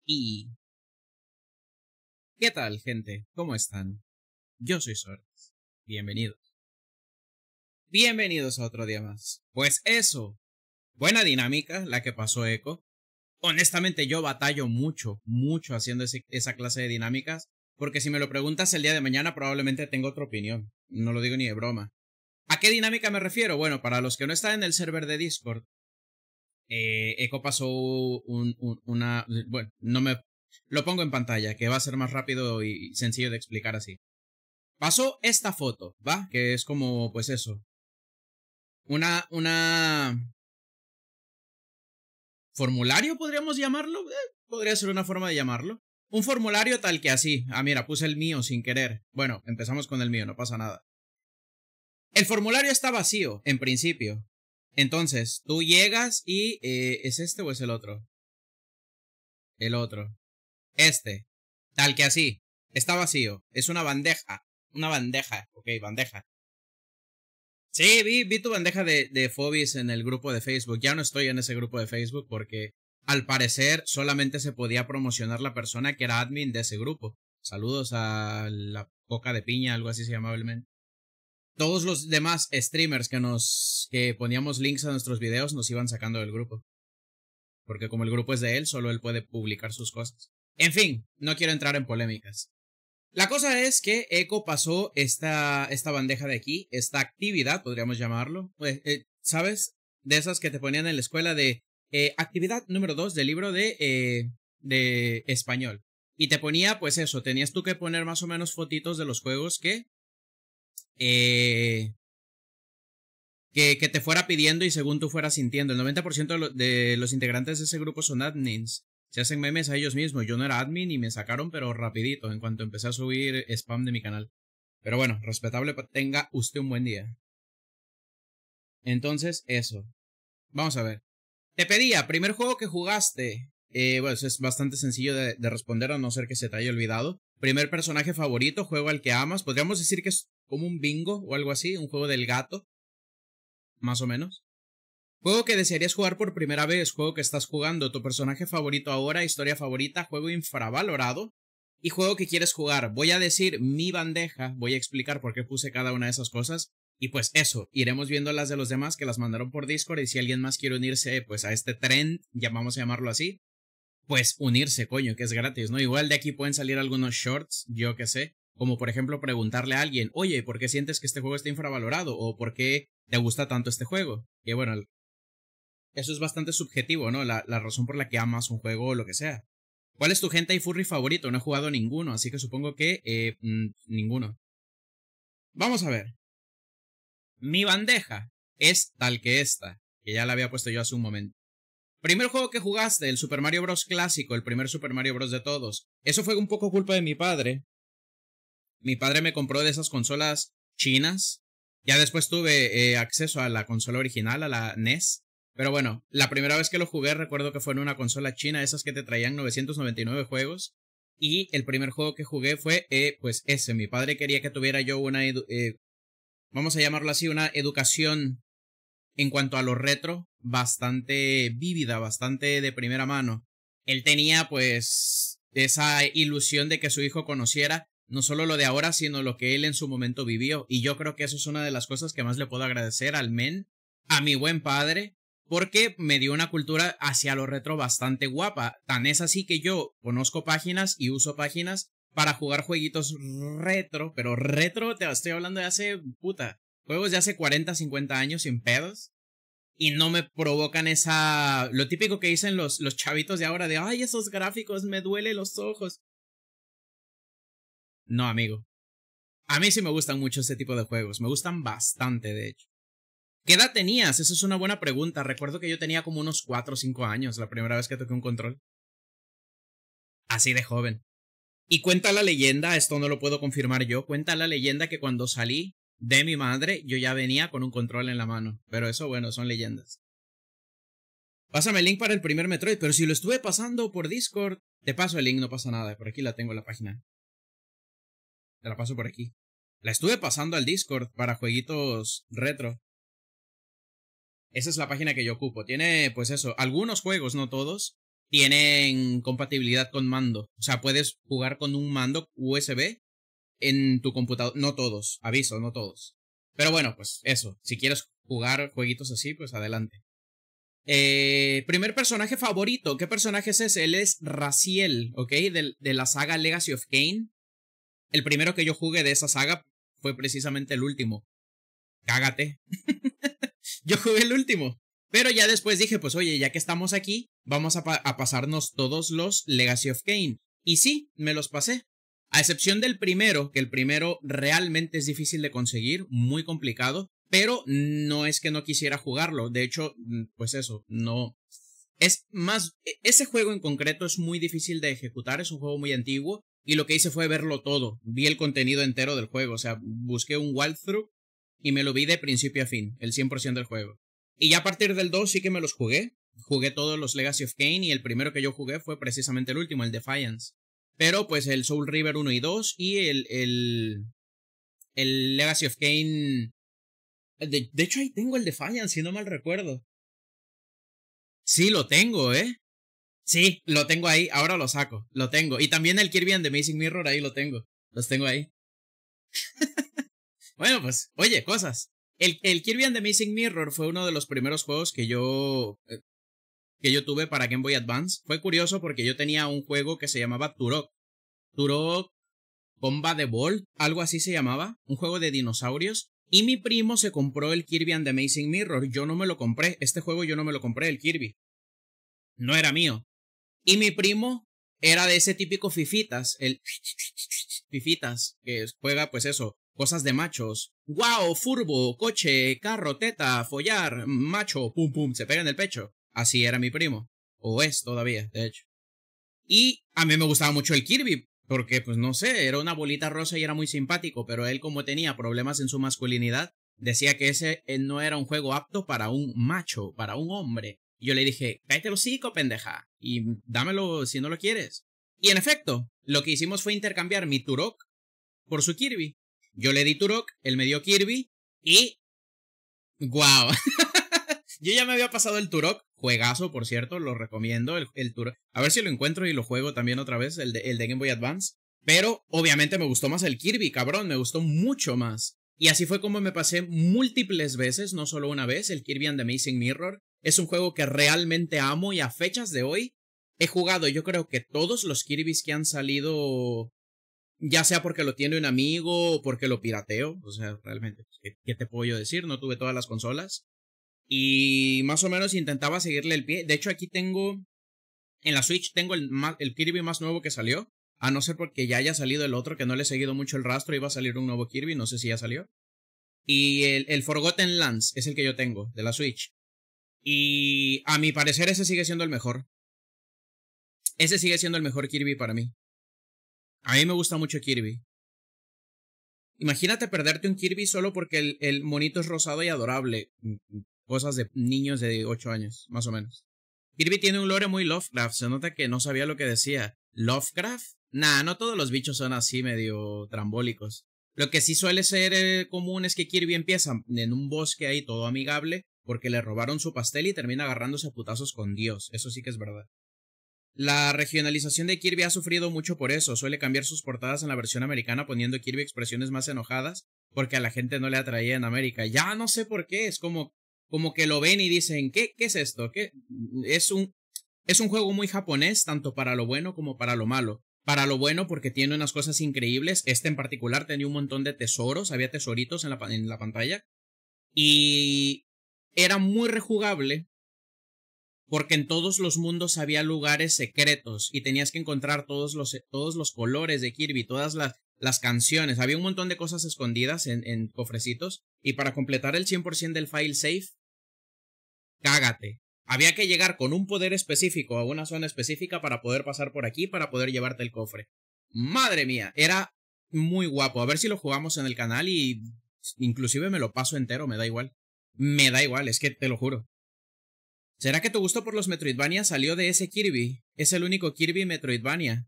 Y... ¿qué tal, gente? ¿Cómo están? Yo soy Sortes. Bienvenidos. Bienvenidos a otro día más. Pues eso, buena dinámica la que pasó Echo. Honestamente yo batallo mucho haciendo esa clase de dinámicas, porque si me lo preguntas el día de mañana probablemente tengo otra opinión. No lo digo ni de broma. ¿A qué dinámica me refiero? Bueno, para los que no están en el server de Discord, Echo pasó una... Bueno, no me... Lo pongo en pantalla, que va a ser más rápido y sencillo de explicar así. Pasó esta foto, ¿va? Que es como, pues eso. Una... ¿formulario podríamos llamarlo? Podría ser una forma de llamarlo. Un formulario tal que así. Ah, mira, puse el mío sin querer. Bueno, empezamos con el mío, no pasa nada. El formulario está vacío, en principio. Entonces, tú llegas y... ¿es este o es el otro? El otro. Este. Tal que así. Está vacío. Es una bandeja. Una bandeja. Ok, bandeja. Sí, vi tu bandeja de Phobis en el grupo de Facebook. Ya no estoy en ese grupo de Facebook porque al parecer solamente se podía promocionar la persona que era admin de ese grupo. Saludos a la Coca de Piña, algo así se llamaba el men. Todos los demás streamers que poníamos links a nuestros videos nos iban sacando del grupo. Porque como el grupo es de él, solo él puede publicar sus cosas. En fin, no quiero entrar en polémicas. La cosa es que Echo pasó esta bandeja de aquí, esta actividad, podríamos llamarlo. ¿Sabes? De esas que te ponían en la escuela de actividad número 2 del libro de español. Y te ponía, pues eso, tenías tú que poner más o menos fotitos de los juegos que te fuera pidiendo y según tú fueras sintiendo. El 90% de los integrantes de ese grupo son admins. Se hacen memes a ellos mismos. Yo no era admin y me sacaron, pero rapidito, en cuanto empecé a subir spam de mi canal. Pero bueno, respetable, tenga usted un buen día. Entonces, eso. Vamos a ver. Te pedía, primer juego que jugaste. Bueno, eso es bastante sencillo de responder, a no ser que se te haya olvidado. Primer personaje favorito, juego al que amas. Podríamos decir que es como un bingo o algo así, un juego del gato. Más o menos. Juego que desearías jugar por primera vez, juego que estás jugando, tu personaje favorito ahora, historia favorita, juego infravalorado y juego que quieres jugar. Voy a decir mi bandeja, voy a explicar por qué puse cada una de esas cosas y pues eso, iremos viendo las de los demás que las mandaron por Discord y si alguien más quiere unirse pues a este trend, vamos a llamarlo así, pues unirse, coño, que es gratis, ¿no? Igual de aquí pueden salir algunos shorts, yo que sé, como por ejemplo preguntarle a alguien, oye, ¿por qué sientes que este juego está infravalorado? O ¿por qué te gusta tanto este juego? Y bueno, eso es bastante subjetivo, ¿no? La razón por la que amas un juego o lo que sea. ¿Cuál es tu hentai furry favorito? No he jugado ninguno, así que supongo que ninguno. Vamos a ver. Mi bandeja es tal que esta, que ya la había puesto yo hace un momento. Primer juego que jugaste, el Super Mario Bros. Clásico, el primer Super Mario Bros. De todos. Eso fue un poco culpa de mi padre. Mi padre me compró de esas consolas chinas. Ya después tuve acceso a la consola original, a la NES. Pero bueno, la primera vez que lo jugué recuerdo que fue en una consola china, esas que te traían 999 juegos. Y el primer juego que jugué fue, pues ese. Mi padre quería que tuviera yo una, vamos a llamarlo así, una educación en cuanto a lo retro, bastante vívida, bastante de primera mano. Él tenía pues esa ilusión de que su hijo conociera no solo lo de ahora, sino lo que él en su momento vivió. Y yo creo que eso es una de las cosas que más le puedo agradecer al men, a mi buen padre, porque me dio una cultura hacia lo retro bastante guapa. Tan es así que yo conozco páginas y uso páginas para jugar jueguitos retro, pero retro te estoy hablando de hace, juegos de hace 40, 50 años sin pedos. Y no me provocan esa... lo típico que dicen los chavitos de ahora de, ay, esos gráficos me duelen los ojos. No, amigo. A mí sí me gustan mucho este tipo de juegos. Me gustan bastante, de hecho. ¿Qué edad tenías? Esa es una buena pregunta. Recuerdo que yo tenía como unos 4 o 5 años la primera vez que toqué un control. Así de joven. Y cuenta la leyenda, esto no lo puedo confirmar yo, cuenta la leyenda que cuando salí de mi madre yo ya venía con un control en la mano. Pero eso, bueno, son leyendas. Pásame el link para el primer Metroid, pero si lo estuve pasando por Discord, te paso el link, no pasa nada. Por aquí la tengo la página. Te la paso por aquí. La estuve pasando al Discord para jueguitos retro. Esa es la página que yo ocupo. Tiene, pues eso, algunos juegos, no todos. tienen compatibilidad con mando. O sea, puedes jugar con un mando USB en tu computador. No todos, aviso, no todos. Pero bueno, pues eso. Si quieres jugar jueguitos así, pues adelante. Primer personaje favorito. ¿Qué personaje es ese? Él es Raziel, ¿ok? De la saga Legacy of Kain. El primero que yo jugué de esa saga fue precisamente el último. Cágate. Yo jugué el último. Pero ya después dije, pues oye, ya que estamos aquí, vamos a pasarnos todos los Legacy of Kain. Y sí, me los pasé. A excepción del primero, que el primero realmente es difícil de conseguir, muy complicado. Pero no es que no quisiera jugarlo. De hecho, pues eso, no. Es más, ese juego en concreto es muy difícil de ejecutar, es un juego muy antiguo. Y lo que hice fue verlo todo. Vi el contenido entero del juego. O sea, busqué un walkthrough y me lo vi de principio a fin, el 100% del juego. Y ya a partir del 2 sí que me los jugué. Jugué todos los Legacy of Kain y el primero que yo jugué fue precisamente el último, el Defiance. Pero pues el Soul River 1 y 2 y el Legacy of Kain... De hecho ahí tengo el Defiance, si no mal recuerdo. Sí, lo tengo, ¿eh? Sí, lo tengo ahí, ahora lo saco, lo tengo. Y también el Kirby and the Amazing Mirror, ahí lo tengo. Los tengo ahí. Bueno, pues, oye, cosas. El Kirby and the Amazing Mirror fue uno de los primeros juegos que yo tuve para Game Boy Advance. Fue curioso porque yo tenía un juego que se llamaba Turok. Turok Combat Evolved, algo así se llamaba. Un juego de dinosaurios. Y mi primo se compró el Kirby and the Amazing Mirror. Yo no me lo compré. Este juego yo no me lo compré, el Kirby. No era mío. Y mi primo era de ese típico fifitas. El fifitas. Que juega, pues eso. Cosas de machos. ¡Wow! Furbo, coche, carro, teta, follar, macho, pum pum, se pega en el pecho. Así era mi primo. O es todavía, de hecho. Y a mí me gustaba mucho el Kirby. Porque, pues no sé, era una bolita rosa y era muy simpático. Pero él, como tenía problemas en su masculinidad, decía que ese no era un juego apto para un macho, para un hombre. Y yo le dije, cállate el hocico, pendeja. Y dámelo si no lo quieres. Y en efecto, lo que hicimos fue intercambiar mi Turok por su Kirby. Yo le di Turok, él me dio Kirby y... ¡Guau! Yo ya me había pasado el Turok. Juegazo, por cierto, lo recomiendo, el Turok. A ver si lo encuentro y lo juego también otra vez, el de Game Boy Advance. Pero, obviamente, me gustó más el Kirby, cabrón, me gustó mucho más. Y así fue como me pasé múltiples veces, no solo una vez, el Kirby and the Amazing Mirror. Es un juego que realmente amo y a fechas de hoy he jugado, yo creo que todos los Kirbys que han salido... Ya sea porque lo tiene un amigo o porque lo pirateo. O sea, realmente, ¿qué te puedo yo decir? No tuve todas las consolas. Y más o menos intentaba seguirle el pie. De hecho, aquí tengo... En la Switch tengo el Kirby más nuevo que salió. A no ser porque ya haya salido el otro, que no le he seguido mucho el rastro. Iba a salir un nuevo Kirby, no sé si ya salió. Y el Forgotten Lands es el que yo tengo, de la Switch. Y a mi parecer ese sigue siendo el mejor. Ese sigue siendo el mejor Kirby para mí. A mí me gusta mucho Kirby. Imagínate perderte un Kirby solo porque el monito es rosado y adorable. Cosas de niños de 8 años, más o menos. Kirby tiene un lore muy Lovecraft. Se nota que no sabía lo que decía. ¿Lovecraft? Nah, no todos los bichos son así medio trambólicos. Lo que sí suele ser común es que Kirby empieza en un bosque ahí todo amigable porque le robaron su pastel y termina agarrándose a putazos con Dios. Eso sí que es verdad. La regionalización de Kirby ha sufrido mucho por eso. Suele cambiar sus portadas en la versión americana poniendo Kirby expresiones más enojadas porque a la gente no le atraía en América. Ya no sé por qué. Es como que lo ven y dicen, ¿qué es esto? ¿Qué? Es un juego muy japonés, tanto para lo bueno como para lo malo. Para lo bueno porque tiene unas cosas increíbles. Este en particular tenía un montón de tesoros. Había tesoritos en la pantalla. Y era muy rejugable porque en todos los mundos había lugares secretos y tenías que encontrar todos los colores de Kirby, todas las canciones. Había un montón de cosas escondidas en cofrecitos y para completar el 100% del file save, cágate. Había que llegar con un poder específico a una zona específica para poder pasar por aquí para poder llevarte el cofre. Madre mía, era muy guapo. A ver si lo jugamos en el canal y inclusive me lo paso entero, me da igual. Me da igual, es que te lo juro. ¿Será que tu gusto por los Metroidvania salió de ese Kirby? ¿Es el único Kirby Metroidvania?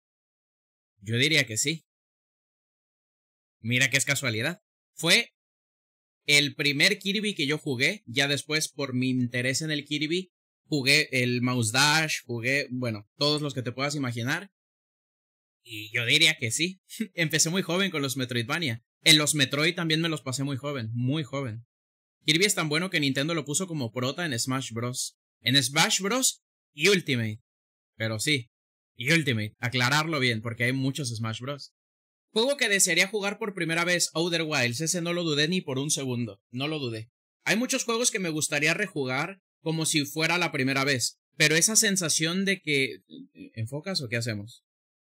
Yo diría que sí. Mira qué es casualidad. Fue el primer Kirby que yo jugué, ya después por mi interés en el Kirby, Jugué el Mouse Dash, jugué, bueno, todos los que te puedas imaginar. Y yo diría que sí. Empecé muy joven con los Metroidvania. En los Metroid también me los pasé muy joven, muy joven. Kirby es tan bueno que Nintendo lo puso como prota en Smash Bros. En Smash Bros. Y Ultimate. Pero sí, y Ultimate, aclararlo bien, porque hay muchos Smash Bros. Juego que desearía jugar por primera vez, Outer Wilds, ese no lo dudé ni por un segundo, no lo dudé. Hay muchos juegos que me gustaría rejugar como si fuera la primera vez, pero esa sensación de que... ¿Enfocas o qué hacemos?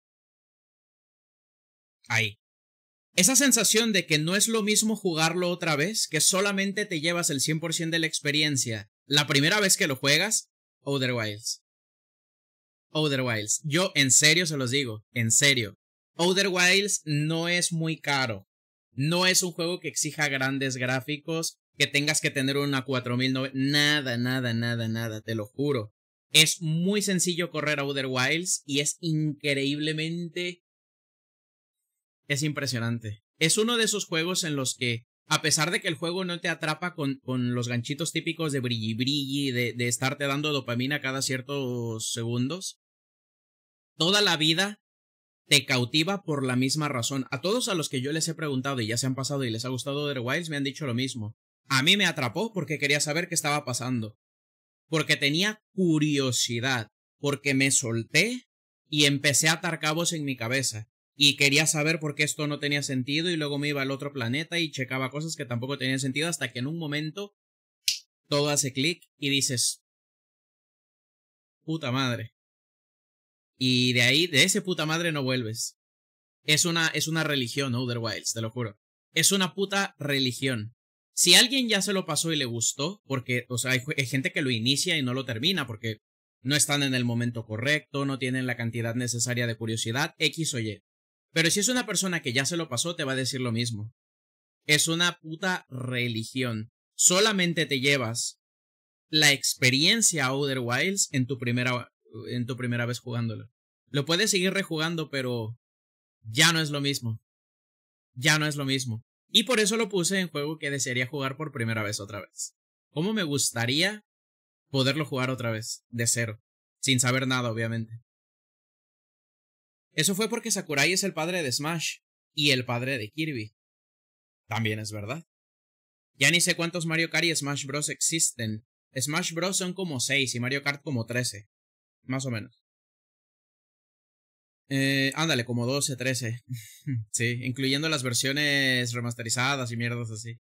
Ahí. Esa sensación de que no es lo mismo jugarlo otra vez, que solamente te llevas el 100% de la experiencia la primera vez que lo juegas, Outer Wilds. Outer Wilds. Yo en serio se los digo, en serio. Outer Wilds no es muy caro. No es un juego que exija grandes gráficos, que tengas que tener una 4090. Nada, te lo juro. Es muy sencillo correr Outer Wilds y es increíblemente... Es impresionante. Es uno de esos juegos en los que, a pesar de que el juego no te atrapa con los ganchitos típicos de brilli, de estarte dando dopamina cada ciertos segundos, toda la vida te cautiva por la misma razón. A todos a los que yo les he preguntado y ya se han pasado y les ha gustado Outer Wilds me han dicho lo mismo. A mí me atrapó porque quería saber qué estaba pasando. Porque tenía curiosidad. Porque me solté y empecé a atar cabos en mi cabeza. Y quería saber por qué esto no tenía sentido y luego me iba al otro planeta y checaba cosas que tampoco tenían sentido hasta que en un momento todo hace clic y dices, puta madre. Y de ahí, de ese puta madre no vuelves. Es una religión, Outer Wilds, te lo juro. Es una puta religión. Si alguien ya se lo pasó y le gustó, porque, o sea, hay gente que lo inicia y no lo termina porque no están en el momento correcto, no tienen la cantidad necesaria de curiosidad, X o Y. Pero si es una persona que ya se lo pasó, te va a decir lo mismo. Es una puta religión. Solamente te llevas la experiencia Outer Wilds en tu primera vez jugándolo. Lo puedes seguir rejugando, pero ya no es lo mismo. Ya no es lo mismo. Y por eso lo puse en juego que desearía jugar por primera vez otra vez. ¿Cómo me gustaría poderlo jugar otra vez? De cero. Sin saber nada, obviamente. Eso fue porque Sakurai es el padre de Smash y el padre de Kirby. También es verdad. Ya ni sé cuántos Mario Kart y Smash Bros. Existen. Smash Bros. Son como 6 y Mario Kart como 13. Más o menos. Ándale, como 12, 13. Sí, incluyendo las versiones remasterizadas y mierdas así.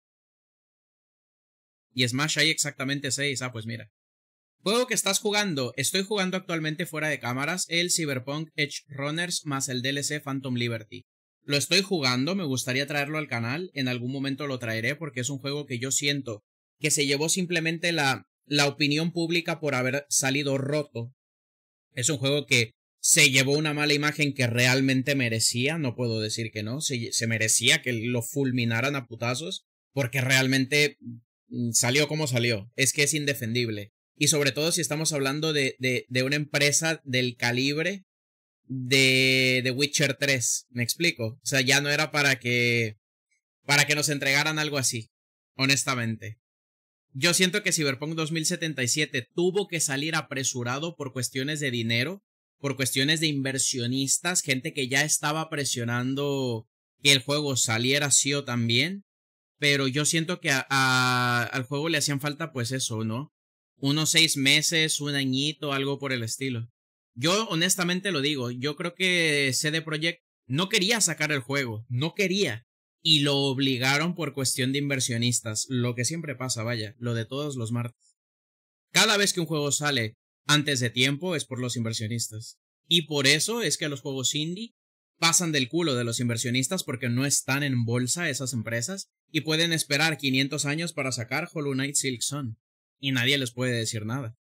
Y Smash hay exactamente 6. Ah, pues mira. Juego que estás jugando. Estoy jugando actualmente fuera de cámaras el Cyberpunk Edge Runners más el DLC Phantom Liberty. Lo estoy jugando, me gustaría traerlo al canal, en algún momento lo traeré porque es un juego que yo siento que se llevó simplemente la opinión pública por haber salido roto. Es un juego que se llevó una mala imagen que realmente merecía, no puedo decir que no, se merecía que lo fulminaran a putazos porque realmente salió como salió, es que es indefendible. Y sobre todo si estamos hablando de una empresa del calibre de The Witcher 3, ¿me explico? O sea, ya no era para que nos entregaran algo así, honestamente. Yo siento que Cyberpunk 2077 tuvo que salir apresurado por cuestiones de dinero, por cuestiones de inversionistas, gente que ya estaba presionando que el juego saliera sí o también, pero yo siento que al juego le hacían falta pues eso, ¿no? Unos 6 meses, un añito, algo por el estilo. Yo honestamente lo digo, yo creo que CD Projekt no quería sacar el juego, no quería. Y lo obligaron por cuestión de inversionistas, lo que siempre pasa, vaya, lo de todos los martes. Cada vez que un juego sale antes de tiempo es por los inversionistas. Y por eso es que los juegos indie pasan del culo de los inversionistas porque no están en bolsa esas empresas y pueden esperar 500 años para sacar Hollow Knight Silksong. Y nadie les puede decir nada.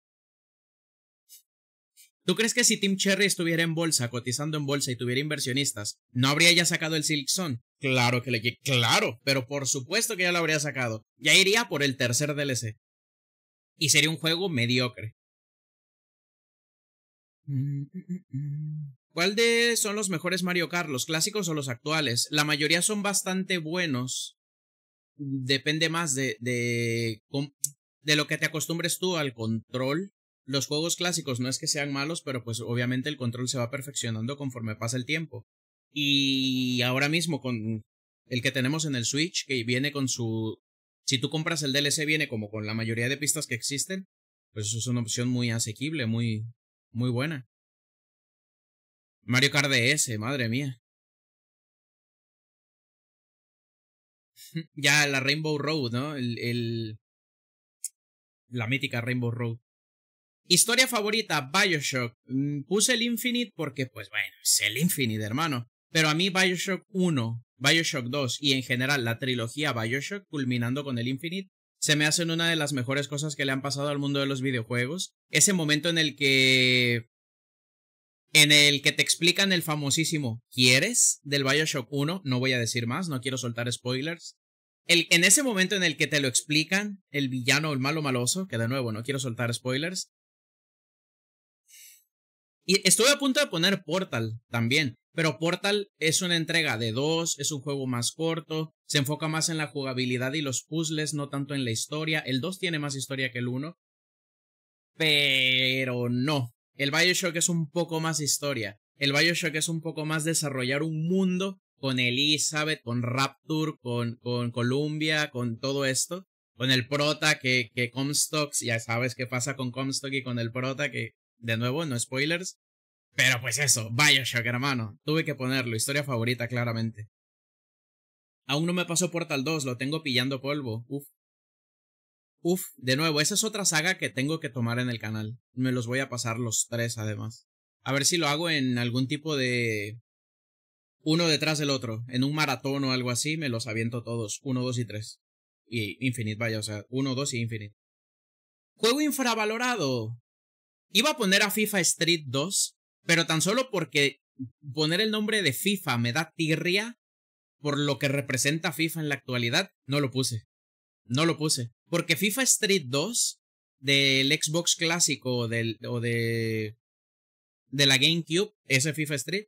¿Tú crees que si Team Cherry estuviera en bolsa, cotizando en bolsa y tuviera inversionistas, no habría ya sacado el Silksong? Claro que claro, pero por supuesto que ya lo habría sacado. Ya iría por el tercer DLC. Y sería un juego mediocre. ¿Cuál de son los mejores Mario Kart, los clásicos o los actuales? La mayoría son bastante buenos. Depende más de lo que te acostumbres tú al control. los juegos clásicos no es que sean malos, pero pues obviamente el control se va perfeccionando conforme pasa el tiempo. Y ahora mismo con el que tenemos en el Switch, que viene con su... Si tú compras el DLC, viene como con la mayoría de pistas que existen, pues eso es una opción muy asequible, muy buena. Mario Kart DS, madre mía. Ya la Rainbow Road, ¿no? La mítica Rainbow Road. Historia favorita, BioShock. Puse el Infinite porque, pues bueno, es el Infinite, hermano. Pero a mí BioShock 1, BioShock 2 y en general la trilogía BioShock, culminando con el Infinite, se me hacen una de las mejores cosas que le han pasado al mundo de los videojuegos. Ese momento en el que te explican el famosísimo ¿quieres? Del BioShock 1, no voy a decir más, no quiero soltar spoilers. En ese momento en el que te lo explican, el villano, el malo maloso, que de nuevo no quiero soltar spoilers. Y estuve a punto de poner Portal también, pero Portal es una entrega de 2, es un juego más corto, se enfoca más en la jugabilidad y los puzzles, no tanto en la historia. El 2 tiene más historia que el 1, pero no. El BioShock es un poco más historia. El BioShock es un poco más desarrollar un mundo con Elizabeth, con Rapture, con Columbia, con todo esto. Con el prota que Comstock, ya sabes qué pasa con Comstock y con el prota que, de nuevo, no spoilers. Pero pues eso, BioShock, hermano. Tuve que ponerlo, historia favorita, claramente. Aún no me pasó Portal 2, lo tengo pillando polvo. Uf, de nuevo, esa es otra saga que tengo que tomar en el canal. Me los voy a pasar los 3 además. A ver si lo hago en algún tipo de... uno detrás del otro. En un maratón o algo así, me los aviento todos. 1, 2 y 3. Y Infinite, vaya, o sea, 1, 2 y Infinite. Juego infravalorado. Iba a poner a FIFA Street 2, pero tan solo porque poner el nombre de FIFA me da tirria por lo que representa FIFA en la actualidad, no lo puse. No lo puse. Porque FIFA Street 2 del Xbox clásico o de la GameCube, ese FIFA Street,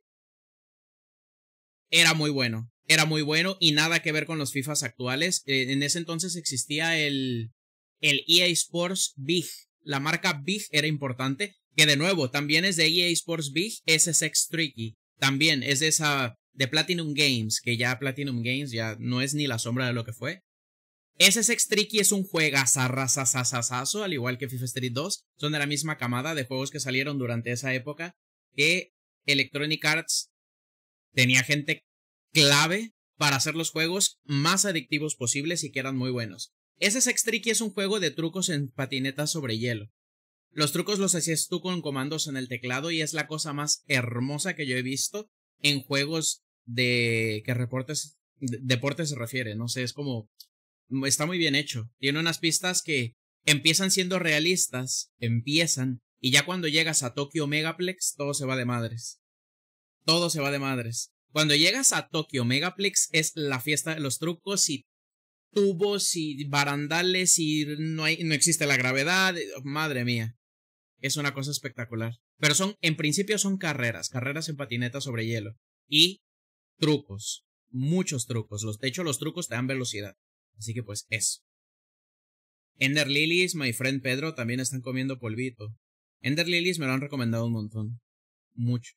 era muy bueno. Era muy bueno y nada que ver con los FIFAs actuales. En ese entonces existía el EA Sports Big. La marca Big era importante. Que de nuevo, también es de EA Sports Big, SSX Tricky. También es de esa de Platinum Games, que ya Platinum Games ya no es ni la sombra de lo que fue. SSX Tricky es un juegazazazazazazo, al igual que FIFA Street 2. Son de la misma camada de juegos que salieron durante esa época. Que Electronic Arts tenía gente clave para hacer los juegos más adictivos posibles y que eran muy buenos. SSX Tricky es un juego de trucos en patinetas sobre hielo. Los trucos los hacías tú con comandos en el teclado y es la cosa más hermosa que yo he visto en juegos de que deportes se refiere, no sé, es como está muy bien hecho. Tiene unas pistas que empiezan siendo realistas, y ya cuando llegas a Tokyo Megaplex todo se va de madres. Todo se va de madres. Cuando llegas a Tokyo Megaplex es la fiesta de los trucos y tubos y barandales y no existe la gravedad. Madre mía. Es una cosa espectacular. Pero en principio son carreras en patineta sobre hielo. Y trucos. Muchos trucos. De hecho, los trucos te dan velocidad. Así que pues eso. Ender Lilies, my friend Pedro, también están comiendo polvito. Ender Lilies me lo han recomendado un montón. Mucho.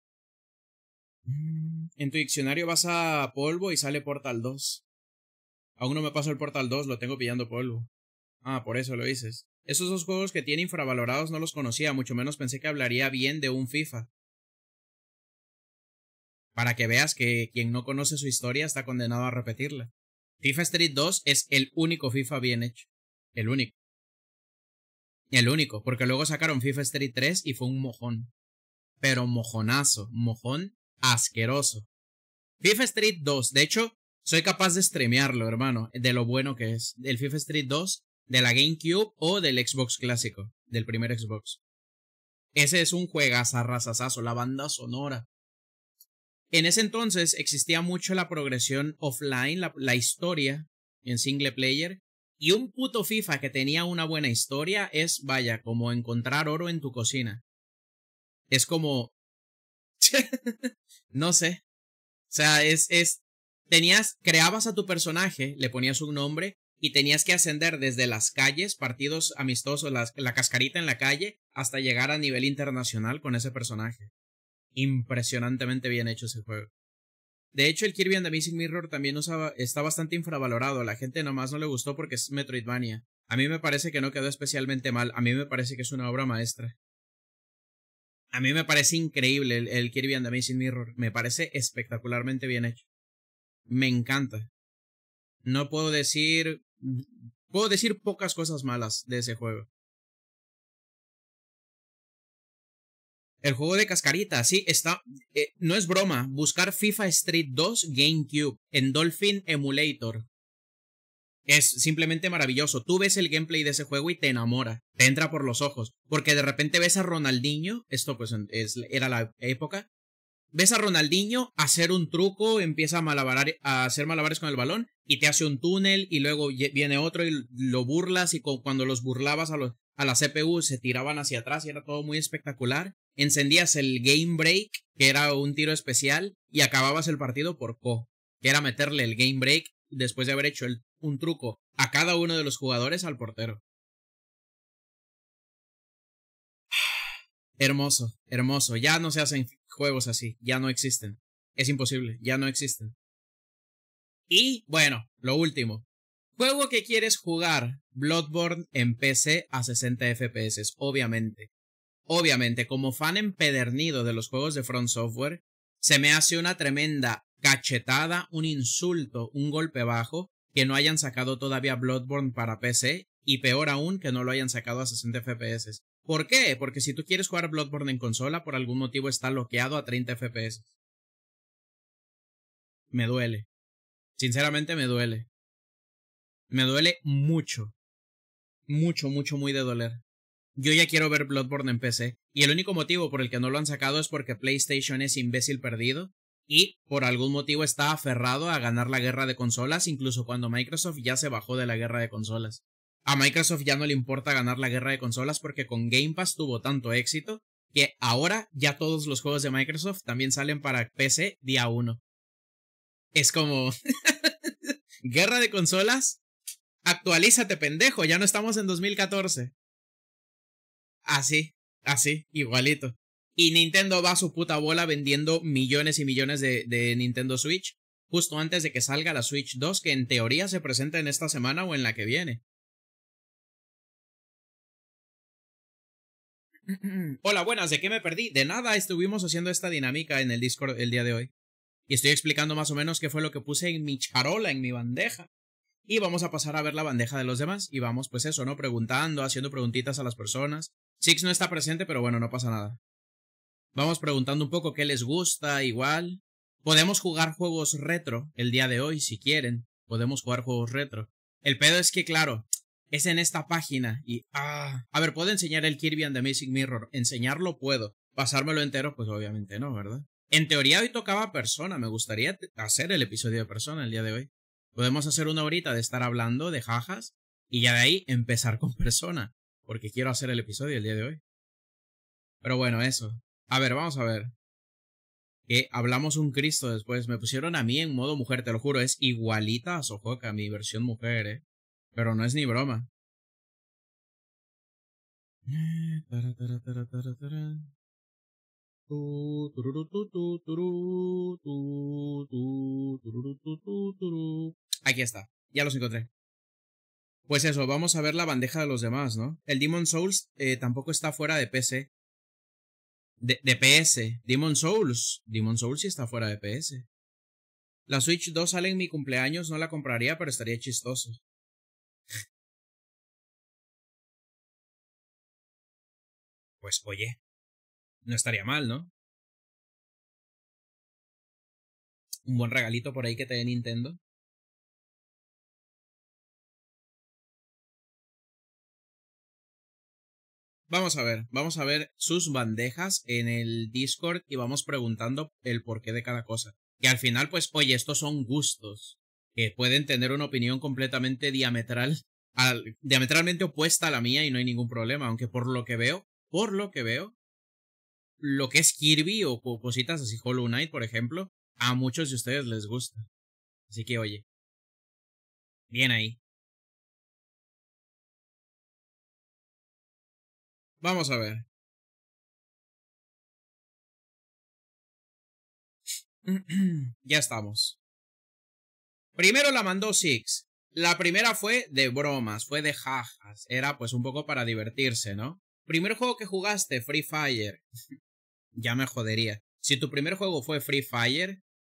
En tu diccionario vas a polvo y sale Portal 2. Aún no me paso el Portal 2, lo tengo pillando polvo. Ah, por eso lo dices. Esos dos juegos que tiene infravalorados no los conocía, mucho menos pensé que hablaría bien de un FIFA. Para que veas que quien no conoce su historia está condenado a repetirla. FIFA Street 2 es el único FIFA bien hecho. El único. El único, porque luego sacaron FIFA Street 3 y fue un mojón. Pero mojonazo, mojón asqueroso. FIFA Street 2, de hecho, soy capaz de streamearlo, hermano, de lo bueno que es. El FIFA Street 2, de la GameCube o del Xbox clásico, del primer Xbox. Ese es un juegazarrazazazo, la banda sonora. En ese entonces existía mucho la progresión offline, la historia en single player. Y un puto FIFA que tenía una buena historia es, vaya, como encontrar oro en tu cocina. Es como... no sé. O sea, creabas a tu personaje, le ponías un nombre y tenías que ascender desde las calles, partidos amistosos, la cascarita en la calle, hasta llegar a nivel internacional con ese personaje. Impresionantemente bien hecho ese juego. De hecho, el Kirby and the Missing Mirror también está bastante infravalorado. A la gente nomás no le gustó porque es Metroidvania. A mí me parece que no quedó especialmente mal. A mí me parece que es una obra maestra. A mí me parece increíble el Kirby and the Missing Mirror. Me parece espectacularmente bien hecho. Me encanta. No puedo decir... Puedo decir pocas cosas malas de ese juego. El juego de cascarita, sí, está... no es broma. Buscar FIFA Street 2 GameCube en Dolphin Emulator. Es simplemente maravilloso. Tú ves el gameplay de ese juego y te enamora. Te entra por los ojos. Porque de repente ves a Ronaldinho. Esto pues era la época. Ves a Ronaldinho hacer un truco, empieza a hacer malabares con el balón y te hace un túnel y luego viene otro y lo burlas y cuando los burlabas a la CPU se tiraban hacia atrás y era todo muy espectacular. Encendías el Game Break, que era un tiro especial, y acababas el partido por KO, que era meterle el Game Break después de haber hecho un truco a cada uno de los jugadores al portero. Hermoso, hermoso. Ya no se hacen juegos así, ya no existen. Es imposible, ya no existen. Y, bueno, lo último. Juego que quieres jugar, Bloodborne en PC a 60 FPS, obviamente. Obviamente, como fan empedernido de los juegos de From Software, se me hace una tremenda cachetada, un insulto, un golpe bajo, que no hayan sacado todavía Bloodborne para PC, y peor aún, que no lo hayan sacado a 60 FPS. ¿Por qué? Porque si tú quieres jugar Bloodborne en consola, por algún motivo está bloqueado a 30 FPS. Me duele. Sinceramente me duele. Me duele mucho. Mucho, mucho, muy de doler. Yo ya quiero ver Bloodborne en PC, y el único motivo por el que no lo han sacado es porque PlayStation es imbécil perdido, y por algún motivo está aferrado a ganar la guerra de consolas, incluso cuando Microsoft ya se bajó de la guerra de consolas. A Microsoft ya no le importa ganar la guerra de consolas porque con Game Pass tuvo tanto éxito que ahora ya todos los juegos de Microsoft también salen para PC día 1. Es como... ¿Guerra de consolas? Actualízate, pendejo, ya no estamos en 2014. Así, igualito. Y Nintendo va a su puta bola vendiendo millones y millones de Nintendo Switch justo antes de que salga la Switch 2, que en teoría se presenta en esta semana o en la que viene. Hola, buenas, ¿de qué me perdí? De nada, estuvimos haciendo esta dinámica en el Discord el día de hoy. Y estoy explicando más o menos qué fue lo que puse en mi charola, en mi bandeja. Y vamos a pasar a ver la bandeja de los demás. Y vamos, pues eso, ¿no? Preguntando, haciendo preguntitas a las personas. Six no está presente, pero bueno, no pasa nada. Vamos preguntando un poco qué les gusta, igual. Podemos jugar juegos retro el día de hoy, si quieren. Podemos jugar juegos retro. El pedo es que, claro, es en esta página y... A ver, ¿puedo enseñar el Kirby and the Missing Mirror? Enseñarlo puedo. Pasármelo entero, pues obviamente no, ¿verdad? En teoría hoy tocaba Persona. Me gustaría hacer el episodio de Persona el día de hoy. Podemos hacer una horita de estar hablando de jajas y ya de ahí empezar con Persona. Porque quiero hacer el episodio el día de hoy. Pero bueno, eso. A ver, vamos a ver. Que hablamos un Cristo después. Me pusieron a mí en modo mujer, te lo juro. Es igualita a Sohoka, mi versión mujer, Pero no es ni broma. Aquí está. Ya los encontré. Pues eso, vamos a ver la bandeja de los demás, ¿no? El Demon's Souls tampoco está fuera de PC. De PS. Demon's Souls. Demon's Souls sí está fuera de PS. La Switch 2 sale en mi cumpleaños, no la compraría, pero estaría chistoso. Pues oye, no estaría mal, ¿no? Un buen regalito por ahí que te dé Nintendo. Vamos a ver sus bandejas en el Discord y vamos preguntando el porqué de cada cosa. Que al final, pues, oye, estos son gustos que pueden tener una opinión completamente diametralmente opuesta a la mía y no hay ningún problema, aunque por lo que veo, lo que es Kirby o cositas así, Hollow Knight, por ejemplo, a muchos de ustedes les gusta. Así que, oye, bien ahí. Vamos a ver. Ya estamos. Primero la mandó Six. La primera fue de bromas, fue de jajas. Era pues un poco para divertirse, ¿no? Primer juego que jugaste, Free Fire. Ya me jodería. Si tu primer juego fue Free Fire...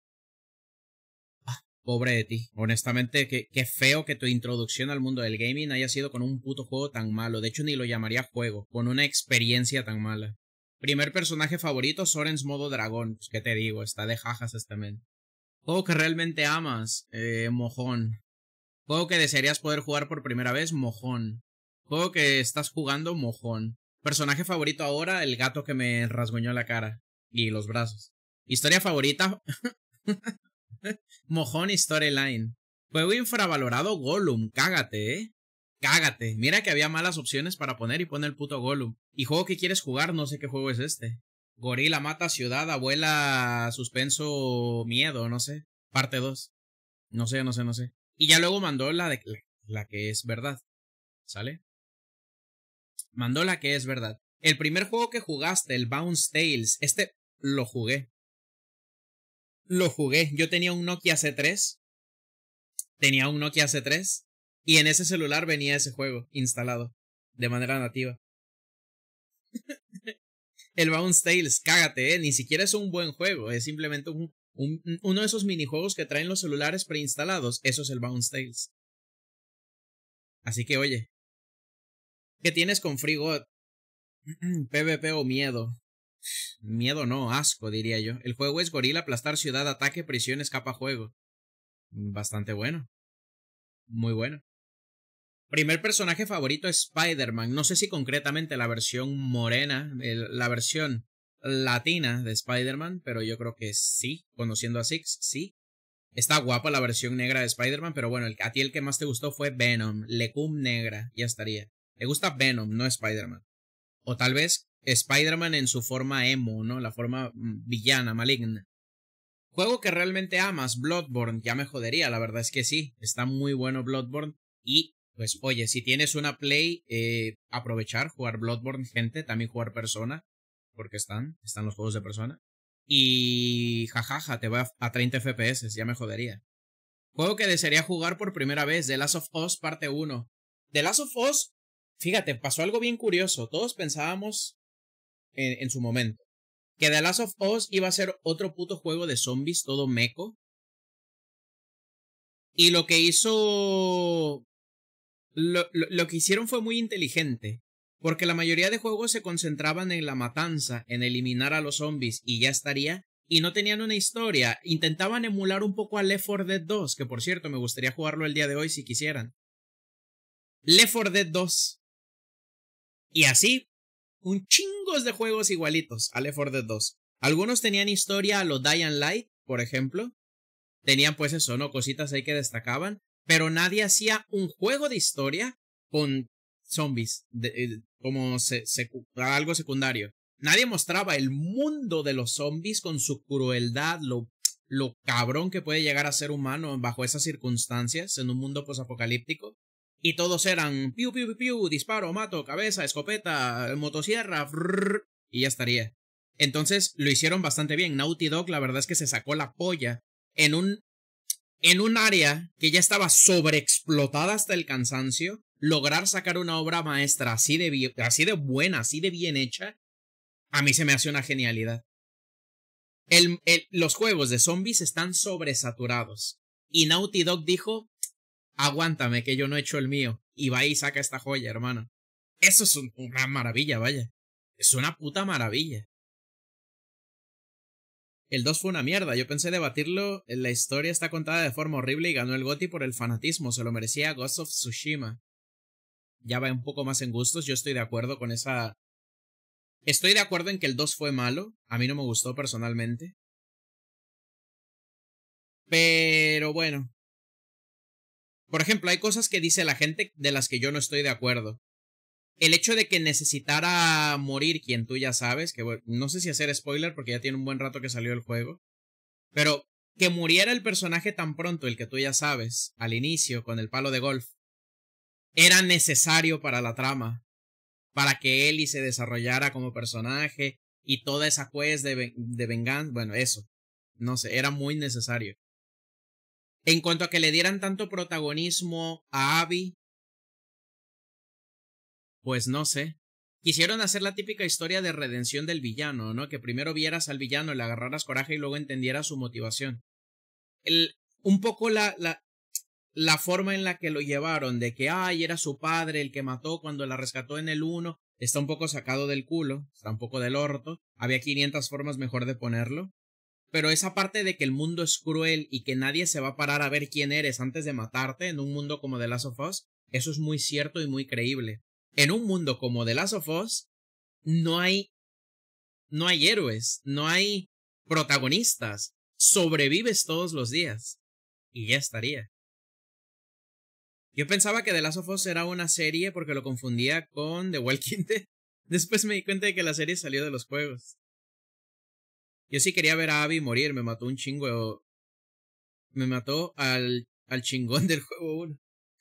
Pobre de ti. Honestamente, qué feo que tu introducción al mundo del gaming haya sido con un puto juego tan malo. De hecho, ni lo llamaría juego. Con una experiencia tan mala. Primer personaje favorito, Soren's modo dragón. Pues qué te digo, está de jajas este men. Juego que realmente amas, mojón. Juego que desearías poder jugar por primera vez, mojón. Juego que estás jugando, mojón. Personaje favorito ahora, el gato que me rasguñó la cara. Y los brazos. Historia favorita... Mojón y Storyline. Juego infravalorado, Gollum. Cágate, Cágate. Mira que había malas opciones para poner y pone el puto Gollum. Y juego que quieres jugar, no sé qué juego es este. Gorila mata ciudad, abuela, suspenso, miedo, no sé. Parte 2. No sé. Y ya luego mandó la que es verdad. ¿Sale? Mandó la que es verdad. El primer juego que jugaste, el Bounce Tales, este lo jugué. Yo tenía un Nokia C3. Y en ese celular venía ese juego instalado de manera nativa. El Bounce Tales, cágate, ni siquiera es un buen juego, es simplemente uno de esos minijuegos que traen los celulares preinstalados. Eso es el Bounce Tales. Así que oye, ¿qué tienes con Free God? PvP o miedo. Miedo no, asco diría yo. El juego es gorila, aplastar ciudad, ataque, prisión, escapa juego. Bastante bueno. Muy bueno. Primer personaje favorito es Spider-Man. No sé si concretamente la versión morena, la versión latina de Spider-Man, pero yo creo que sí, conociendo a Six, sí. Está guapa la versión negra de Spider-Man, pero bueno, a ti el que más te gustó fue Venom, Lecum negra, ya estaría. Me gusta Venom, no Spider-Man. O tal vez Spider-Man en su forma emo, ¿no? La forma villana, maligna. Juego que realmente amas, Bloodborne, ya me jodería, la verdad es que sí, está muy bueno Bloodborne. Y, pues, oye, si tienes una Play, aprovechar, jugar Bloodborne, gente, también jugar Persona, porque están los juegos de Persona. Y, jajaja, te va a 30 FPS, ya me jodería. Juego que desearía jugar por primera vez, The Last of Us parte 1. The Last of Us, fíjate, pasó algo bien curioso, todos pensábamos en su momento que The Last of Us iba a ser otro puto juego de zombies todo meco. Y lo que hizo... Lo que hicieron fue muy inteligente. Porque la mayoría de juegos se concentraban en la matanza, en eliminar a los zombies y ya estaría. Y no tenían una historia. Intentaban emular un poco a Left 4 Dead 2, que por cierto me gustaría jugarlo el día de hoy si quisieran. Left 4 Dead 2. Y así, un chingos de juegos igualitos a Left 4 Dead 2. Algunos tenían historia a lo Dying Light, por ejemplo. Tenían pues eso, ¿no? Cositas ahí que destacaban. Pero nadie hacía un juego de historia con zombies. Como algo secundario. Nadie mostraba el mundo de los zombies con su crueldad, lo cabrón que puede llegar a ser humano bajo esas circunstancias en un mundo posapocalíptico. Y todos eran piu, piu, piu, piu, disparo, mato, cabeza, escopeta, motosierra, frrr, y ya estaría. Entonces lo hicieron bastante bien. Naughty Dog la verdad es que se sacó la polla en un área que ya estaba sobreexplotada hasta el cansancio. Lograr sacar una obra maestra así de buena, así de bien hecha, a mí se me hace una genialidad. Los juegos de zombies están sobresaturados. Y Naughty Dog dijo, aguántame que yo no he hecho el mío. Y va y saca esta joya, hermano. Eso es una maravilla, vaya. Es una puta maravilla. El 2 fue una mierda, yo pensé debatirlo, la historia está contada de forma horrible y ganó el GOTY por el fanatismo, se lo merecía Ghost of Tsushima. Ya va un poco más en gustos, yo estoy de acuerdo con esa... Estoy de acuerdo en que el 2 fue malo, a mí no me gustó personalmente. Pero bueno. Por ejemplo, hay cosas que dice la gente de las que yo no estoy de acuerdo. El hecho de que necesitara morir quien tú ya sabes, que bueno, no sé si hacer spoiler porque ya tiene un buen rato que salió el juego, pero que muriera el personaje tan pronto, el que tú ya sabes, al inicio, con el palo de golf, era necesario para la trama. para que Ellie se desarrollara como personaje y toda esa quest de venganza. Bueno, eso. No sé, era muy necesario. En cuanto a que le dieran tanto protagonismo a Abby, pues no sé. Quisieron hacer la típica historia de redención del villano, ¿no? Que primero vieras al villano, le agarraras coraje y luego entendieras su motivación. Un poco la forma en la que lo llevaron, de que, ay, era su padre el que mató cuando la rescató en el 1, está un poco sacado del culo, está un poco del orto, había 500 formas mejor de ponerlo. Pero esa parte de que el mundo es cruel y que nadie se va a parar a ver quién eres antes de matarte en un mundo como The Last of Us, eso es muy cierto y muy creíble. En un mundo como The Last of Us, no hay héroes, no hay protagonistas, sobrevives todos los días. Y ya estaría. Yo pensaba que The Last of Us era una serie porque lo confundía con The Walking Dead. Después me di cuenta de que la serie salió de los juegos. Yo sí quería ver a Abby morir, me mató un chingo. Me mató al chingón del juego 1.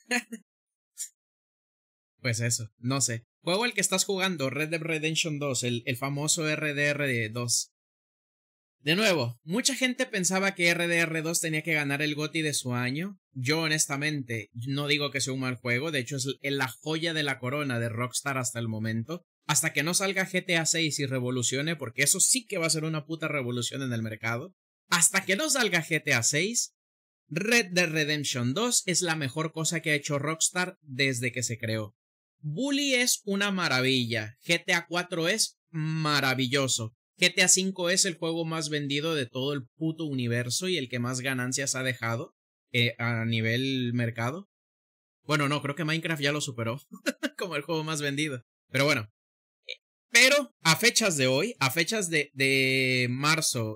Pues eso, no sé. Juego al que estás jugando, Red Dead Redemption 2, el famoso RDR2. De nuevo, mucha gente pensaba que RDR2 tenía que ganar el GOTY de su año. Yo honestamente no digo que sea un mal juego, de hecho es la joya de la corona de Rockstar hasta el momento. Hasta que no salga GTA 6 y revolucione, porque eso sí que va a ser una puta revolución en el mercado. Hasta que no salga GTA 6, Red Dead Redemption 2 es la mejor cosa que ha hecho Rockstar desde que se creó. Bully es una maravilla, GTA 4 es maravilloso, GTA 5 es el juego más vendido de todo el puto universo y el que más ganancias ha dejado a nivel mercado. Bueno, no, creo que Minecraft ya lo superó como el juego más vendido. Pero bueno. Pero a fechas de hoy, a fechas de marzo,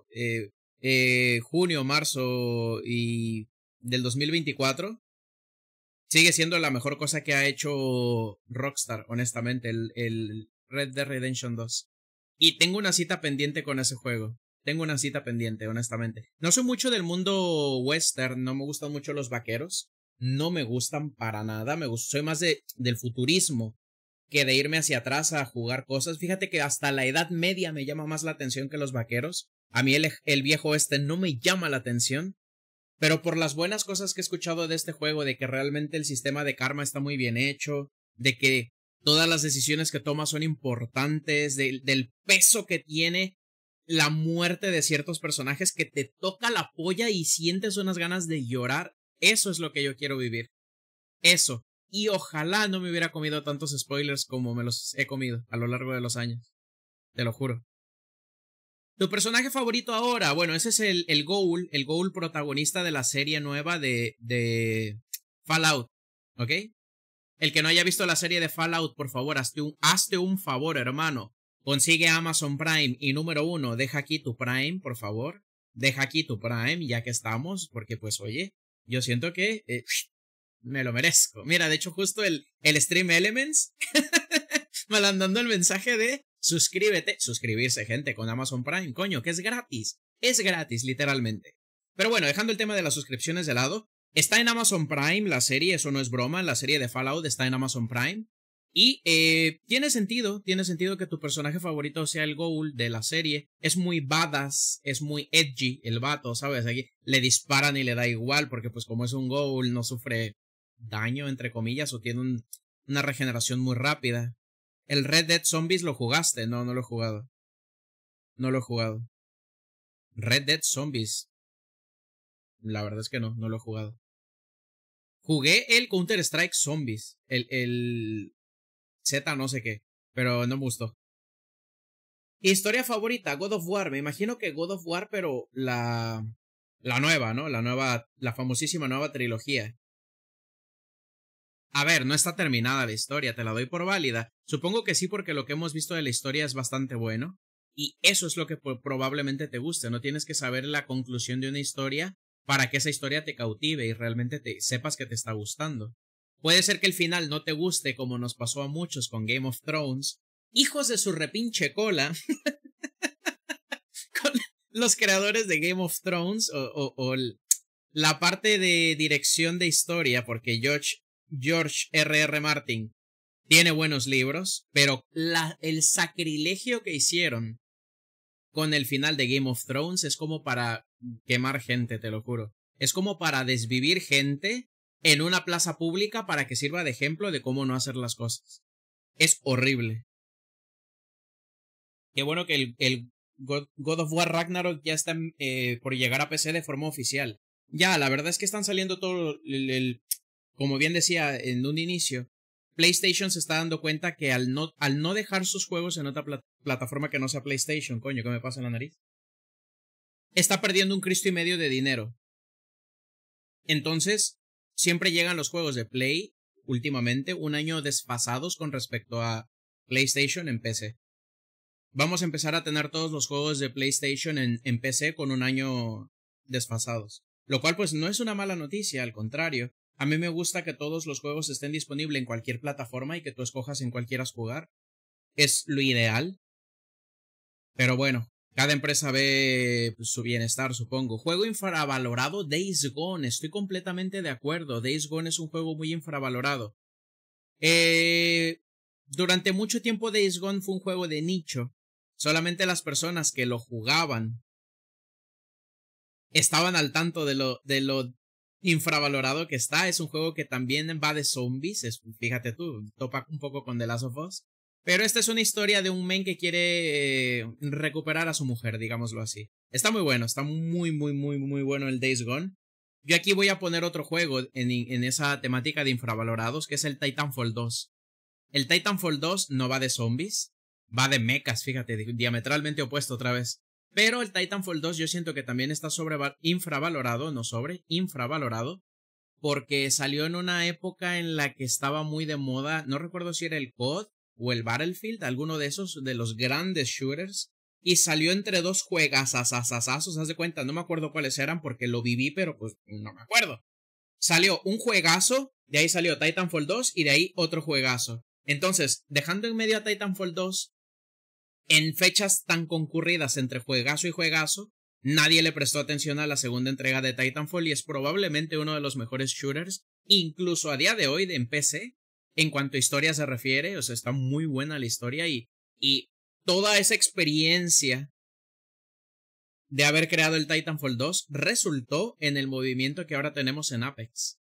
junio, marzo y del 2024, sigue siendo la mejor cosa que ha hecho Rockstar, honestamente, el Red Dead Redemption 2. Y tengo una cita pendiente con ese juego. Tengo una cita pendiente, honestamente. No soy mucho del mundo western, no me gustan mucho los vaqueros. No me gustan para nada, soy más del futurismo que de irme hacia atrás a jugar cosas. Fíjate que hasta la Edad Media me llama más la atención que los vaqueros. A mí el viejo oeste no me llama la atención. Pero por las buenas cosas que he escuchado de este juego, de que realmente el sistema de karma está muy bien hecho, de que todas las decisiones que tomas son importantes, del peso que tiene la muerte de ciertos personajes, que te toca la polla y sientes unas ganas de llorar, eso es lo que yo quiero vivir. Eso. Y ojalá no me hubiera comido tantos spoilers como me los he comido a lo largo de los años. Te lo juro. ¿Tu personaje favorito ahora? Bueno, ese es el Ghoul protagonista de la serie nueva de Fallout, ¿ok? El que no haya visto la serie de Fallout, por favor, hazte un favor, hermano. Consigue Amazon Prime y número 1, deja aquí tu Prime, por favor. Deja aquí tu Prime, ya que estamos, porque pues oye, yo siento que me lo merezco. Mira, de hecho justo el Stream Elements mandando el mensaje de suscríbete, suscribirse gente con Amazon Prime, coño, que es gratis literalmente. Pero bueno, dejando el tema de las suscripciones de lado, está en Amazon Prime la serie, eso no es broma, la serie de Fallout está en Amazon Prime. Y tiene sentido que tu personaje favorito sea el Ghoul de la serie. Es muy badass, es muy edgy el vato, ¿sabes? Aquí le disparan y le da igual, porque pues como es un Ghoul no sufre daño, entre comillas, o tiene una regeneración muy rápida. El Red Dead Zombies lo jugaste, no lo he jugado. No lo he jugado. Red Dead Zombies. La verdad es que no lo he jugado. Jugué el Counter-Strike Zombies. El Z no sé qué. Pero no me gustó. Historia favorita, God of War. Me imagino que God of War, pero la nueva, ¿no? La famosísima nueva trilogía. A ver, no está terminada la historia, te la doy por válida. Supongo que sí, porque lo que hemos visto de la historia es bastante bueno. Y eso es lo que probablemente te guste. No tienes que saber la conclusión de una historia para que esa historia te cautive y realmente sepas que te está gustando. Puede ser que el final no te guste, como nos pasó a muchos con Game of Thrones. Hijos de su repinche cola. Con los creadores de Game of Thrones o la parte de dirección de historia, porque George R.R. Martin tiene buenos libros, pero el sacrilegio que hicieron con el final de Game of Thrones es como para quemar gente, te lo juro. Es como para desvivir gente en una plaza pública para que sirva de ejemplo de cómo no hacer las cosas. Es horrible. Qué bueno que el God of War Ragnarok ya está por llegar a PC de forma oficial. Ya, la verdad es que están saliendo todo como bien decía en un inicio, PlayStation se está dando cuenta que al no dejar sus juegos en otra plataforma que no sea PlayStation, coño, ¿qué me pasa en la nariz? Está perdiendo un Cristo y medio de dinero. Entonces, siempre llegan los juegos de Play, últimamente, un año desfasados con respecto a PlayStation en PC. Vamos a empezar a tener todos los juegos de PlayStation en PC con un año desfasados. Lo cual pues no es una mala noticia, al contrario. A mí me gusta que todos los juegos estén disponibles en cualquier plataforma y que tú escojas en cuál quieras jugar. Es lo ideal. Pero bueno, cada empresa ve su bienestar, supongo. Juego infravalorado, Days Gone. Estoy completamente de acuerdo. Days Gone es un juego muy infravalorado. Durante mucho tiempo Days Gone fue un juego de nicho. Solamente las personas que lo jugaban estaban al tanto de lo infravalorado que está. Es un juego que también va de zombies. Fíjate tú, topa un poco con The Last of Us. Pero esta es una historia de un men que quiere recuperar a su mujer, digámoslo así. Está muy bueno, está muy bueno el Days Gone. Yo aquí voy a poner otro juego en esa temática de infravalorados, que es el Titanfall 2. El Titanfall 2 no va de zombies, va de mechas, fíjate, diametralmente opuesto otra vez. Pero el Titanfall 2 yo siento que también está infravalorado, infravalorado, porque salió en una época en la que estaba muy de moda, no recuerdo si era el COD o el Battlefield, alguno de esos, de los grandes shooters, y salió entre dos juegasasasazazos, haz de cuenta, no me acuerdo cuáles eran porque lo viví, pero pues no me acuerdo. Salió un juegazo, de ahí salió Titanfall 2 y de ahí otro juegazo. Entonces, dejando en medio a Titanfall 2, en fechas tan concurridas entre juegazo y juegazo, nadie le prestó atención a la segunda entrega de Titanfall y es probablemente uno de los mejores shooters, incluso a día de hoy en PC, en cuanto a historia se refiere. O sea, está muy buena la historia y toda esa experiencia de haber creado el Titanfall 2 resultó en el movimiento que ahora tenemos en Apex.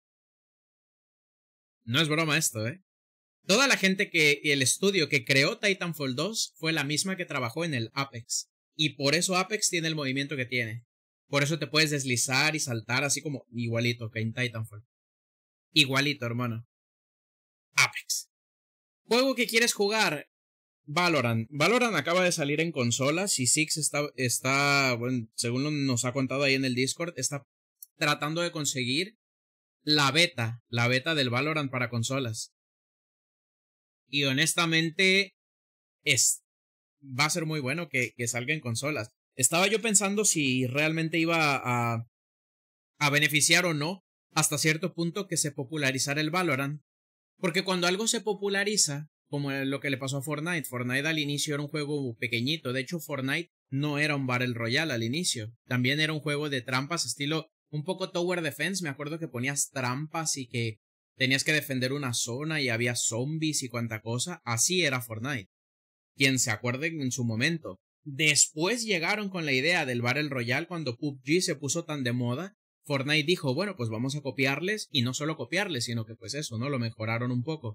No es broma esto, ¿eh? Toda la gente el estudio que creó Titanfall 2 fue la misma que trabajó en el Apex. Y por eso Apex tiene el movimiento que tiene. Por eso te puedes deslizar y saltar así como igualito que en Titanfall. Igualito, hermano. Apex. Juego que quieres jugar. Valorant. Valorant acaba de salir en consolas y Six está bueno, según nos ha contado ahí en el Discord, está tratando de conseguir la beta del Valorant para consolas. Y honestamente, va a ser muy bueno que salga en consolas. Estaba yo pensando si realmente iba a beneficiar o no, hasta cierto punto, que se popularizara el Valorant. Porque cuando algo se populariza, como lo que le pasó a Fortnite, Fortnite al inicio era un juego pequeñito. De hecho, Fortnite no era un Battle Royale al inicio. También era un juego de trampas, estilo un poco Tower Defense. Me acuerdo que ponías trampas y que tenías que defender una zona y había zombies y cuanta cosa. Así era Fortnite. Quien se acuerde en su momento. Después llegaron con la idea del Battle Royale cuando PUBG se puso tan de moda. Fortnite dijo, bueno, pues vamos a copiarles, y no solo copiarles, sino que pues eso, ¿no? Lo mejoraron un poco.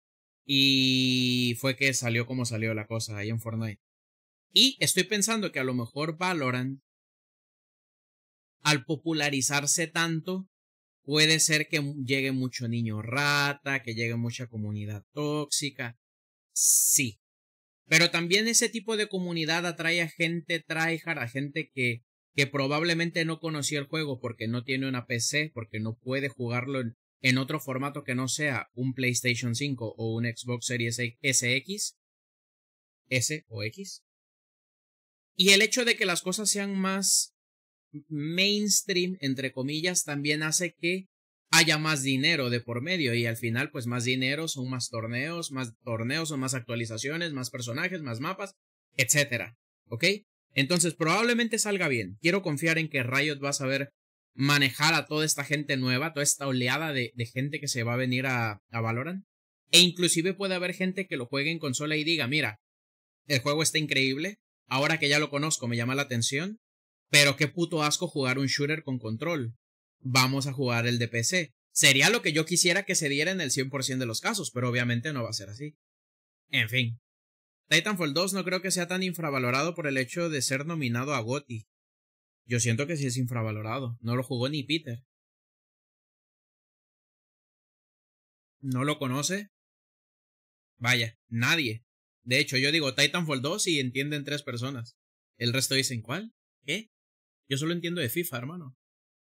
Y fue que salió como salió la cosa ahí en Fortnite. Y estoy pensando que a lo mejor Valorant, al popularizarse tanto, puede ser que llegue mucho niño rata, que llegue mucha comunidad tóxica. Sí. Pero también ese tipo de comunidad atrae a gente tryhard, a gente que probablemente no conoció el juego porque no tiene una PC, porque no puede jugarlo en otro formato que no sea un PlayStation 5 o un Xbox Series SX, S o X. Y el hecho de que las cosas sean más mainstream, entre comillas, también hace que haya más dinero de por medio, y al final pues más dinero son más torneos son más actualizaciones, más personajes, más mapas, etcétera. ¿Ok? Entonces probablemente salga bien. Quiero confiar en que Riot va a saber manejar a toda esta gente nueva, toda esta oleada de gente que se va a venir a Valorant. E inclusive puede haber gente que lo juegue en consola y diga, mira, el juego está increíble, ahora que ya lo conozco me llama la atención, pero qué puto asco jugar un shooter con control. Vamos a jugar el de PC. Sería lo que yo quisiera que se diera en el 100% de los casos, pero obviamente no va a ser así. En fin. Titanfall 2 no creo que sea tan infravalorado por el hecho de ser nominado a GOTY. Yo siento que sí es infravalorado. No lo jugó ni Peter. ¿No lo conoce? Vaya, nadie. De hecho, yo digo Titanfall 2 y entienden 3 personas. El resto dicen, ¿cuál? ¿Qué? Yo solo entiendo de FIFA, hermano.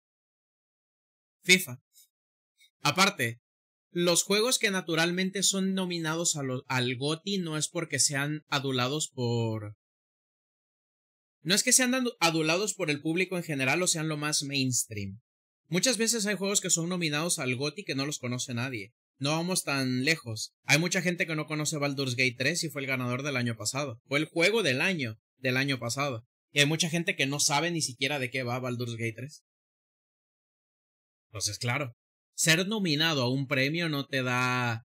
FIFA. Aparte, los juegos que naturalmente son nominados al GOTY no es porque sean adulados por... No es que sean adulados por el público en general o sean lo más mainstream. Muchas veces hay juegos que son nominados al GOTY que no los conoce nadie. No vamos tan lejos. Hay mucha gente que no conoce Baldur's Gate 3 y fue el ganador del año pasado. Fue el juego del año pasado. Y hay mucha gente que no sabe ni siquiera de qué va Baldur's Gate 3. Entonces, claro, ser nominado a un premio no te da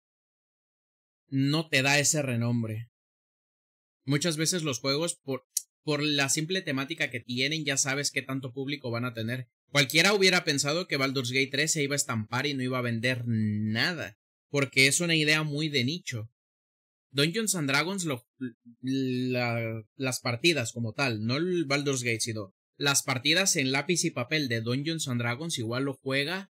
ese renombre. Muchas veces los juegos, por la simple temática que tienen, ya sabes qué tanto público van a tener. Cualquiera hubiera pensado que Baldur's Gate 3 se iba a estampar y no iba a vender nada, porque es una idea muy de nicho. Dungeons and Dragons, las partidas como tal, no el Baldur's Gate, sino las partidas en lápiz y papel de Dungeons and Dragons igual lo juega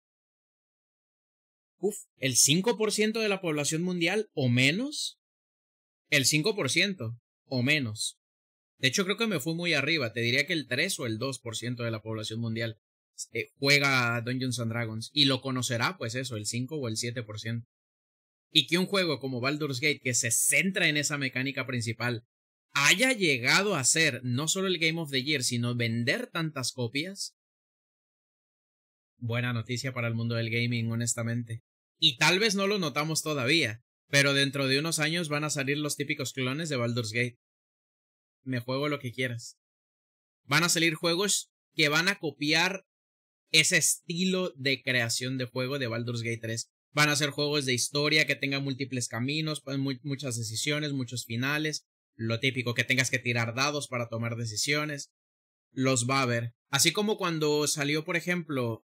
el 5% de la población mundial o menos. El 5% o menos. De hecho, creo que me fui muy arriba. Te diría que el 3 o el 2% de la población mundial juega Dungeons and Dragons. Y lo conocerá, pues eso, el 5 o el 7%. Y que un juego como Baldur's Gate, que se centra en esa mecánica principal, haya llegado a ser no solo el Game of the Year, sino vender tantas copias. Buena noticia para el mundo del gaming, honestamente. Y tal vez no lo notamos todavía, pero dentro de unos años van a salir los típicos clones de Baldur's Gate. Me juego lo que quieras. Van a salir juegos que van a copiar ese estilo de creación de juego de Baldur's Gate 3. Van a ser juegos de historia que tengan múltiples caminos, muchas decisiones, muchos finales. Lo típico, que tengas que tirar dados para tomar decisiones. Los va a haber. Así como cuando salió, por ejemplo,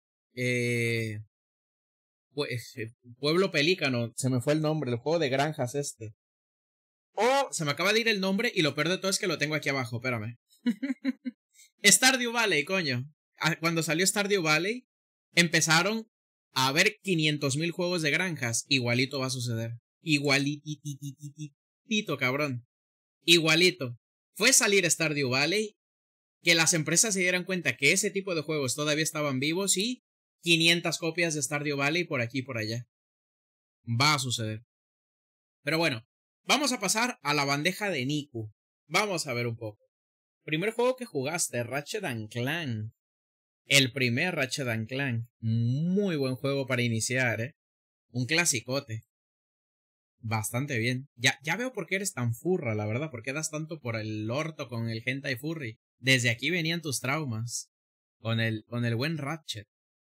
Pueblo Pelícano. Se me fue el nombre, el juego de granjas este. Oh, se me acaba de ir el nombre y lo peor de todo es que lo tengo aquí abajo, espérame. Stardew Valley, coño. Cuando salió Stardew Valley, empezaron a haber 500,000 juegos de granjas. Igualito va a suceder. Igualitito, cabrón. Igualito. Fue salir Stardew Valley, que las empresas se dieran cuenta que ese tipo de juegos todavía estaban vivos y 500 copias de Stardew Valley por aquí y por allá. Va a suceder. Pero bueno, vamos a pasar a la bandeja de Niku. Vamos a ver un poco. Primer juego que jugaste, Ratchet & Clank. El primer Ratchet & Clank. Muy buen juego para iniciar, Un clasicote. Bastante bien. Ya veo por qué eres tan furra, la verdad. Por qué das tanto por el orto con el hentai furry. Desde aquí venían tus traumas. Con el buen Ratchet.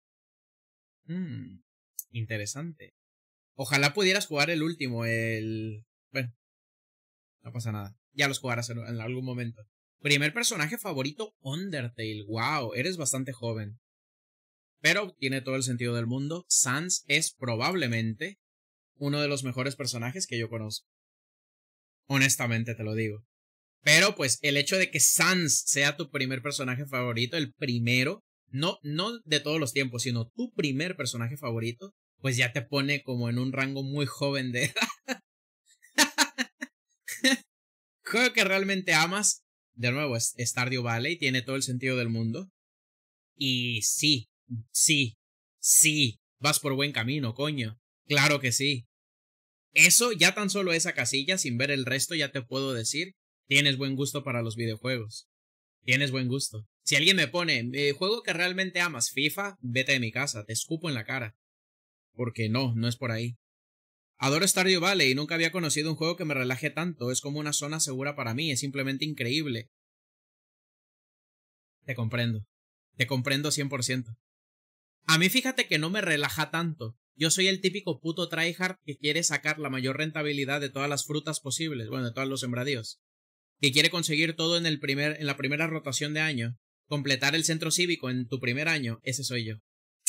Interesante. Ojalá pudieras jugar el último, Bueno, no pasa nada. Ya los jugarás en algún momento. Primer personaje favorito, Undertale. Wow, eres bastante joven. Pero tiene todo el sentido del mundo. Sans es probablemente uno de los mejores personajes que yo conozco. Honestamente te lo digo. Pero pues el hecho de que Sans sea tu primer personaje favorito, el primero, no de todos los tiempos, sino tu primer personaje favorito, pues ya te pone como en un rango muy joven de edad. Juego que realmente amas. De nuevo, es Stardew Valley, tiene todo el sentido del mundo. Y sí, vas por buen camino, coño. Claro que sí. Eso, ya tan solo esa casilla, sin ver el resto, ya te puedo decir, tienes buen gusto para los videojuegos. Tienes buen gusto. Si alguien me pone, juego que realmente amas, FIFA, vete de mi casa, te escupo en la cara. Porque no es por ahí. Adoro Stardew Valley y nunca había conocido un juego que me relaje tanto. Es como una zona segura para mí, es simplemente increíble. Te comprendo 100%. A mí fíjate que no me relaja tanto, Yo soy el típico puto tryhard que quiere sacar la mayor rentabilidad de todas las frutas posibles, bueno, de todos los sembradíos. Que quiere conseguir todo en la primera rotación de año. Completar el centro cívico en tu primer año, ese soy yo.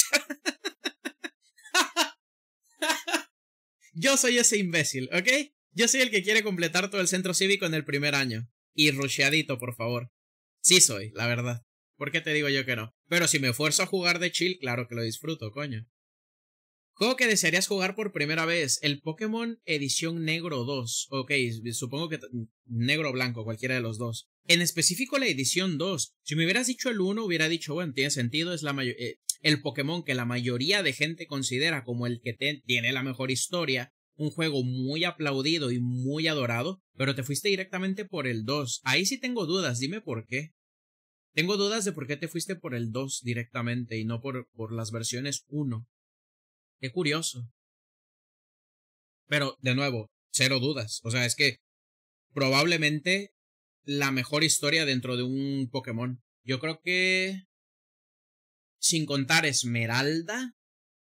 Yo soy ese imbécil, ¿ok? Yo soy el que quiere completar todo el centro cívico en el primer año. Y rusheadito, por favor. Sí soy, la verdad. ¿Por qué te digo yo que no? Pero si me esfuerzo a jugar de chill, claro que lo disfruto, coño. Juego que desearías jugar por primera vez, el Pokémon Edición Negro 2. Ok, supongo que negro o blanco, cualquiera de los dos. En específico la Edición 2. Si me hubieras dicho el 1, hubiera dicho, bueno, tiene sentido, es el Pokémon que la mayoría de gente considera como el que tiene la mejor historia. Un juego muy aplaudido y muy adorado, pero te fuiste directamente por el 2. Ahí sí tengo dudas, dime por qué. Tengo dudas de por qué te fuiste por el 2 directamente y no por las versiones 1. Qué curioso. Pero, de nuevo, cero dudas. O sea, es que probablemente la mejor historia dentro de un Pokémon. Yo creo que... Sin contar Esmeralda.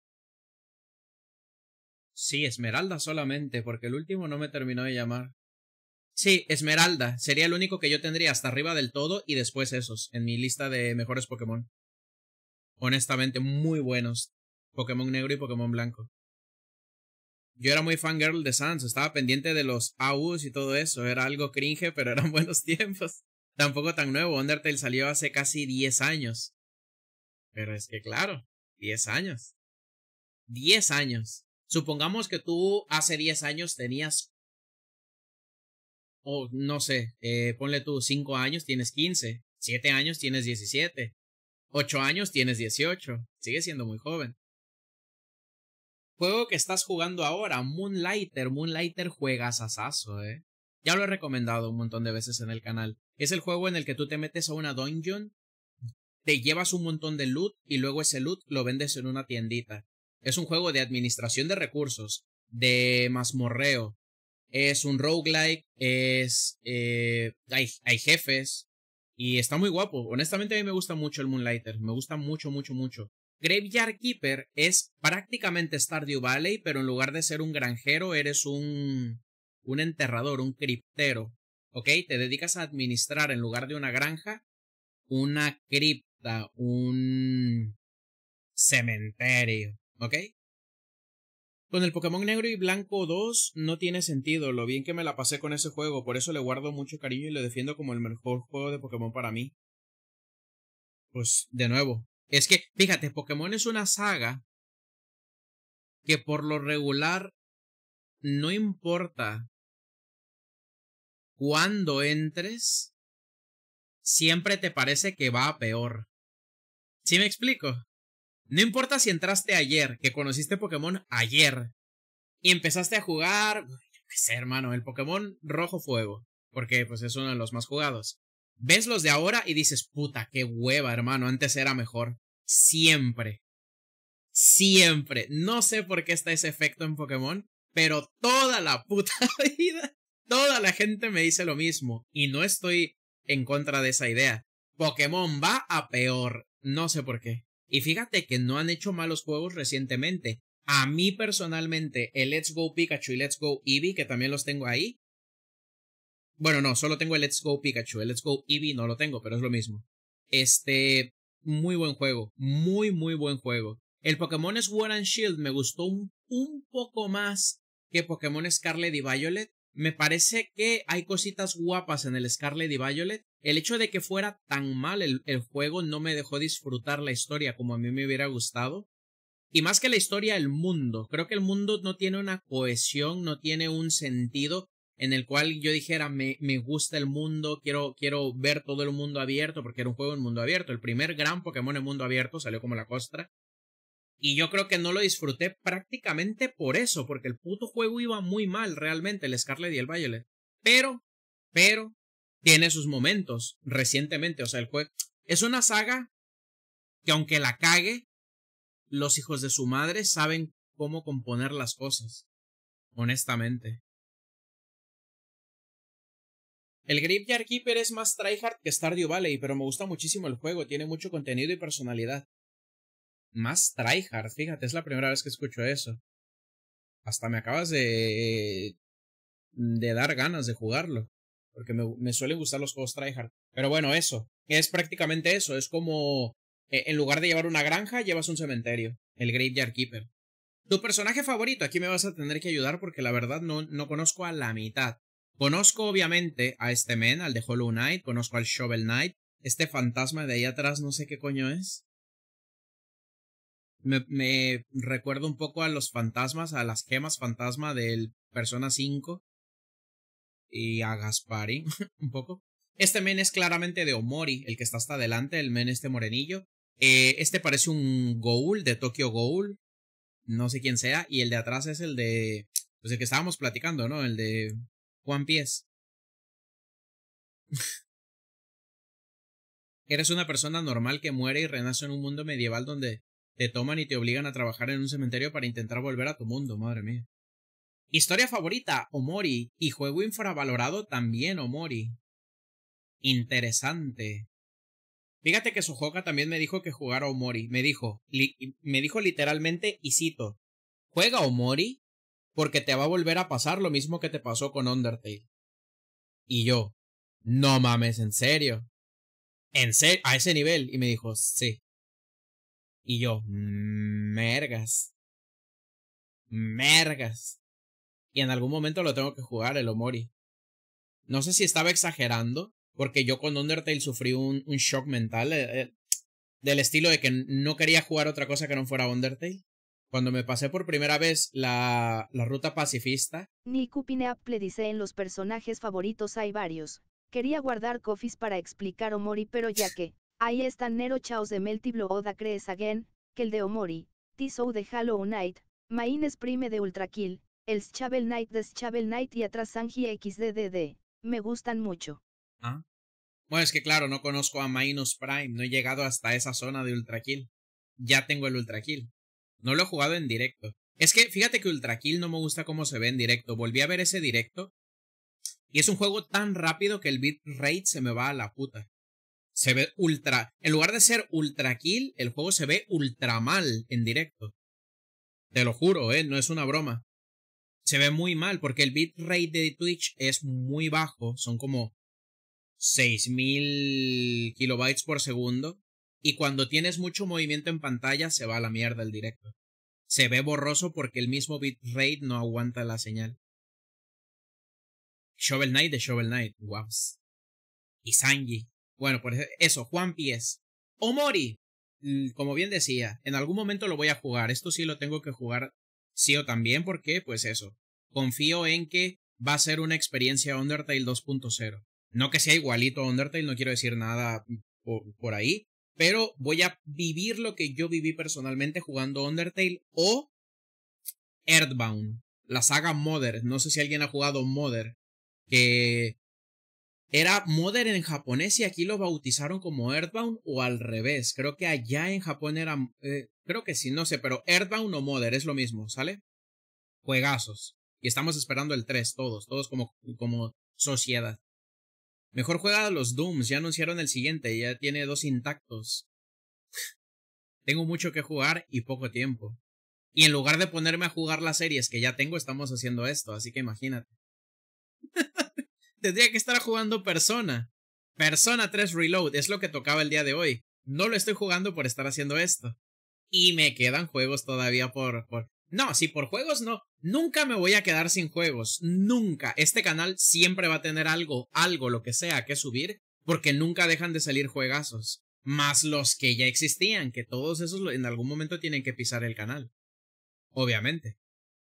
Sí, Esmeralda solamente, porque el último no me terminó de llamar. Sí, Esmeralda. Sería el único que yo tendría hasta arriba del todo y después esos, en mi lista de mejores Pokémon. Honestamente, muy buenos. Pokémon Negro y Pokémon Blanco. Yo era muy fangirl de Sans, estaba pendiente de los AUs y todo eso. Era algo cringe, pero eran buenos tiempos. Tampoco tan nuevo, Undertale salió hace casi 10 años. Pero es que claro, 10 años. 10 años. Supongamos que tú hace 10 años tenías, o no sé, ponle tú 5 años, tienes 15. 7 años tienes 17. 8 años tienes 18. Sigue siendo muy joven. Juego que estás jugando ahora, Moonlighter. Moonlighter juegas asazo, Ya lo he recomendado un montón de veces en el canal. Es el juego en el que tú te metes a una dungeon, te llevas un montón de loot y luego ese loot lo vendes en una tiendita. Es un juego de administración de recursos, de mazmorreo. Es un roguelike, hay jefes y está muy guapo. Honestamente a mí me gusta mucho el Moonlighter, me gusta mucho, mucho, mucho. Graveyard Keeper es prácticamente Stardew Valley, pero en lugar de ser un granjero eres un enterrador, un criptero, ¿ok? Te dedicas a administrar en lugar de una granja, una cripta, un cementerio, ¿ok? Con el Pokémon Negro y Blanco 2 no tiene sentido lo bien que me la pasé con ese juego, por eso le guardo mucho cariño y lo defiendo como el mejor juego de Pokémon para mí. Pues, de nuevo, es que, fíjate, Pokémon es una saga que por lo regular no importa cuándo entres, siempre te parece que va a peor. ¿Sí me explico? No importa si entraste ayer, que conociste Pokémon ayer, y empezaste a jugar, qué sé, hermano, el Pokémon Rojo Fuego, porque pues es uno de los más jugados. Ves los de ahora y dices, puta, qué hueva, hermano, antes era mejor. Siempre. Siempre. No sé por qué está ese efecto en Pokémon, pero toda la puta vida, toda la gente me dice lo mismo, y no estoy en contra de esa idea. Pokémon va a peor, no sé por qué. Y fíjate que no han hecho malos juegos recientemente. A mí personalmente, el Let's Go Pikachu y Let's Go Eevee, que también los tengo ahí. Bueno, no, solo tengo el Let's Go Pikachu, el Let's Go Eevee no lo tengo, pero es lo mismo. Muy buen juego, muy, muy buen juego. El Pokémon Sword and Shield me gustó un poco más que Pokémon Scarlet y Violet. Me parece que hay cositas guapas en el Scarlet y Violet. El hecho de que fuera tan mal el juego no me dejó disfrutar la historia como a mí me hubiera gustado. Y más que la historia, el mundo. Creo que el mundo no tiene una cohesión, no tiene un sentido en el cual yo dijera, me gusta el mundo, quiero ver todo el mundo abierto, porque era un juego en mundo abierto. El primer gran Pokémon en mundo abierto salió como la costra. Y yo creo que no lo disfruté prácticamente por eso, porque el puto juego iba muy mal realmente, el Scarlet y el Violet. Pero, tiene sus momentos recientemente. O sea, el juego es una saga que aunque la cague, los hijos de su madre saben cómo componer las cosas. Honestamente. El Graveyard Keeper es más tryhard que Stardew Valley, pero me gusta muchísimo el juego, tiene mucho contenido y personalidad. Más tryhard, fíjate, es la primera vez que escucho eso. Hasta me acabas de dar ganas de jugarlo. Porque me suelen gustar los juegos tryhard. Pero bueno, eso. Es prácticamente eso. Es como... en lugar de llevar una granja, llevas un cementerio. El Graveyard Keeper. ¿Tu personaje favorito? Aquí me vas a tener que ayudar porque la verdad no conozco a la mitad. Conozco obviamente a este men, al de Hollow Knight. Conozco al Shovel Knight. Este fantasma de ahí atrás no sé qué coño es. Me recuerdo un poco a los fantasmas, a las gemas fantasma del Persona 5. Y a Gasparín, un poco. Este men es claramente de Omori, el que está hasta adelante, el men este morenillo. Este parece un Ghoul, de Tokyo Ghoul. No sé quién sea. Y el de atrás es el de... Pues el que estábamos platicando, ¿no? El de One Piece. Eres una persona normal que muere y renace en un mundo medieval donde te toman y te obligan a trabajar en un cementerio para intentar volver a tu mundo, madre mía. Historia favorita, Omori. Y juego infravalorado también, Omori. Interesante. Fíjate que Sohoka también me dijo que jugara Omori. Me dijo literalmente, y cito, juega Omori porque te va a volver a pasar lo mismo que te pasó con Undertale. Y yo, no mames, ¿en serio? ¿En serio? A ese nivel. Y me dijo, sí. Y yo, mergas. Mergas. Y en algún momento lo tengo que jugar, el Omori. No sé si estaba exagerando, porque yo con Undertale sufrí un shock mental del estilo de que no quería jugar otra cosa que no fuera Undertale. Cuando me pasé por primera vez la ruta pacifista. Niku Pineapple dice en los personajes favoritos hay varios. Quería guardar coffees para explicar Omori pero ya que, ahí están Nero Chaos de Melty Oda Crees Again, que el de Omori, T-Soul de Hollow Knight, Main Prime de Ultra Kill, el Shovel Knight de Shovel Knight y atrás Sanji XDDD, me gustan mucho. Ah. Bueno, es que claro, no conozco a Minus Prime, no he llegado hasta esa zona de Ultra Kill. Ya tengo el Ultra Kill. No lo he jugado en directo. Es que fíjate que Ultra Kill no me gusta cómo se ve en directo. Volví a ver ese directo y es un juego tan rápido que el bitrate se me va a la puta. Se ve ultra... En lugar de ser Ultra Kill, el juego se ve ultra mal en directo. Te lo juro, no es una broma. Se ve muy mal porque el bitrate de Twitch es muy bajo. Son como 6000 kilobytes por segundo. Y cuando tienes mucho movimiento en pantalla se va a la mierda el directo. Se ve borroso porque el mismo bitrate no aguanta la señal. Shovel Knight de Shovel Knight, guaps. Y Sanji. Bueno, por eso, Juan Pies. Omori. Como bien decía, en algún momento lo voy a jugar. Esto sí lo tengo que jugar sí o también porque, pues eso, confío en que va a ser una experiencia Undertale 2.0. No que sea igualito a Undertale, no quiero decir nada por ahí, pero voy a vivir lo que yo viví personalmente jugando Undertale o Earthbound, la saga Mother. No sé si alguien ha jugado Mother, que era Mother en japonés y aquí lo bautizaron como Earthbound o al revés. Creo que allá en Japón era... creo que sí, no sé, pero Earthbound o Mother es lo mismo, ¿sale? Juegazos. Y estamos esperando el 3, todos como sociedad. Mejor juega los Dooms, ya anunciaron el siguiente, ya tiene 2 intactos. Tengo mucho que jugar y poco tiempo. Y en lugar de ponerme a jugar las series que ya tengo, estamos haciendo esto, así que imagínate. Tendría que estar jugando Persona. Persona 3 Reload es lo que tocaba el día de hoy. No lo estoy jugando por estar haciendo esto. Y me quedan juegos todavía por... No, si por juegos no. Nunca me voy a quedar sin juegos. Nunca. Este canal siempre va a tener algo, lo que sea, que subir. Porque nunca dejan de salir juegazos. Más los que ya existían, que todos esos en algún momento tienen que pisar el canal. Obviamente.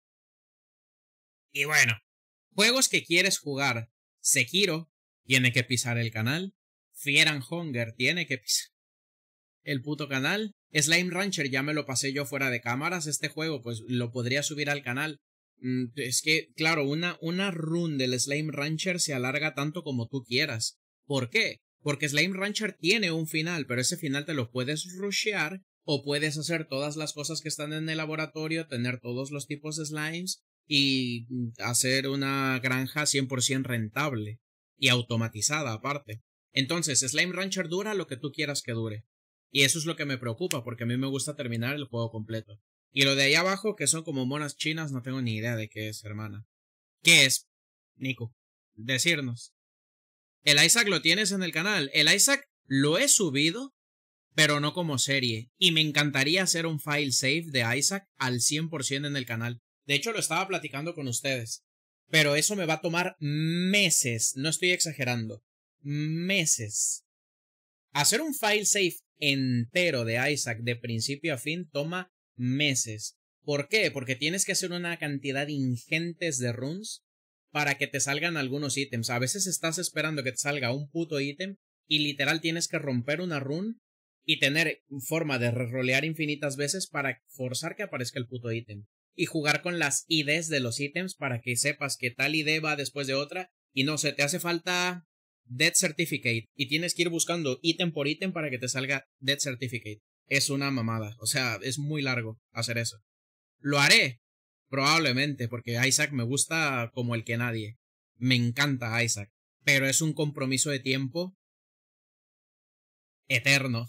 Y bueno, juegos que quieres jugar. Sekiro tiene que pisar el canal. Fear and Hunger tiene que pisar el puto canal. Slime Rancher ya me lo pasé yo fuera de cámaras. Este juego pues lo podría subir al canal. Es que, claro, una run del Slime Rancher se alarga tanto como tú quieras. ¿Por qué? Porque Slime Rancher tiene un final, pero ese final te lo puedes rushear o puedes hacer todas las cosas que están en el laboratorio, tener todos los tipos de slimes y hacer una granja 100% rentable y automatizada aparte. Entonces, Slime Rancher dura lo que tú quieras que dure. Y eso es lo que me preocupa, porque a mí me gusta terminar el juego completo. Y lo de ahí abajo, que son como monas chinas, no tengo ni idea de qué es, hermana. ¿Qué es, Nico? Decirnos. El Isaac lo tienes en el canal. El Isaac lo he subido, pero no como serie. Y me encantaría hacer un file save de Isaac al 100% en el canal. De hecho, lo estaba platicando con ustedes. Pero eso me va a tomar meses. No estoy exagerando. Meses. Hacer un file save entero de Isaac de principio a fin toma meses. ¿Por qué? Porque tienes que hacer una cantidad ingentes de runs para que te salgan algunos ítems. A veces estás esperando que te salga un puto ítem y literal tienes que romper una run y tener forma de rerolear infinitas veces para forzar que aparezca el puto ítem. Y jugar con las IDs de los ítems para que sepas que tal ID va después de otra y no sé, te hace falta Death Certificate y tienes que ir buscando ítem por ítem para que te salga Death Certificate. Es una mamada, o sea, es muy largo hacer eso. Lo haré, probablemente, porque Isaac me gusta como el que nadie. Me encanta Isaac, pero es un compromiso de tiempo eterno.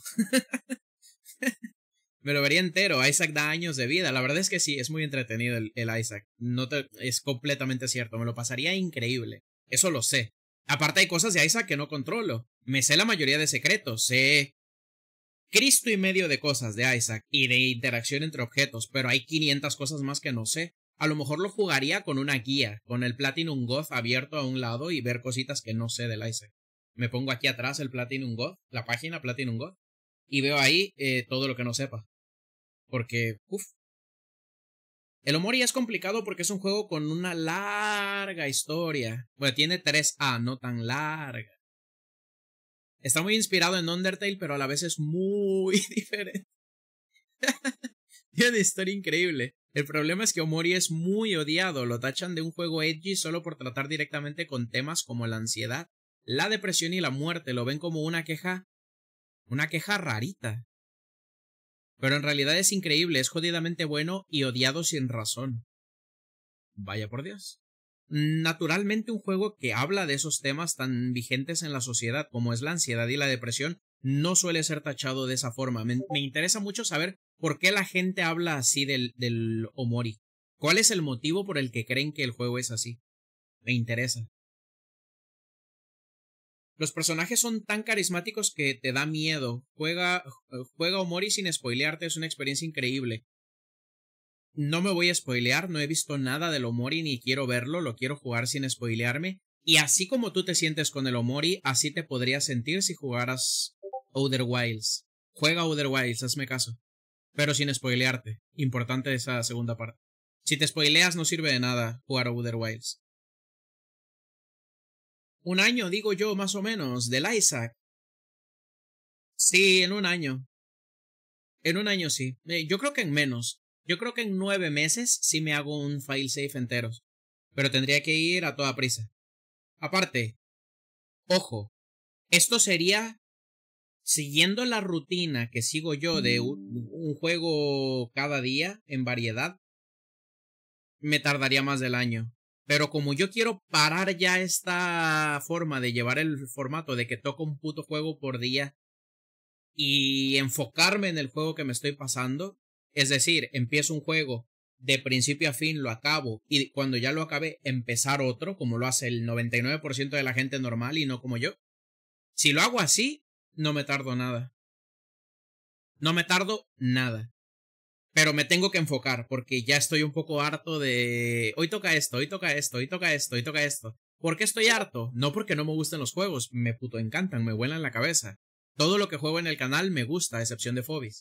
Me lo vería entero. Isaac da años de vida. La verdad es que sí, es muy entretenido el Isaac. Es completamente cierto. Me lo pasaría increíble. Eso lo sé. Aparte hay cosas de Isaac que no controlo. Me sé la mayoría de secretos. Sé Cristo y medio de cosas de Isaac y de interacción entre objetos, pero hay 500 cosas más que no sé. A lo mejor lo jugaría con una guía, con el Platinum God abierto a un lado y ver cositas que no sé del Isaac. Me pongo aquí atrás el Platinum God, la página Platinum God, y veo ahí todo lo que no sepa. Porque, el Omori es complicado porque es un juego con una larga historia. Bueno, tiene 3A, no tan larga. Está muy inspirado en Undertale, pero a la vez es muy diferente. Tiene una historia increíble. El problema es que Omori es muy odiado. Lo tachan de un juego edgy solo por tratar directamente con temas como la ansiedad, la depresión y la muerte. Lo ven como una queja rarita. Pero en realidad es increíble, es jodidamente bueno y odiado sin razón. Vaya por Dios. Naturalmente un juego que habla de esos temas tan vigentes en la sociedad como es la ansiedad y la depresión no suele ser tachado de esa forma. Me interesa mucho saber por qué la gente habla así del Omori. ¿Cuál es el motivo por el que creen que el juego es así? Me interesa. Los personajes son tan carismáticos que te da miedo. Juega Omori sin spoilearte, es una experiencia increíble. No me voy a spoilear, no he visto nada del Omori ni quiero verlo, lo quiero jugar sin spoilearme. Y así como tú te sientes con el Omori, así te podrías sentir si jugaras Outer Wilds. Juega Outer Wilds, hazme caso. Pero sin spoilearte. Importante esa segunda parte. Si te spoileas no sirve de nada jugar Outer Wilds. Un año, digo yo, más o menos, del Isaac. Sí, en un año. En un año sí. Yo creo que en menos. Yo creo que en 9 meses sí me hago un file save enteros. Pero tendría que ir a toda prisa. Aparte, ojo, esto sería siguiendo la rutina que sigo yo de un juego cada día en variedad. Me tardaría más del año. Pero como yo quiero parar ya esta forma de llevar el formato de que toco un puto juego por día y enfocarme en el juego que me estoy pasando, es decir, empiezo un juego de principio a fin, lo acabo y cuando ya lo acabé empezar otro, como lo hace el 99% de la gente normal y no como yo. Si lo hago así, no me tardo nada. No me tardo nada. Pero me tengo que enfocar porque ya estoy un poco harto de... Hoy toca esto, hoy toca esto, hoy toca esto, hoy toca esto. ¿Por qué estoy harto? No porque no me gusten los juegos, me puto encantan, me vuelan la cabeza. Todo lo que juego en el canal me gusta, a excepción de Phobos.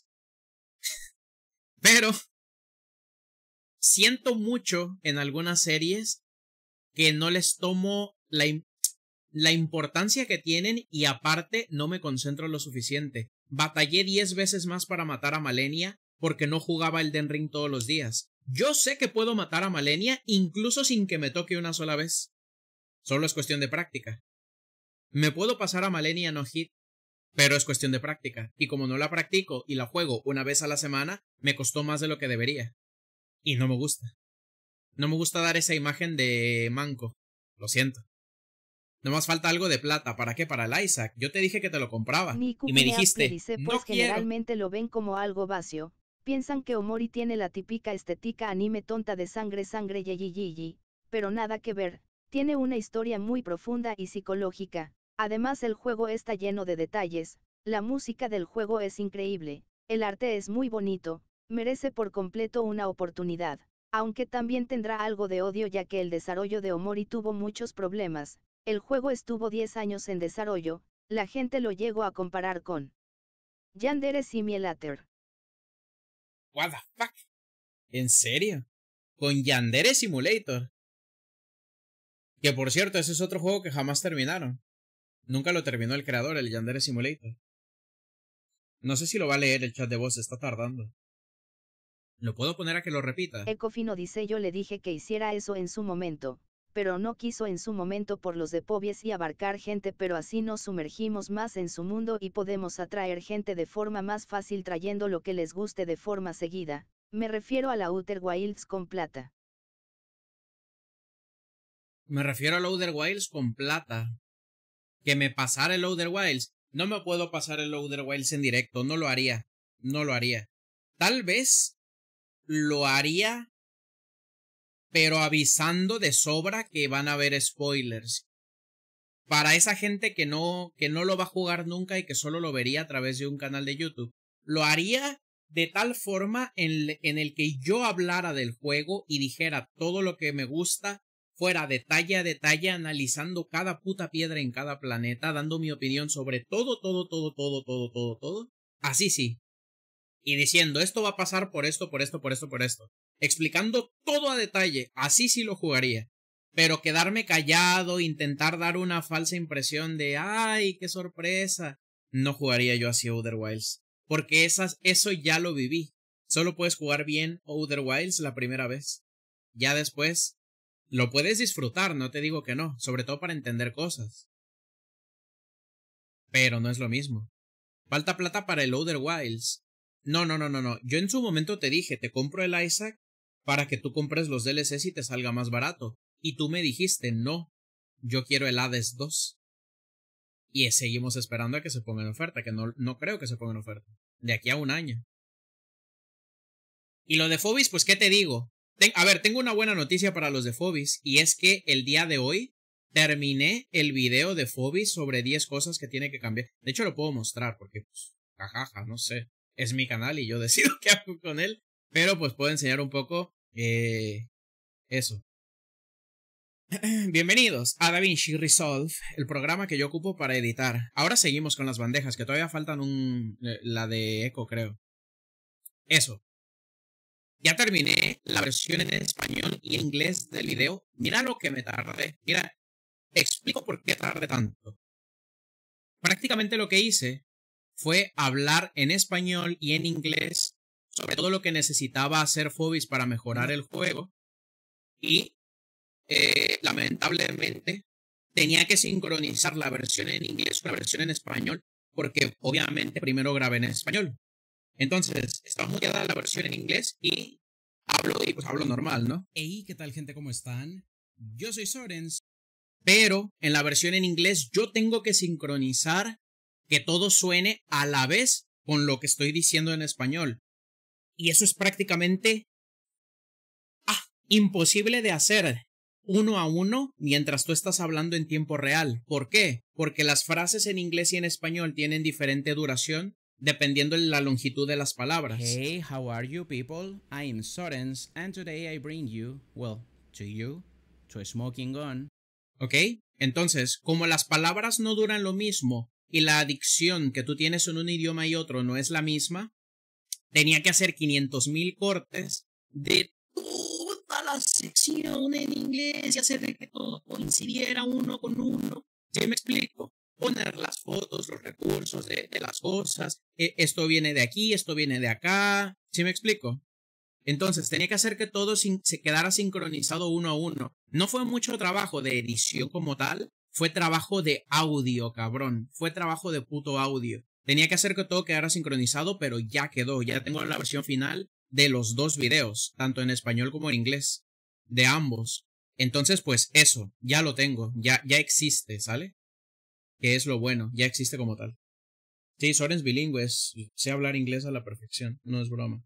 Pero siento mucho en algunas series que no les tomo la importancia que tienen y aparte no me concentro lo suficiente. Batallé 10 veces más para matar a Malenia porque no jugaba Elden Ring todos los días. Yo sé que puedo matar a Malenia incluso sin que me toque una sola vez. Solo es cuestión de práctica. Me puedo pasar a Malenia no hit, pero es cuestión de práctica. Y como no la practico y la juego una vez a la semana, me costó más de lo que debería. Y no me gusta. No me gusta dar esa imagen de manco. Lo siento. Nomás falta algo de plata. ¿Para qué? Para el Isaac. Yo te dije que te lo compraba. Niku Y me Pineapple dijiste, dice, no pues quiero. generalmente lo ven como algo vacío. Piensan que Omori tiene la típica estética anime tonta de sangre yeyi, pero nada que ver. Tiene una historia muy profunda y psicológica. Además el juego está lleno de detalles. La música del juego es increíble. El arte es muy bonito. Merece por completo una oportunidad. Aunque también tendrá algo de odio ya que el desarrollo de Omori tuvo muchos problemas. El juego estuvo 10 años en desarrollo. La gente lo llegó a comparar con Yandere Simulator. What the fuck? ¿En serio? Con Yandere Simulator. Que por cierto, ese es otro juego que jamás terminaron. Nunca lo terminó el creador, el Yandere Simulator. No sé si lo va a leer el chat de voz, está tardando. ¿Lo puedo poner a que lo repita? Ecofino dice, yo le dije que hiciera eso en su momento, pero no quiso en su momento por los de Pobies y abarcar gente, pero así nos sumergimos más en su mundo y podemos atraer gente de forma más fácil trayendo lo que les guste de forma seguida. Me refiero a la Outer Wilds con plata. Me refiero al Outer Wilds con plata. Que me pasara el Outer Wilds. No me puedo pasar el Outer Wilds en directo, no lo haría. No lo haría. Tal vez lo haría, pero avisando de sobra que van a haber spoilers. Para esa gente que no lo va a jugar nunca y que solo lo vería a través de un canal de YouTube. Lo haría de tal forma en el que yo hablara del juego y dijera todo lo que me gusta, fuera detalle a detalle, analizando cada puta piedra en cada planeta, dando mi opinión sobre todo. Así sí. Y diciendo, esto va a pasar por esto. Explicando todo a detalle. Así sí lo jugaría. Pero quedarme callado, intentar dar una falsa impresión de, ¡ay, qué sorpresa! No jugaría yo así Outer Wilds. Porque eso ya lo viví. Solo puedes jugar bien Outer Wilds la primera vez. Ya después lo puedes disfrutar, no te digo que no. Sobre todo para entender cosas. Pero no es lo mismo. Falta plata para el Outer Wilds. No. Yo en su momento te dije, te compro el Isaac para que tú compres los DLCs y te salga más barato. Y tú me dijiste, no, yo quiero el Hades 2. Y seguimos esperando a que se ponga en oferta, que no creo que se ponga en oferta. De aquí a un año. Y lo de Phobis, pues, ¿qué te digo? Tengo una buena noticia para los de Phobis, y es que el día de hoy terminé el video de Phobis sobre 10 cosas que tiene que cambiar. De hecho, lo puedo mostrar, porque, pues, jajaja, no sé. Es mi canal y yo decido qué hago con él. Pero, pues, puedo enseñar un poco, eso. Bienvenidos a DaVinci Resolve, el programa que yo ocupo para editar. Ahora seguimos con las bandejas, que todavía faltan la de Echo, creo. Eso. Ya terminé la versión en español y en inglés del video. Mira lo que me tardé. Mira, explico por qué tardé tanto. Prácticamente lo que hice fue hablar en español y en inglés sobre todo lo que necesitaba hacer Phobis para mejorar el juego. Y lamentablemente tenía que sincronizar la versión en inglés con la versión en español, porque obviamente primero grabé en español. Entonces, estaba muteada la versión en inglés y hablo normal, ¿no? Hey, ¿qué tal, gente? ¿Cómo están? Yo soy Sorens. Pero en la versión en inglés yo tengo que sincronizar que todo suene a la vez con lo que estoy diciendo en español. Y eso es prácticamente imposible de hacer uno a uno mientras tú estás hablando en tiempo real. ¿Por qué? Porque las frases en inglés y en español tienen diferente duración dependiendo de la longitud de las palabras. Hey, how are you people? I'm Sorens and today I bring you, to a smoking gun. ¿Ok? Entonces, como las palabras no duran lo mismo y la dicción que tú tienes en un idioma y otro no es la misma, tenía que hacer 500,000 cortes de toda la sección en inglés y hacer de que todo coincidiera uno con uno. ¿Sí me explico? Poner las fotos, los recursos de las cosas. Esto viene de aquí, esto viene de acá. ¿Sí me explico? Entonces tenía que hacer que todo se quedara sincronizado uno a uno. No fue mucho trabajo de edición como tal, fue trabajo de audio, cabrón. Fue trabajo de puto audio. Tenía que hacer que todo quedara sincronizado, pero ya quedó. Ya tengo la versión final de los dos videos, tanto en español como en inglés. De ambos. Entonces, pues eso, ya lo tengo, ya existe, ¿sale? Que es lo bueno, ya existe como tal. Sí, Soren es bilingüe, sé hablar inglés a la perfección, no es broma.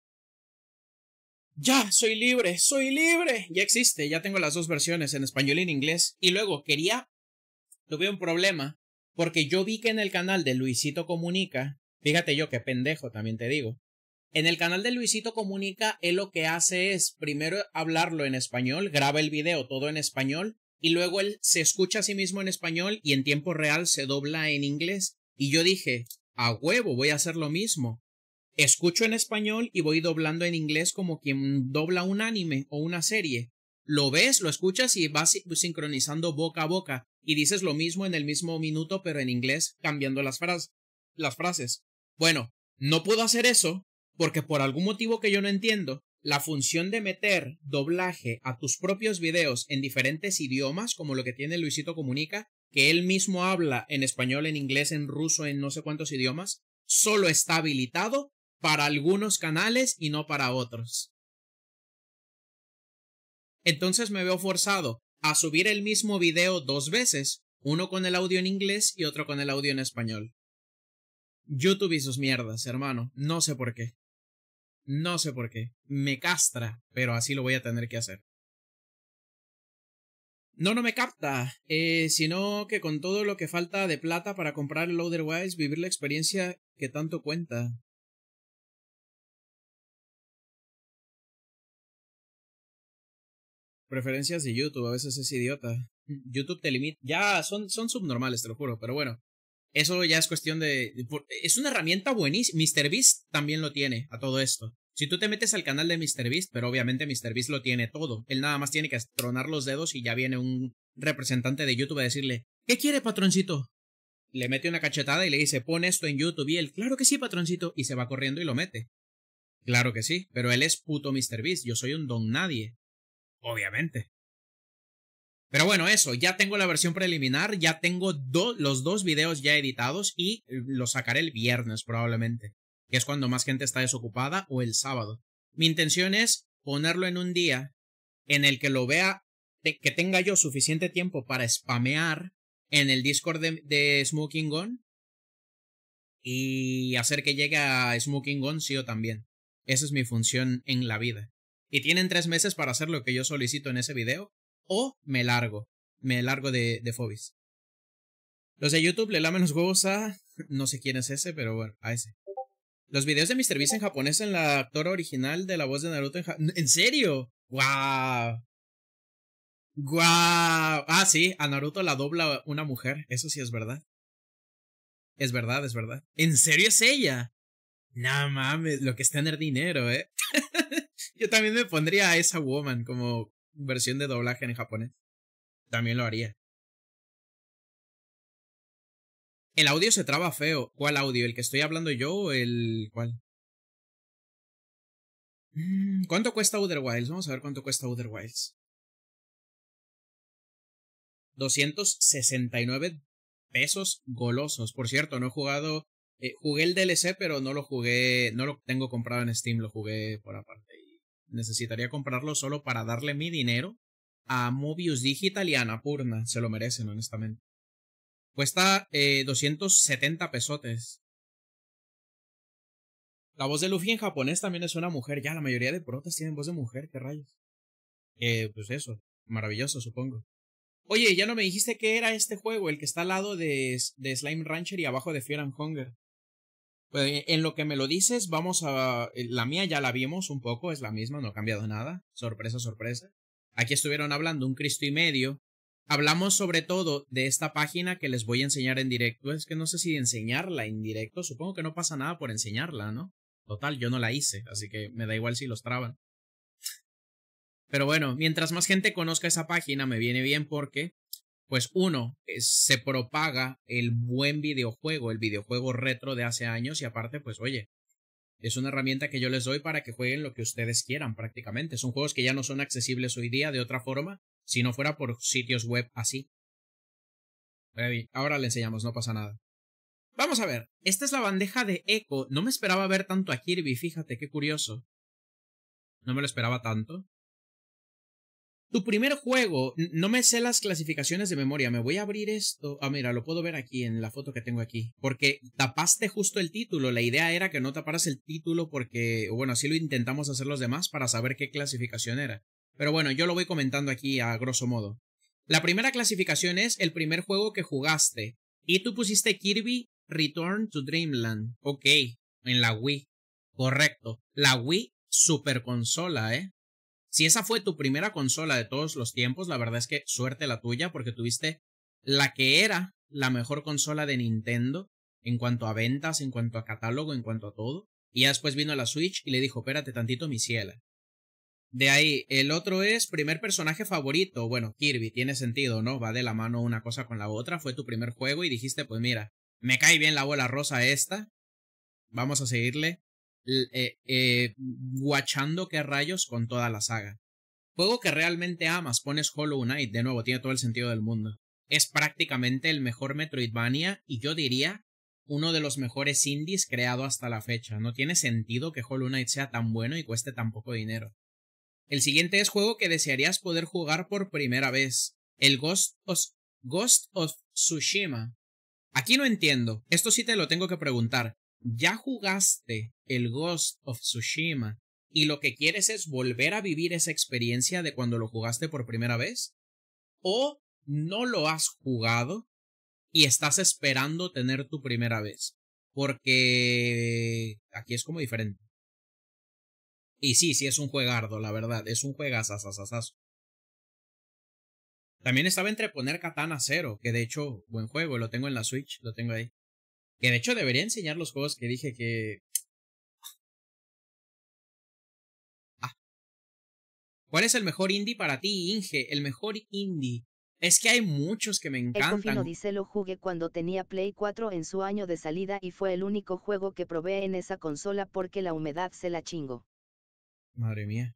¡Ya! ¡Soy libre! ¡Soy libre! Ya existe, ya tengo las dos versiones, en español y en inglés. Y luego tuve un problema, porque yo vi que en el canal de Luisito Comunica, fíjate yo qué pendejo, también te digo. En el canal de Luisito Comunica, él lo que hace es primero hablarlo en español, graba el video todo en español, y luego él se escucha a sí mismo en español y en tiempo real se dobla en inglés. Y yo dije, a huevo, voy a hacer lo mismo. Escucho en español y voy doblando en inglés como quien dobla un anime o una serie. Lo ves, lo escuchas y vas sincronizando boca a boca y dices lo mismo en el mismo minuto pero en inglés cambiando las frases. Bueno, no puedo hacer eso porque por algún motivo que yo no entiendo, la función de meter doblaje a tus propios videos en diferentes idiomas, como lo que tiene Luisito Comunica, que él mismo habla en español, en inglés, en ruso, en no sé cuántos idiomas, solo está habilitado para algunos canales y no para otros. Entonces me veo forzado a subir el mismo video 2 veces, uno con el audio en inglés y otro con el audio en español. YouTube y sus mierdas, hermano, no sé por qué. No sé por qué. Me castra, pero así lo voy a tener que hacer. No me capta, sino que con todo lo que falta de plata para comprar el Otherwise, vivir la experiencia que tanto cuenta. Preferencias de YouTube, a veces es idiota. YouTube te limita. Ya, son subnormales, te lo juro, pero bueno. Eso ya es cuestión de... Es una herramienta buenísima. MrBeast también lo tiene a todo esto. Si tú te metes al canal de MrBeast, pero obviamente MrBeast lo tiene todo. Él nada más tiene que tronar los dedos y ya viene un representante de YouTube a decirle, ¿qué quiere, patroncito? Le mete una cachetada y le dice, pon esto en YouTube. Y él, claro que sí, patroncito. Y se va corriendo y lo mete. Claro que sí, pero él es puto MrBeast. Yo soy un don nadie. Obviamente. Pero bueno, eso, ya tengo la versión preliminar, ya tengo los 2 videos ya editados y los sacaré el viernes probablemente, que es cuando más gente está desocupada, o el sábado. Mi intención es ponerlo en un día en el que lo vea, que tenga yo suficiente tiempo para spamear en el Discord de Smoking Gun y hacer que llegue a Smoking Gun sí o también. Esa es mi función en la vida. Y tienen 3 meses para hacer lo que yo solicito en ese video, o me largo de Phobis. Los de YouTube le lamen los huevos a... no sé quién es ese, pero bueno, a ese. Los videos de MrBeast en japonés en la actora original de la voz de Naruto ¿En serio? ¡Guau! ¡Guau! Ah, sí, a Naruto la dobla una mujer, eso sí es verdad. Es verdad, es verdad. ¿En serio es ella? No mames, lo que es tener dinero, Yo también me pondría a esa woman como versión de doblaje en japonés. También lo haría. El audio se traba feo. ¿Cuál audio? ¿El que estoy hablando yo o el... cuál? ¿Cuánto cuesta Outer Wilds? Vamos a ver cuánto cuesta Outer Wilds. 269 pesos golosos. Por cierto, no he jugado... jugué el DLC, pero no lo jugué... no lo tengo comprado en Steam, lo jugué por aparte. Y necesitaría comprarlo solo para darle mi dinero a Mobius Digital y a Annapurna. Se lo merecen, honestamente. Cuesta 270 pesotes. La voz de Luffy en japonés también es una mujer. Ya, la mayoría de protas tienen voz de mujer. ¿Qué rayos? Pues eso. Maravilloso, supongo. Oye, ya no me dijiste qué era este juego, el que está al lado de Slime Rancher y abajo de Fear and Hunger. Pues en lo que me lo dices, vamos a... La mía ya la vimos un poco, es la misma, no ha cambiado nada. Sorpresa, sorpresa. Aquí estuvieron hablando un Cristo y medio. Hablamos sobre todo de esta página que les voy a enseñar en directo. Es que no sé si enseñarla en directo. Supongo que no pasa nada por enseñarla, ¿no? Total, yo no la hice, así que me da igual si los traban. Pero bueno, mientras más gente conozca esa página me viene bien porque, pues uno, se propaga el buen videojuego, el videojuego retro de hace años y aparte, pues oye, es una herramienta que yo les doy para que jueguen lo que ustedes quieran prácticamente. Son juegos que ya no son accesibles hoy día de otra forma, si no fuera por sitios web así. Ahora le enseñamos, no pasa nada. Vamos a ver, esta es la bandeja de Echo. No me esperaba ver tanto a Kirby, fíjate, qué curioso. No me lo esperaba tanto. Tu primer juego, no me sé las clasificaciones de memoria, me voy a abrir esto. Ah, mira, lo puedo ver aquí en la foto que tengo aquí. Porque tapaste justo el título, la idea era que no taparas el título porque, bueno, así lo intentamos hacer los demás para saber qué clasificación era. Pero bueno, yo lo voy comentando aquí a grosso modo. La primera clasificación es el primer juego que jugaste. Y tú pusiste Kirby Return to Dreamland. Ok, en la Wii. Correcto. La Wii super consola, ¿eh? Si esa fue tu primera consola de todos los tiempos, la verdad es que suerte la tuya porque tuviste la que era la mejor consola de Nintendo en cuanto a ventas, en cuanto a catálogo, en cuanto a todo. Y ya después vino la Switch y le dijo, espérate tantito, mi ciela. De ahí, el otro es primer personaje favorito. Bueno, Kirby, tiene sentido, ¿no? Va de la mano una cosa con la otra. Fue tu primer juego y dijiste, pues mira, me cae bien la bola rosa esta. Vamos a seguirle guachando qué rayos con toda la saga. Juego que realmente amas, pones Hollow Knight, de nuevo, tiene todo el sentido del mundo. Es prácticamente el mejor Metroidvania y yo diría uno de los mejores indies creado hasta la fecha. No tiene sentido que Hollow Knight sea tan bueno y cueste tan poco dinero. El siguiente es juego que desearías poder jugar por primera vez. El Ghost of Tsushima. Aquí no entiendo. Esto sí te lo tengo que preguntar. ¿Ya jugaste el Ghost of Tsushima y lo que quieres es volver a vivir esa experiencia de cuando lo jugaste por primera vez? ¿O no lo has jugado y estás esperando tener tu primera vez? Porque aquí es como diferente. Y sí es un juegardo, la verdad. Es un juegazazazazazo. También estaba entre poner Katana Zero, que de hecho, buen juego, lo tengo en la Switch, lo tengo ahí. Que de hecho debería enseñar los juegos que dije que... ¿Cuál es el mejor indie para ti, Inge? El mejor indie. Es que hay muchos que me encantan. Ecofino dice lo jugué cuando tenía Play 4 en su año de salida y fue el único juego que probé en esa consola porque la humedad se la chingó. Madre mía.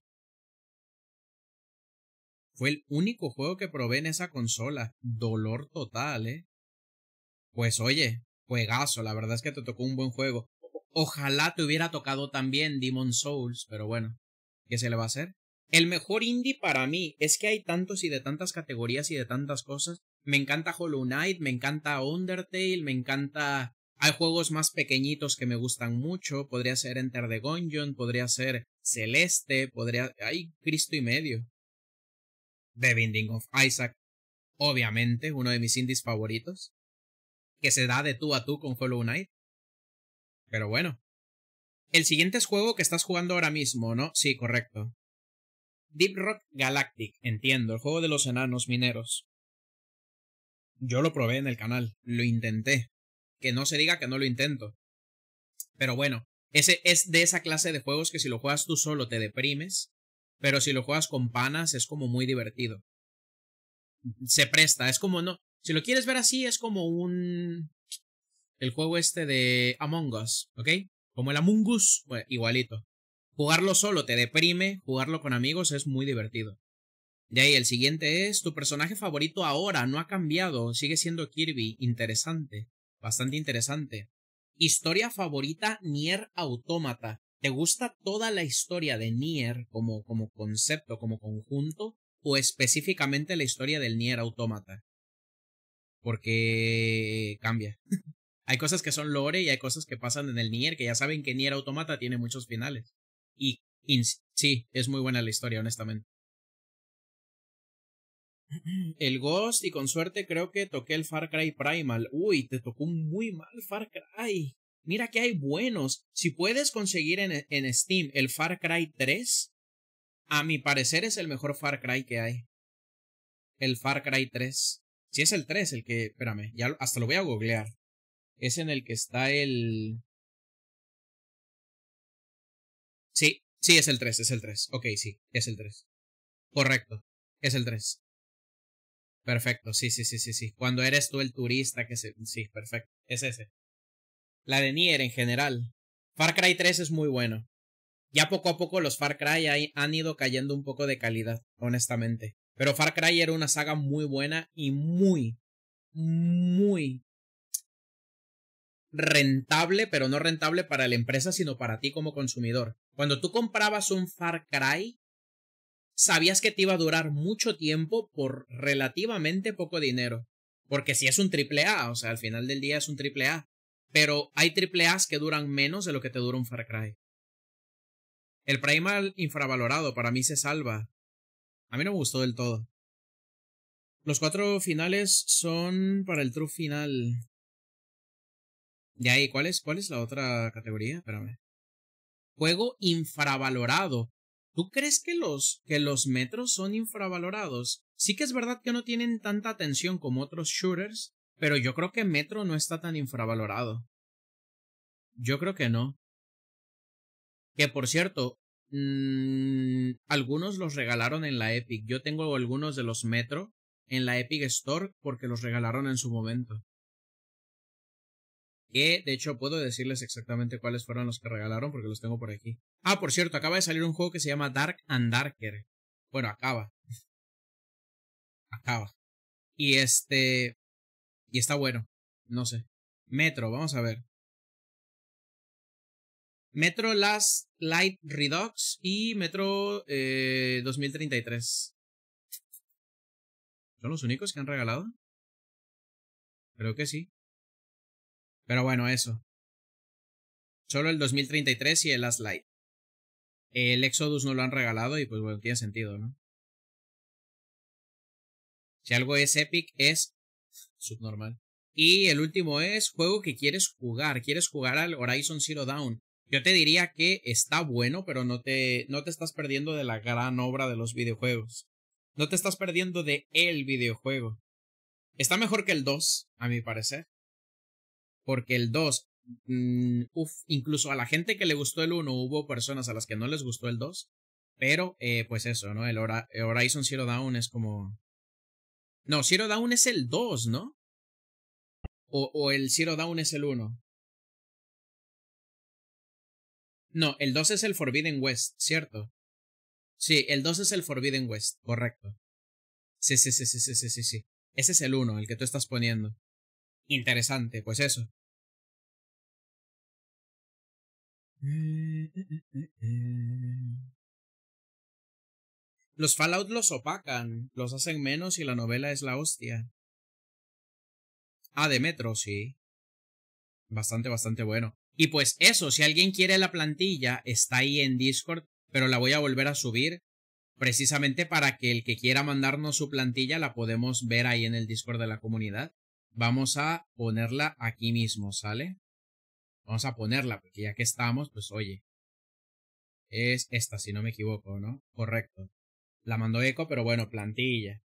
Fue el único juego que probé en esa consola. Dolor total, ¿eh? Pues oye, juegazo, la verdad es que te tocó un buen juego. Ojalá te hubiera tocado también Demon's Souls, pero bueno, ¿qué se le va a hacer? El mejor indie para mí es que hay tantos y de tantas categorías y de tantas cosas. Me encanta Hollow Knight, me encanta Undertale, me encanta... Hay juegos más pequeñitos que me gustan mucho. Podría ser Enter the Gungeon, podría ser Celeste, podría... Hay Cristo y medio. The Binding of Isaac, obviamente, uno de mis indies favoritos. Que se da de tú a tú con Hollow Knight. Pero bueno. El siguiente es juego que estás jugando ahora mismo, ¿no? Sí, correcto. Deep Rock Galactic, entiendo, el juego de los enanos mineros. Yo lo probé en el canal, lo intenté. Que no se diga que no lo intento. Pero bueno, ese es de esa clase de juegos que si lo juegas tú solo te deprimes, pero si lo juegas con panas es como muy divertido. Se presta, es como no... Si lo quieres ver así, es como el juego este de Among Us, ¿ok? Como el Among Us, bueno, igualito. Jugarlo solo te deprime, jugarlo con amigos es muy divertido. De ahí el siguiente es, tu personaje favorito ahora, no ha cambiado, sigue siendo Kirby, interesante, bastante interesante. Historia favorita, Nier Automata. ¿Te gusta toda la historia de Nier como concepto, como conjunto, o específicamente la historia del Nier Automata? Porque cambia. Hay cosas que son lore y hay cosas que pasan en el Nier, que ya saben que Nier Automata tiene muchos finales. Y sí, es muy buena la historia, honestamente. El Ghost y con suerte creo que toqué el Far Cry Primal. Uy, te tocó un muy mal Far Cry. Mira que hay buenos. Si puedes conseguir en Steam el Far Cry 3, a mi parecer es el mejor Far Cry que hay. El Far Cry 3. Si es el 3 el que... Espérame, ya hasta lo voy a googlear. Es en el que está el... Sí, es el 3, es el 3. Ok, sí, es el 3. Correcto, es el 3. Perfecto, sí. Cuando eres tú el turista que se... Sí, perfecto, es ese. La de Nier en general. Far Cry 3 es muy bueno. Ya poco a poco los Far Cry han ido cayendo un poco de calidad, honestamente. Pero Far Cry era una saga muy buena y muy rentable, pero no rentable para la empresa, sino para ti como consumidor. Cuando tú comprabas un Far Cry, sabías que te iba a durar mucho tiempo por relativamente poco dinero. Porque si es un triple A, o sea, al final del día es un triple A. Pero hay triple A's que duran menos de lo que te dura un Far Cry. El Primal infravalorado para mí se salva. A mí no me gustó del todo. Los 4 finales son para el True Final. De ahí, ¿cuál es la otra categoría? Espérame. Juego infravalorado. ¿Tú crees que los metros son infravalorados? Sí que es verdad que no tienen tanta atención como otros shooters, pero yo creo que Metro no está tan infravalorado. Yo creo que no. Que por cierto, algunos los regalaron en la Epic. Yo tengo algunos de los Metro en la Epic Store porque los regalaron en su momento. Que de hecho puedo decirles exactamente cuáles fueron los que regalaron porque los tengo por aquí. Ah, por cierto, acaba de salir un juego que se llama Dark and Darker. Bueno, acaba. Y y está bueno. No sé. Metro, vamos a ver. Metro Last Light Redux y Metro 2033. ¿Son los únicos que han regalado? Creo que sí. Pero bueno, eso. Solo el 2033 y el Last Light. El Exodus no lo han regalado y pues bueno, tiene sentido, ¿no? Si algo es Epic es subnormal. Y el último es juego que quieres jugar. Quieres jugar al Horizon Zero Dawn. Yo te diría que está bueno, pero no te estás perdiendo de la gran obra de los videojuegos. No te estás perdiendo de el videojuego. Está mejor que el 2, a mi parecer. Porque el 2, incluso a la gente que le gustó el 1, hubo personas a las que no les gustó el 2. Pero, pues eso, ¿no? El Horizon Zero Dawn es como... No, Zero Dawn es el 2, ¿no? O el Zero Dawn es el 1. No, el 2 es el Forbidden West, ¿cierto? Sí, el 2 es el Forbidden West, correcto. Sí. Ese es el 1, el que tú estás poniendo. Interesante, pues eso. Los Fallout los opacan, los hacen menos y la novela es la hostia. Ah, de Metro, sí. Bastante bueno. Y pues eso, si alguien quiere la plantilla, está ahí en Discord, pero la voy a volver a subir precisamente para que el que quiera mandarnos su plantilla la podemos ver ahí en el Discord de la comunidad. Vamos a ponerla aquí mismo, ¿sale? Vamos a ponerla, porque ya que estamos, pues oye. Es esta, si no me equivoco, ¿no? Correcto. La mandó Eco, pero bueno, plantilla.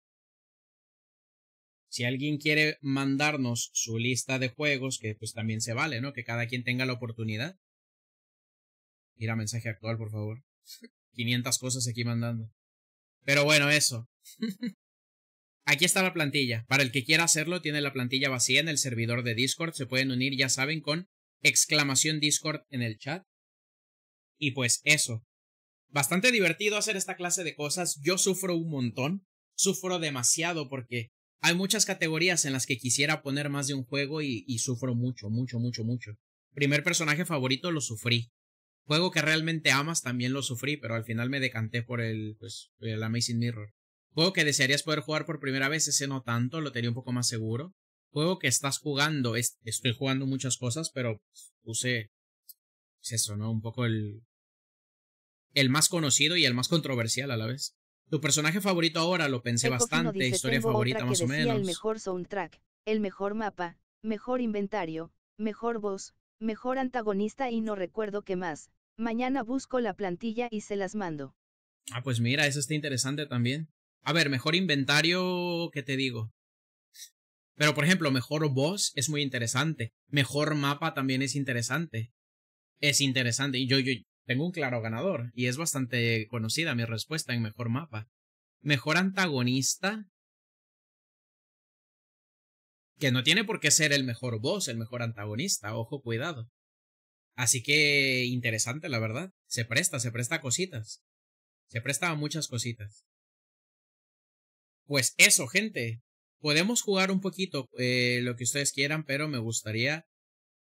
Si alguien quiere mandarnos su lista de juegos, que pues también se vale, ¿no? Que cada quien tenga la oportunidad. Mira, mensaje actual, por favor. 500 cosas aquí mandando. Pero bueno, eso. Aquí está la plantilla. Para el que quiera hacerlo, tiene la plantilla vacía en el servidor de Discord. Se pueden unir, ya saben, con exclamación Discord en el chat. Y pues eso. Bastante divertido hacer esta clase de cosas. Yo sufro un montón. Sufro demasiado porque hay muchas categorías en las que quisiera poner más de un juego y sufro mucho. Primer personaje favorito lo sufrí. Juego que realmente amas también lo sufrí, pero al final me decanté por el Amazing Mirror. Juego que desearías poder jugar por primera vez, ese no tanto, lo tenía un poco más seguro. Juego que estás jugando, estoy jugando muchas cosas, pero puse, es eso, ¿no? Un poco el más conocido y el más controversial a la vez. Tu personaje favorito ahora lo pensé bastante, dice, historia favorita más o menos. El mejor soundtrack, el mejor mapa, mejor inventario, mejor voz, mejor antagonista y no recuerdo qué más. Mañana busco la plantilla y se las mando. Ah, pues mira, eso está interesante también. A ver, mejor inventario, ¿qué te digo? Pero por ejemplo, mejor voz es muy interesante. Mejor mapa también es interesante. Es interesante. Y yo tengo un claro ganador. Y es bastante conocida mi respuesta en mejor mapa. Mejor antagonista. Que no tiene por qué ser el mejor boss, el mejor antagonista. Ojo, cuidado. Así que interesante, la verdad. Se presta a cositas. Se presta a muchas cositas. Pues eso, gente. Podemos jugar un poquito lo que ustedes quieran, pero me gustaría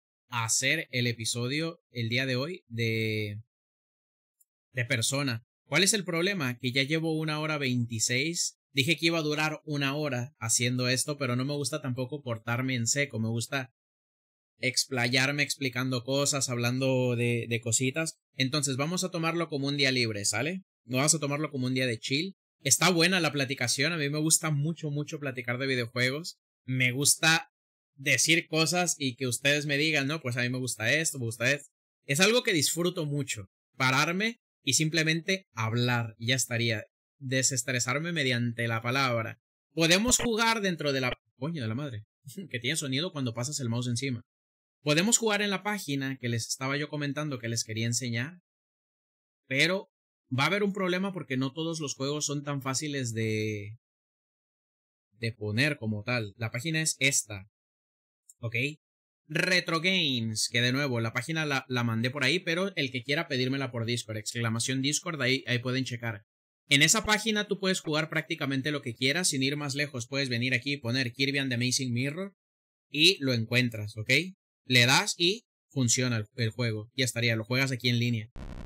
hacer el episodio el día de hoy de Persona. ¿Cuál es el problema? Que ya llevo 1 hora 26. Dije que iba a durar 1 hora haciendo esto, pero no me gusta tampoco cortarme en seco. Me gusta explayarme explicando cosas, hablando de cositas. Entonces vamos a tomarlo como un día libre, ¿sale? Vamos a tomarlo como un día de chill. Está buena la platicación, a mí me gusta mucho platicar de videojuegos. Me gusta decir cosas y que ustedes me digan, no, pues a mí me gusta esto, me gusta esto. Es algo que disfruto mucho, pararme y simplemente hablar, y ya estaría. Desestresarme mediante la palabra. Podemos jugar dentro de la... Coño de la madre, que tiene sonido cuando pasas el mouse encima. Podemos jugar en la página que les estaba yo comentando que les quería enseñar, pero va a haber un problema porque no todos los juegos son tan fáciles de poner como tal. La página es esta, ¿ok? Retro Games, que de nuevo la página la mandé por ahí, pero el que quiera pedírmela por Discord, exclamación Discord, ahí pueden checar. En esa página tú puedes jugar prácticamente lo que quieras, sin ir más lejos puedes venir aquí y poner Kirby and the Amazing Mirror y lo encuentras, ¿ok? Le das y funciona el juego, ya estaría, lo juegas aquí en línea.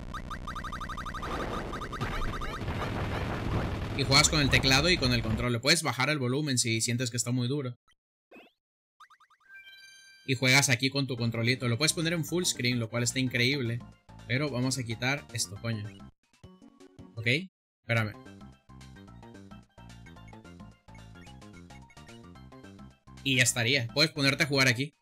Y juegas con el teclado y con el control, le puedes bajar el volumen si sientes que está muy duro. Y juegas aquí con tu controlito, lo puedes poner en full screen, lo cual está increíble. Pero vamos a quitar esto, coño. ¿Ok? Espérame. Y ya estaría. Puedes ponerte a jugar aquí.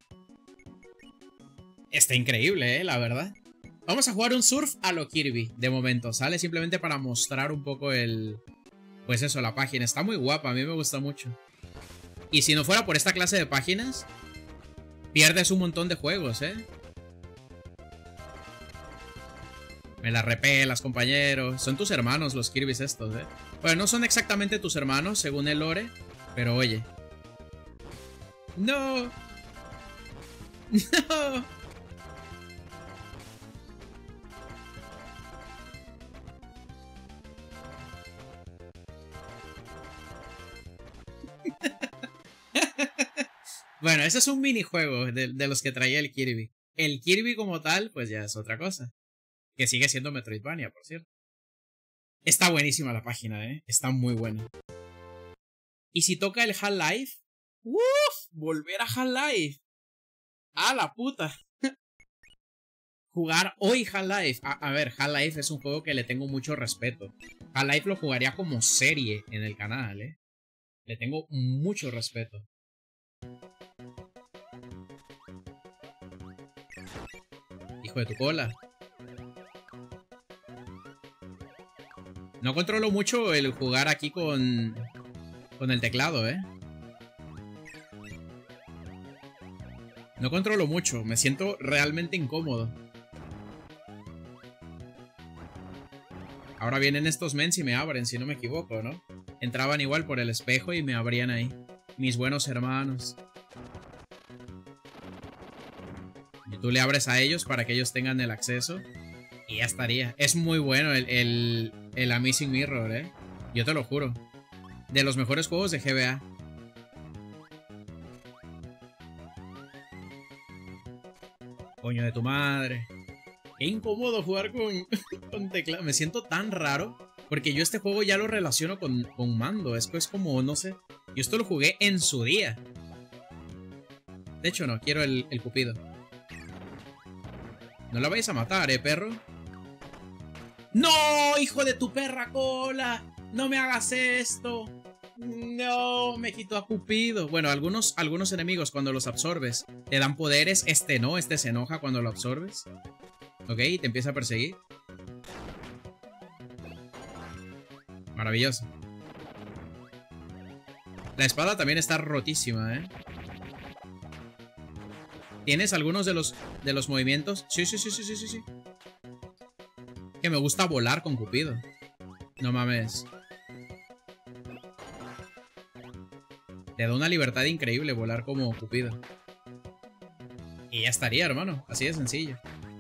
Está increíble, la verdad. Vamos a jugar un surf a lo Kirby, de momento, ¿sale? Simplemente para mostrar un poco el... Pues eso, la página. Está muy guapa, a mí me gusta mucho. Y si no fuera por esta clase de páginas, pierdes un montón de juegos, Me la repelas, compañeros. Son tus hermanos los Kirbys estos, Bueno, no son exactamente tus hermanos, según el lore. Pero oye. ¡No! ¡No! Bueno, ese es un minijuego de los que traía el Kirby. El Kirby como tal, pues ya es otra cosa. Que sigue siendo Metroidvania, por cierto. Está buenísima la página, Está muy buena. Y si toca el Half-Life... ¡Uf! Volver a Half-Life. ¡A la puta! Jugar hoy Half-Life. A ver, Half-Life es un juego que le tengo mucho respeto. Half-Life lo jugaría como serie en el canal, Le tengo mucho respeto. Hijo de tu cola. No controlo mucho el jugar aquí con el teclado, No controlo mucho, me siento realmente incómodo. Ahora vienen estos mens y me abren, si no me equivoco, ¿no? Entraban igual por el espejo y me abrían ahí. Mis buenos hermanos. Y tú le abres a ellos para que ellos tengan el acceso. Y ya estaría. Es muy bueno el Amazing Mirror, Yo te lo juro. De los mejores juegos de GBA. Coño de tu madre. Qué incómodo jugar con teclado. Me siento tan raro. Porque yo este juego ya lo relaciono con mando. Es como, no sé. Yo esto lo jugué en su día. De hecho no, quiero el cupido. No la vayas a matar, perro. ¡No, hijo de tu perra cola! ¡No me hagas esto! No, me quitó a Cupido. Bueno, algunos enemigos cuando los absorbes te dan poderes. Este no, este se enoja cuando lo absorbes. Ok, y te empieza a perseguir. Maravilloso. La espada también está rotísima, ¿Tienes algunos de los movimientos? Sí. Que me gusta volar con Cupido. No mames. Te da una libertad increíble volar como Cupido. Y ya estaría, hermano. Así de sencillo.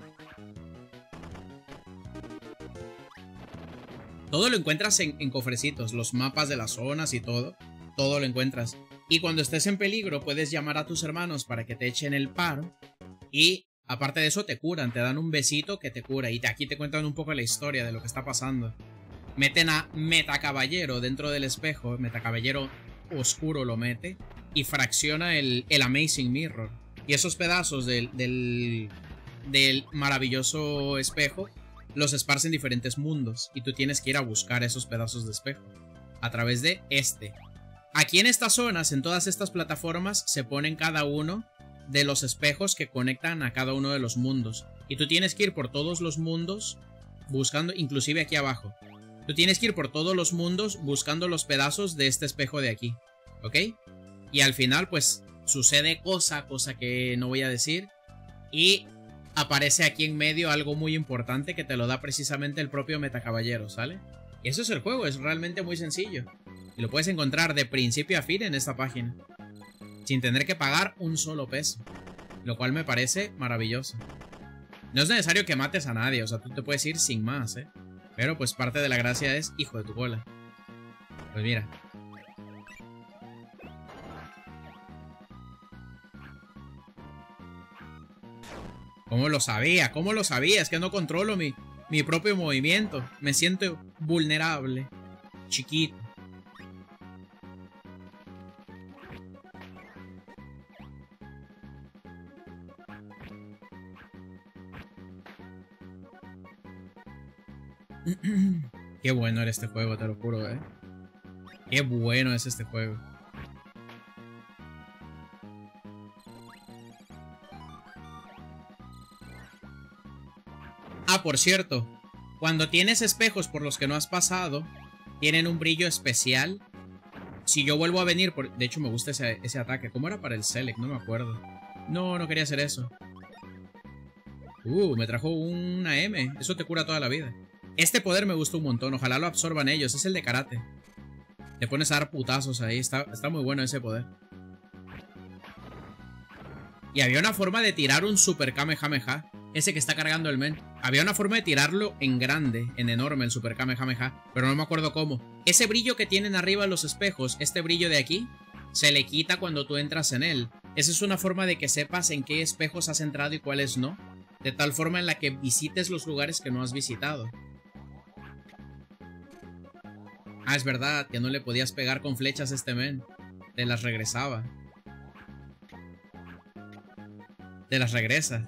Todo lo encuentras en cofrecitos. Los mapas de las zonas y todo. Todo lo encuentras. Y cuando estés en peligro puedes llamar a tus hermanos para que te echen el paro. Y aparte de eso te curan. Te dan un besito que te cura. Y aquí te cuentan un poco la historia de lo que está pasando. Meten a Metacaballero dentro del espejo. Metacaballero oscuro lo mete. Y fracciona el Amazing Mirror. Y esos pedazos del maravilloso espejo los esparce en diferentes mundos. Y tú tienes que ir a buscar esos pedazos de espejo a través de este. Aquí en estas zonas, en todas estas plataformas, se ponen cada uno de los espejos que conectan a cada uno de los mundos. Y tú tienes que ir por todos los mundos buscando, inclusive aquí abajo. Tú tienes que ir por todos los mundos buscando los pedazos de este espejo de aquí. ¿Ok? Y al final, pues, sucede cosa que no voy a decir. Y aparece aquí en medio algo muy importante que te lo da precisamente el propio Metacaballero, ¿sale? Y eso es el juego, es realmente muy sencillo. Y lo puedes encontrar de principio a fin en esta página, sin tener que pagar un solo peso. Lo cual me parece maravilloso. No es necesario que mates a nadie, o sea, tú te puedes ir sin más, ¿eh? Pero pues parte de la gracia es, hijo de tu cola. Pues mira. ¿Cómo lo sabía? ¿Cómo lo sabía? Es que no controlo mi propio movimiento. Me siento vulnerable. Chiquito. Qué bueno era este juego, te lo juro, ¿eh? Qué bueno es este juego. Ah, por cierto, cuando tienes espejos por los que no has pasado, tienen un brillo especial. Si yo vuelvo a venir, de hecho me gusta ese ataque. ¿Cómo era para el Select? No me acuerdo. No, no quería hacer eso. Me trajo una M. Eso te cura toda la vida. Este poder me gusta un montón. Ojalá lo absorban ellos. Es el de karate. Te pones a dar putazos ahí. Está muy bueno ese poder. Y había una forma de tirar un Super Kamehameha. Ese que está cargando el men. Había una forma de tirarlo en grande, en enorme, el Super Kamehameha. Pero no me acuerdo cómo. Ese brillo que tienen arriba los espejos, este brillo de aquí, se le quita cuando tú entras en él. Esa es una forma de que sepas en qué espejos has entrado y cuáles no. De tal forma en la que visites los lugares que no has visitado. Ah, es verdad, que no le podías pegar con flechas a este men. Te las regresaba. Te las regresa.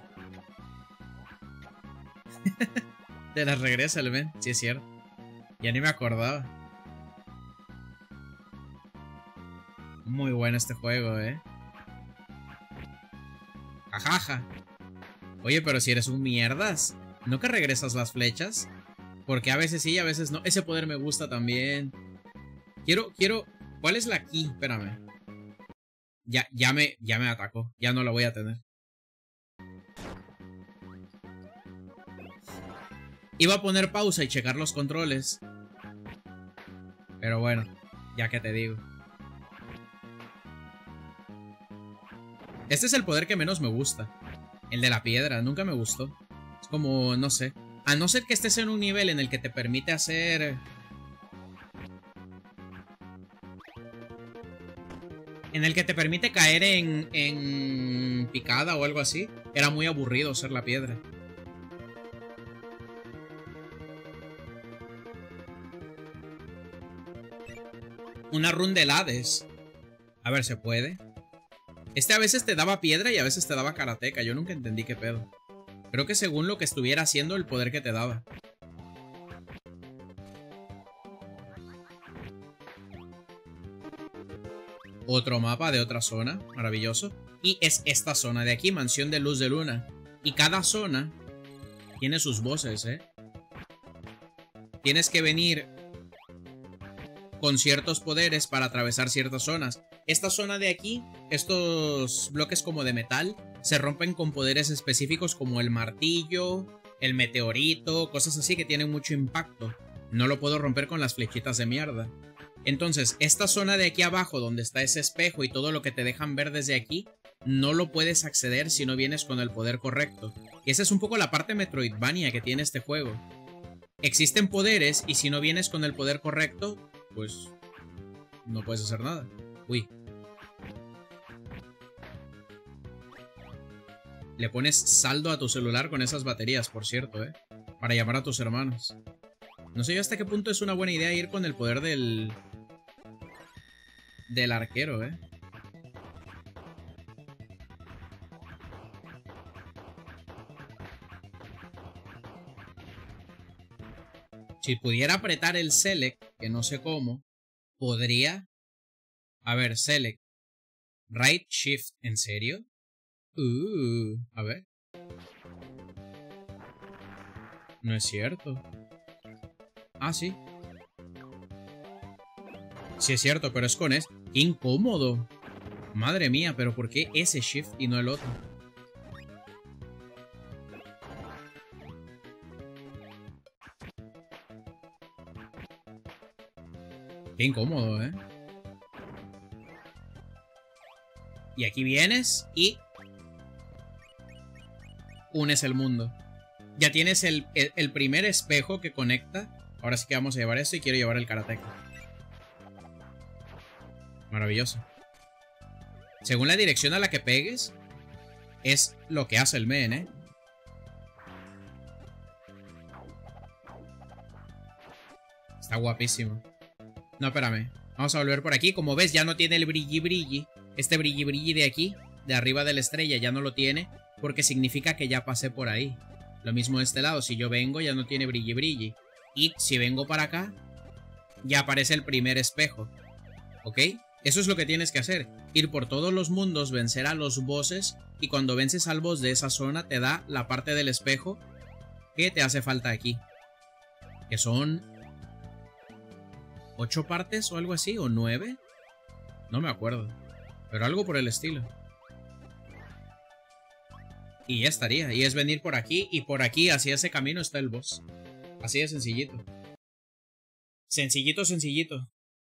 Te las regresa el men, sí es cierto. Ya ni me acordaba. Muy bueno este juego, Jajaja. Oye, pero si eres un mierdas, ¿no que regresas las flechas? Porque a veces sí, a veces no. Ese poder me gusta también. Quiero... ¿Cuál es la key? Espérame. Ya me atacó. Ya no la voy a tener. Iba a poner pausa y checar los controles. Pero bueno, ya que te digo. Este es el poder que menos me gusta. El de la piedra, nunca me gustó. Es como, no sé. A no ser que estés en un nivel en el que te permite hacer... En el que te permite caer en picada o algo así. Era muy aburrido ser la piedra. Una run del Hades. A ver, ¿se puede? Este a veces te daba piedra y a veces te daba karateka. Yo nunca entendí qué pedo. Creo que según lo que estuviera haciendo, el poder que te daba. Otro mapa de otra zona. Maravilloso. Y es esta zona de aquí, Mansión de Luz de Luna. Y cada zona tiene sus voces, Tienes que venir con ciertos poderes para atravesar ciertas zonas. Esta zona de aquí, estos bloques como de metal, se rompen con poderes específicos como el martillo, el meteorito, cosas así que tienen mucho impacto. No lo puedo romper con las flechitas de mierda. Entonces, esta zona de aquí abajo, donde está ese espejo y todo lo que te dejan ver desde aquí, no lo puedes acceder si no vienes con el poder correcto. Y esa es un poco la parte Metroidvania que tiene este juego. Existen poderes y si no vienes con el poder correcto, pues no puedes hacer nada. Uy. Le pones saldo a tu celular con esas baterías, por cierto, para llamar a tus hermanos. No sé yo hasta qué punto es una buena idea ir con el poder del arquero, Si pudiera apretar el select, que no sé cómo, podría... A ver, select. Right shift, ¿en serio? A ver. No es cierto. Ah, sí. Sí es cierto, pero es con ¡Qué incómodo! Madre mía, pero ¿por qué ese shift y no el otro? Qué incómodo, Y aquí vienes y... unes el mundo. Ya tienes el primer espejo que conecta. Ahora sí que vamos a llevar esto y quiero llevar el karateka. Maravilloso. Según la dirección a la que pegues, es lo que hace el men, Está guapísimo. No, espérame. Vamos a volver por aquí. Como ves, ya no tiene el brilli brilli. Este brilli brilli de aquí, de arriba de la estrella, ya no lo tiene. Porque significa que ya pasé por ahí. Lo mismo de este lado. Si yo vengo, ya no tiene brilli brilli. Y si vengo para acá, ya aparece el primer espejo. ¿Ok? Eso es lo que tienes que hacer. Ir por todos los mundos, vencer a los bosses. Y cuando vences al boss de esa zona, te da la parte del espejo que te hace falta aquí. Que son... 8 partes o algo así, o 9. No me acuerdo. Pero algo por el estilo. Y ya estaría. Y es venir por aquí y por aquí, hacia ese camino está el boss. Así de sencillito. Sencillito, sencillito.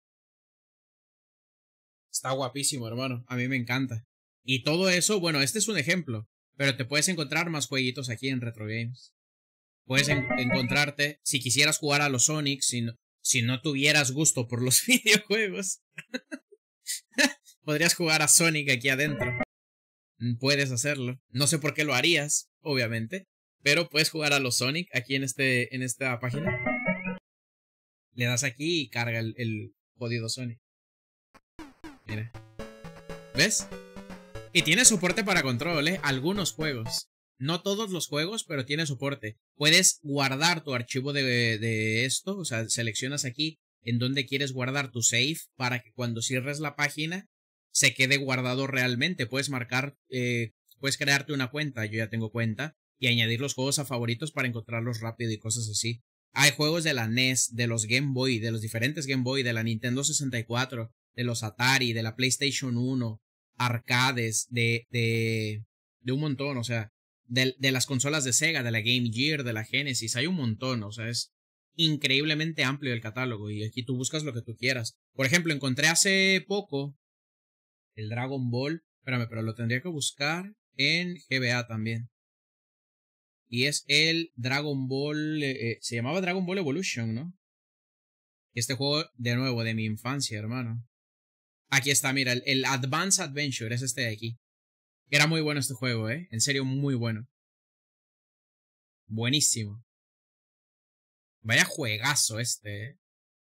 Está guapísimo, hermano. A mí me encanta. Y todo eso, bueno, este es un ejemplo. Pero te puedes encontrar más jueguitos aquí en Retro Games. Puedes encontrarte, si quisieras jugar a los Sonic, si no tuvieras gusto por los videojuegos, podrías jugar a Sonic aquí adentro. Puedes hacerlo. No sé por qué lo harías, obviamente. Pero puedes jugar a los Sonic aquí en esta página. Le das aquí y carga el jodido Sonic. Mira. ¿Ves? Y tiene soporte para control, algunos juegos. No todos los juegos, pero tiene soporte. Puedes guardar tu archivo de esto. O sea, seleccionas aquí en donde quieres guardar tu save para que cuando cierres la página se quede guardado realmente. Puedes marcar, puedes crearte una cuenta. Yo ya tengo cuenta. Y añadir los juegos a favoritos para encontrarlos rápido y cosas así. Hay juegos de la NES, de los Game Boy, de los diferentes Game Boy, de la Nintendo 64, de los Atari, de la PlayStation 1, arcades, de un montón, o sea, de las consolas de Sega, de la Game Gear, de la Genesis, hay un montón, o sea, es increíblemente amplio el catálogo y aquí tú buscas lo que tú quieras. Por ejemplo, encontré hace poco el Dragon Ball, espérame, pero lo tendría que buscar en GBA también. Y es el Dragon Ball, se llamaba Dragon Ball Evolution, ¿no? Este juego, de nuevo, de mi infancia, hermano. Aquí está, mira, el Advance Adventure es este de aquí. Era muy bueno este juego, en serio, muy bueno. Buenísimo. Vaya juegazo este,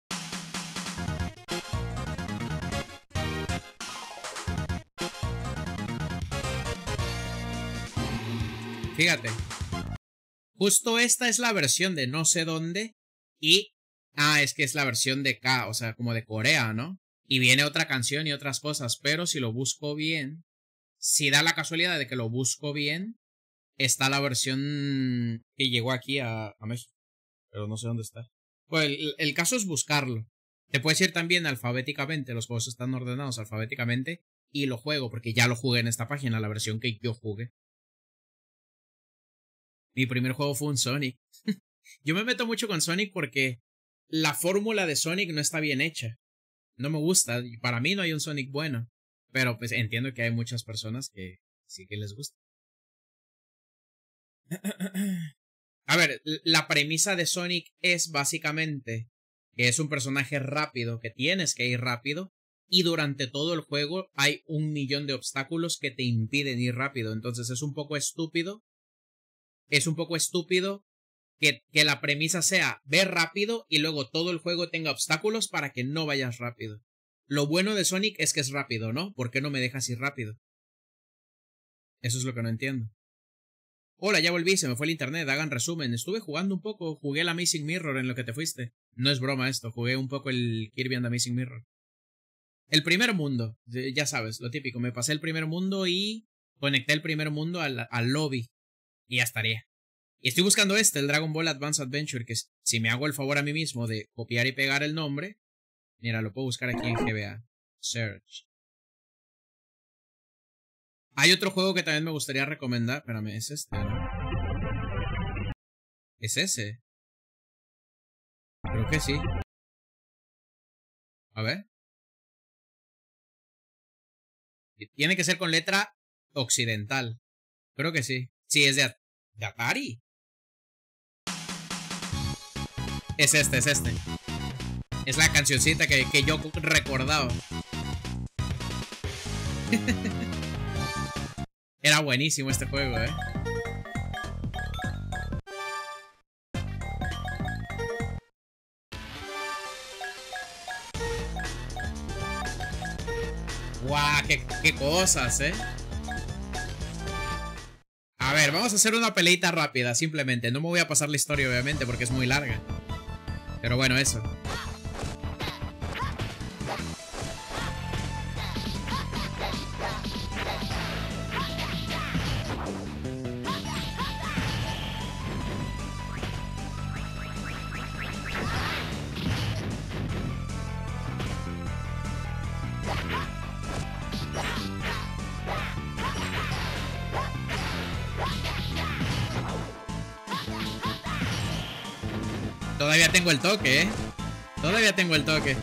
Fíjate. Justo esta es la versión de no sé dónde. Y... es que es la versión de K, o sea, como de Corea, ¿no? Y viene otra canción y otras cosas. Pero si lo busco bien... Si da la casualidad de que lo busco bien... Está la versión que llegó aquí a México. Pero no sé dónde está. Pues el caso es buscarlo. Te puedes ir también alfabéticamente. Los juegos están ordenados alfabéticamente. Y lo juego, porque ya lo jugué en esta página. La versión que yo jugué. Mi primer juego fue un Sonic. Yo me meto mucho con Sonic porque la fórmula de Sonic no está bien hecha. No me gusta. Para mí no hay un Sonic bueno. Pero pues entiendo que hay muchas personas que sí que les gusta. A ver, la premisa de Sonic es básicamente que es un personaje rápido, que tienes que ir rápido. Y durante todo el juego hay 1.000.000 de obstáculos que te impiden ir rápido. Entonces es un poco estúpido. Es un poco estúpido que la premisa sea ver rápido y luego todo el juego tenga obstáculos para que no vayas rápido. Lo bueno de Sonic es que es rápido, ¿no? ¿Por qué no me dejas ir rápido? Eso es lo que no entiendo. Hola, ya volví, se me fue el internet, hagan resumen. Estuve jugando un poco, jugué el Amazing Mirror en lo que te fuiste. No es broma esto, jugué un poco el Kirby and the Amazing Mirror. El primer mundo, ya sabes, lo típico, me pasé el primer mundo y conecté el primer mundo al lobby. Y ya estaría. Y estoy buscando el Dragon Ball Advance Adventure, que si me hago el favor a mí mismo de copiar y pegar el nombre, mira, lo puedo buscar aquí en GBA. Search. Hay otro juego que también me gustaría recomendar. Espérame, es este, ¿no? ¿Es ese? Creo que sí. A ver. Tiene que ser con letra occidental. Creo que sí. Sí, es de Atari. Es este. Es la cancioncita que yo recordaba. Era buenísimo este juego, ¡Guau! ¡Qué cosas, A ver, vamos a hacer una peleita rápida, simplemente. No me voy a pasar la historia, obviamente, porque es muy larga. Pero bueno, eso. Todavía tengo el toque, Todavía tengo el toque.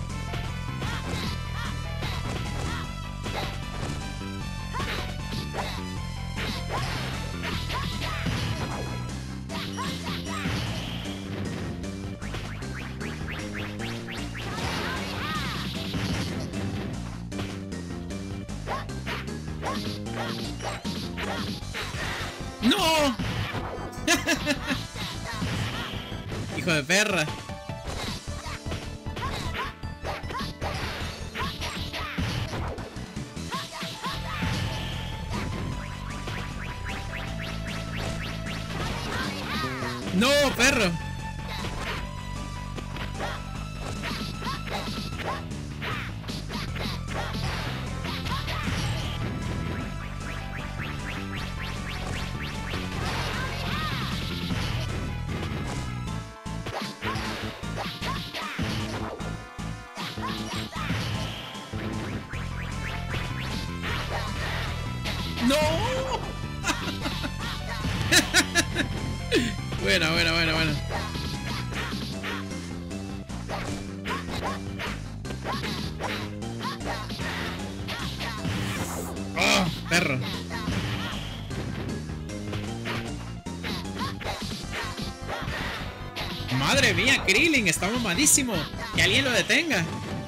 ¡No! Hijo de perra. No, perro. ¡No! Buena. ¡Oh, perro! ¡Madre mía, Krillin! Está mamadísimo. Que alguien lo detenga.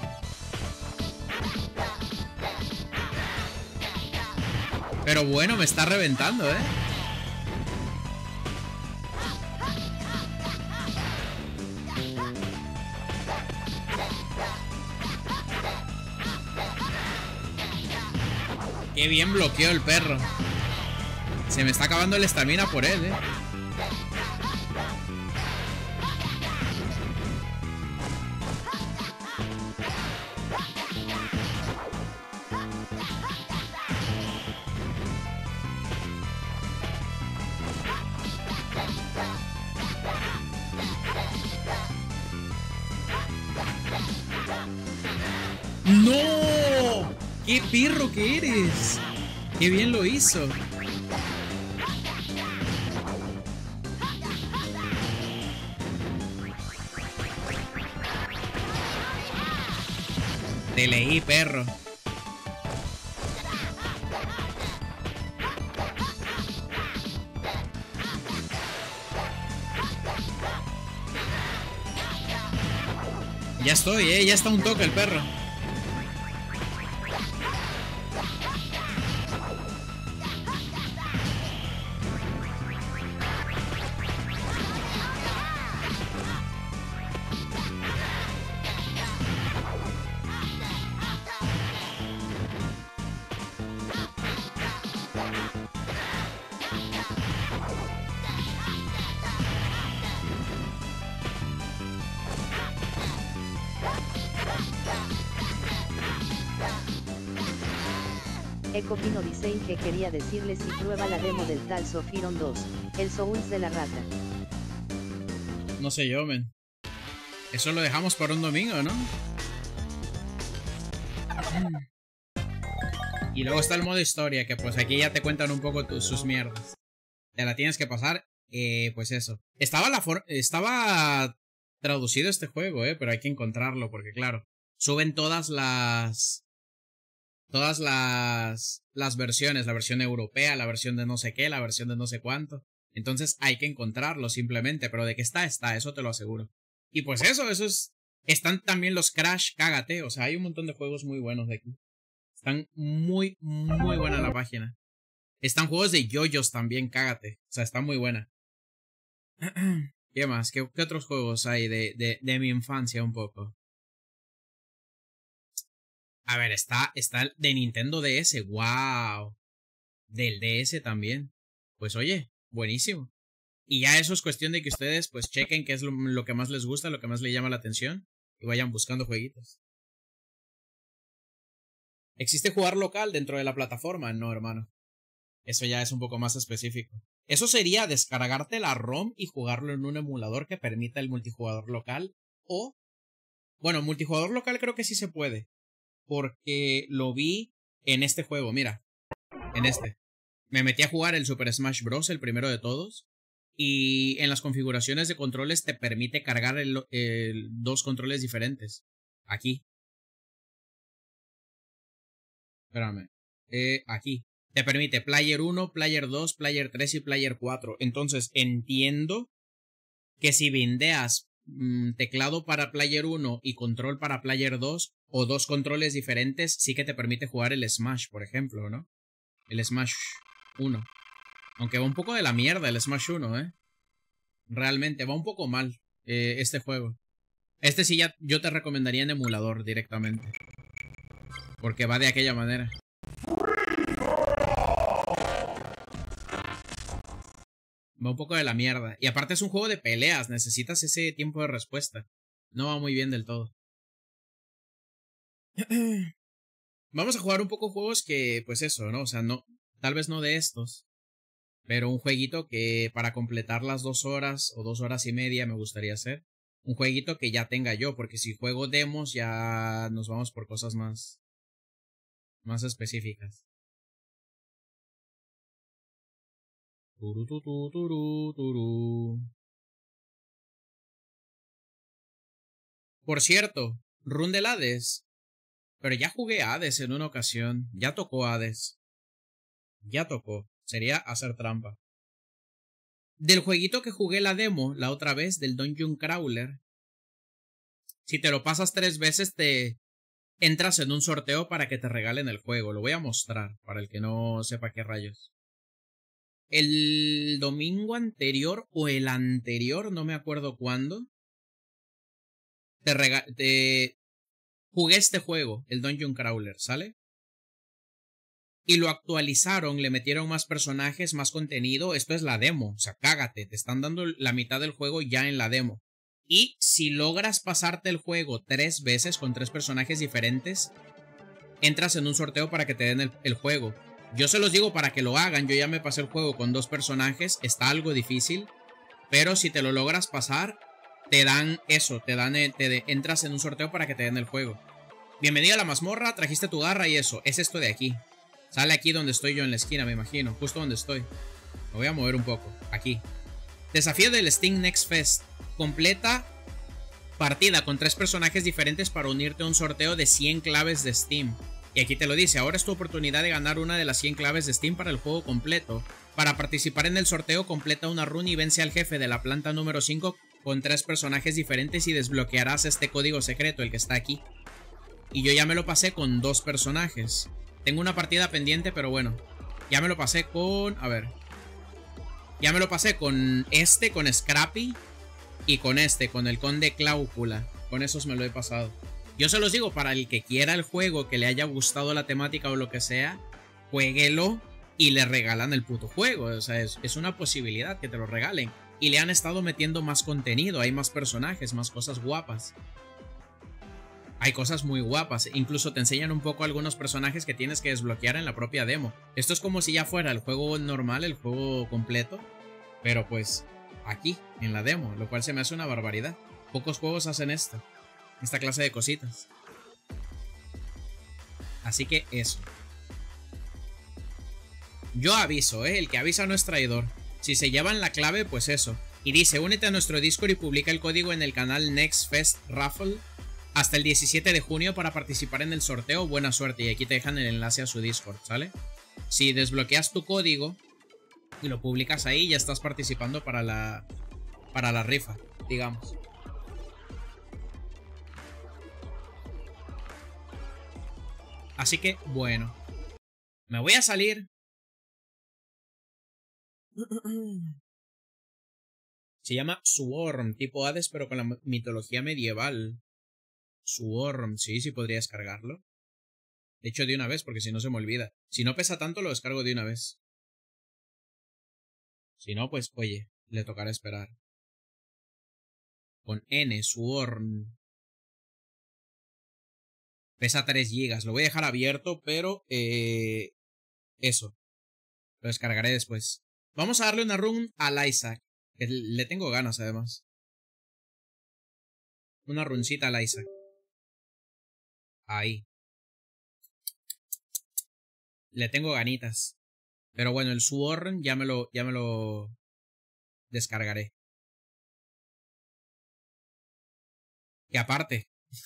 Pero bueno, me está reventando, Qué bien bloqueó el perro. Se me está acabando la estamina por él, ¡No! ¡Qué pirro que eres! ¡Qué bien lo hizo! Te leí, perro. Ya estoy, ya está un toque el perro. Ecopino Design que quería decirle si prueba la demo del Tales of Iron 2, el Souls de la rata. No sé yo, men. Eso lo dejamos para un domingo, ¿no? Y luego está el modo historia, que pues aquí ya te cuentan un poco sus mierdas. Te la tienes que pasar, pues eso. Estaba traducido este juego, pero hay que encontrarlo, porque claro, suben todas las versiones, la versión europea, la versión de no sé qué, la versión de no sé cuánto. Entonces hay que encontrarlo simplemente, pero de que está, eso te lo aseguro. Y pues eso es... Están también los Crash, cágate, o sea, hay un montón de juegos muy buenos de aquí. Están muy, muy buena la página. Están juegos de yoyos también, cágate. O sea, está muy buena. ¿Qué más? ¿Qué otros juegos hay de mi infancia un poco? A ver, está el de Nintendo DS. ¡Wow! Del DS también. Pues oye, buenísimo. Y ya eso es cuestión de que ustedes pues chequen qué es lo que más les gusta, lo que más les llama la atención. Y vayan buscando jueguitos. ¿Existe jugar local dentro de la plataforma? No, hermano. Eso ya es un poco más específico. Eso sería descargarte la ROM y jugarlo en un emulador que permita el multijugador local. O... Bueno, multijugador local creo que sí se puede. Porque lo vi en este juego, mira. En este. Me metí a jugar el Super Smash Bros., el primero de todos. Y en las configuraciones de controles te permite cargar dos controles diferentes. Aquí. Espérame. Aquí. Te permite Player 1, Player 2, Player 3 y Player 4. Entonces entiendo que si bindeas teclado para Player 1 y control para Player 2 o dos controles diferentes, sí que te permite jugar el Smash, por ejemplo, ¿no? El Smash 1. Aunque va un poco de la mierda el Smash 1, Realmente, va un poco mal este juego. Este sí ya yo te recomendaría en emulador directamente. Porque va de aquella manera. Va un poco de la mierda. Y aparte es un juego de peleas. Necesitas ese tiempo de respuesta. No va muy bien del todo. Vamos a jugar un poco juegos que, pues eso, ¿no? O sea, no, tal vez no de estos. Pero un jueguito que para completar las 2 horas o 2 horas y media me gustaría hacer. Un jueguito que ya tenga yo. Porque si juego demos ya nos vamos por cosas más específicas. Por cierto, Run del Hades. Pero ya jugué Hades en una ocasión. Ya tocó Hades. Ya tocó. Sería hacer trampa. Del jueguito que jugué la demo la otra vez, del Dungeon Crawler. Si te lo pasas 3 veces te entras en un sorteo para que te regalen el juego. Lo voy a mostrar para el que no sepa qué rayos. El domingo anterior o el anterior, no me acuerdo cuándo, jugué este juego, el Dungeon Crawler, ¿sale? Y lo actualizaron, le metieron más personajes, más contenido. Esto es la demo, o sea, cágate, te están dando la mitad del juego ya en la demo. Y si logras pasarte el juego 3 veces con 3 personajes diferentes, entras en un sorteo para que te den el juego. Yo se los digo para que lo hagan. Yo ya me pasé el juego con 2 personajes. Está algo difícil. Pero si te lo logras pasar, te dan eso. Entras en un sorteo para que te den el juego. Bienvenido a la mazmorra. Trajiste tu garra y eso. Es esto de aquí. Sale aquí donde estoy yo en la esquina, me imagino. Justo donde estoy. Me voy a mover un poco. Aquí. Desafío del Steam Next Fest. Completa partida con 3 personajes diferentes para unirte a un sorteo de 100 claves de Steam. Y aquí te lo dice, ahora es tu oportunidad de ganar una de las 100 claves de Steam para el juego completo. Para participar en el sorteo, completa una run y vence al jefe de la planta número 5 con 3 personajes diferentes y desbloquearás este código secreto, el que está aquí. Y yo ya me lo pasé con 2 personajes. Tengo una partida pendiente, pero bueno. Ya me lo pasé con... A ver. Ya me lo pasé con con Scrappy. Y con con el Conde Cláucula. Con esos me lo he pasado. Yo se los digo, para el que quiera el juego, que le haya gustado la temática o lo que sea, juéguelo y le regalan el puto juego. O sea, es una posibilidad que te lo regalen. Y le han estado metiendo más contenido, hay más personajes, más cosas guapas. Hay cosas muy guapas, incluso te enseñan un poco algunos personajes que tienes que desbloquear en la propia demo. Esto es como si ya fuera el juego normal, el juego completo, pero pues aquí, en la demo, lo cual se me hace una barbaridad. Pocos juegos hacen esta clase de cositas. Así que eso. Yo aviso, el que avisa no es traidor. Si se llevan la clave, pues eso. Y dice, únete a nuestro Discord y publica el código en el canal Next Fest Raffle hasta el 17 de junio para participar en el sorteo. Buena suerte. Y aquí te dejan el enlace a su Discord, ¿sale? Si desbloqueas tu código y lo publicas ahí, ya estás participando para la rifa, digamos. Así que, bueno. Me voy a salir. Se llama Swarm, tipo Hades, pero con la mitología medieval. Swarm, sí podría descargarlo. De hecho, de una vez, porque si no se me olvida. Si no pesa tanto, lo descargo de una vez. Si no, pues, oye, le tocará esperar. Con N, Swarm. Pesa 3 GB. Lo voy a dejar abierto, pero... eso. Lo descargaré después. Vamos a darle una run al Isaac. Que le tengo ganas, además. Una runcita al Isaac. Ahí. Le tengo ganitas. Pero bueno, el Swarm ya me lo descargaré. Y aparte.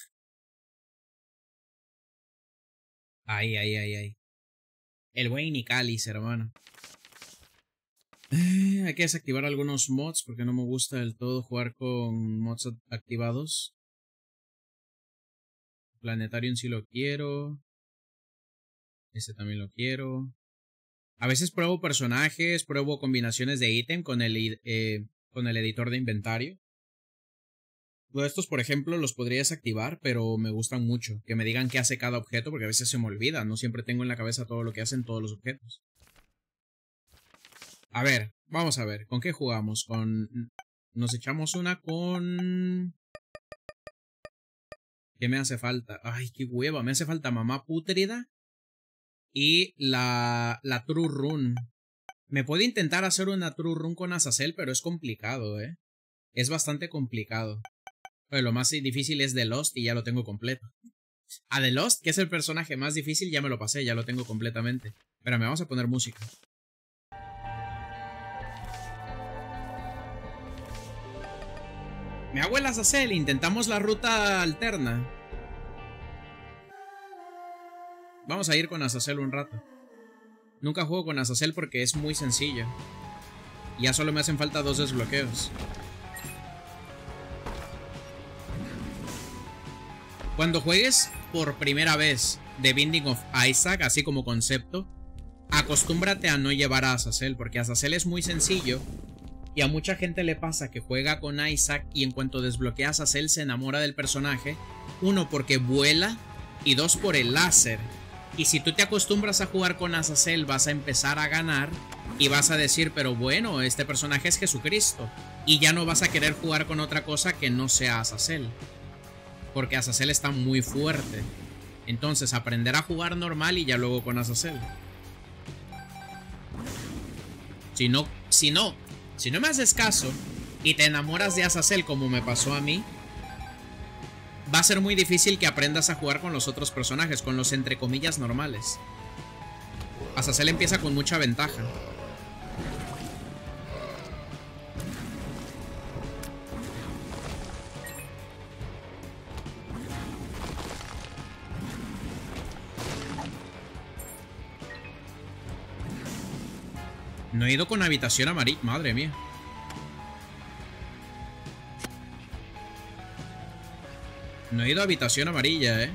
Ahí. El buen Icalis, hermano. Hay que desactivar algunos mods porque no me gusta del todo jugar con mods activados. Planetarium sí lo quiero. Este también lo quiero. A veces pruebo personajes, pruebo combinaciones de ítem con el editor de inventario. Estos, por ejemplo, los podría desactivar, pero me gustan mucho. Que me digan qué hace cada objeto, porque a veces se me olvida. No siempre tengo en la cabeza todo lo que hacen todos los objetos. A ver, vamos a ver. ¿Con qué jugamos? Nos echamos una con... ¿Qué me hace falta? Ay, qué hueva. Me hace falta mamá pútrida y la True Run. Me puedo intentar hacer una True Run con Azazel, pero es complicado, Es bastante complicado. Pero lo más difícil es The Lost y ya lo tengo completo. A The Lost, que es el personaje más difícil, ya me lo pasé, ya lo tengo completamente. Pero me vamos a poner música. Me hago el Azazel, intentamos la ruta alterna. Vamos a ir con Azazel un rato. Nunca juego con Azazel porque es muy sencillo. Ya solo me hacen falta 2 desbloqueos. Cuando juegues por primera vez The Binding of Isaac, así como concepto, acostúmbrate a no llevar a Azazel, porque Azazel es muy sencillo. Y a mucha gente le pasa que juega con Isaac y en cuanto desbloquea a Azazel se enamora del personaje. 1, porque vuela, y 2, por el láser. Y si tú te acostumbras a jugar con Azazel, vas a empezar a ganar y vas a decir, pero bueno, este personaje es Jesucristo. Y ya no vas a querer jugar con otra cosa que no sea Azazel. Porque Azazel está muy fuerte. Entonces, aprender a jugar normal y ya luego con Azazel. Si no me haces caso y te enamoras de Azazel como me pasó a mí, va a ser muy difícil que aprendas a jugar con los otros personajes, con los entre comillas normales. Azazel empieza con mucha ventaja. No he ido con habitación amarilla. Madre mía. No he ido a habitación amarilla,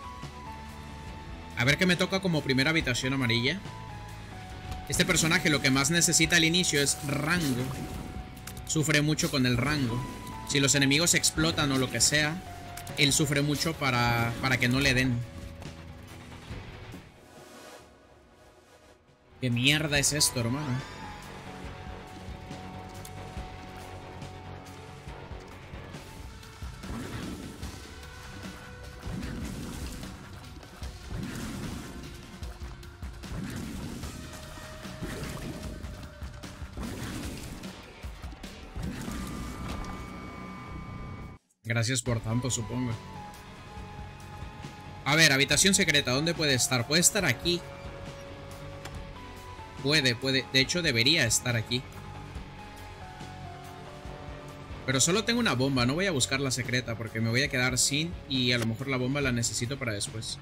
A ver qué me toca como primera habitación amarilla. Este personaje lo que más necesita al inicio es rango. Sufre mucho con el rango. Si los enemigos explotan o lo que sea, él sufre mucho para que no le den. ¿Qué mierda es esto, hermano? Gracias por tanto, supongo. A ver, habitación secreta, ¿dónde puede estar? Puede estar aquí. Puede. De hecho, debería estar aquí. Pero solo tengo una bomba, no voy a buscar la secreta porque me voy a quedar sin y a lo mejor la bomba la necesito para después.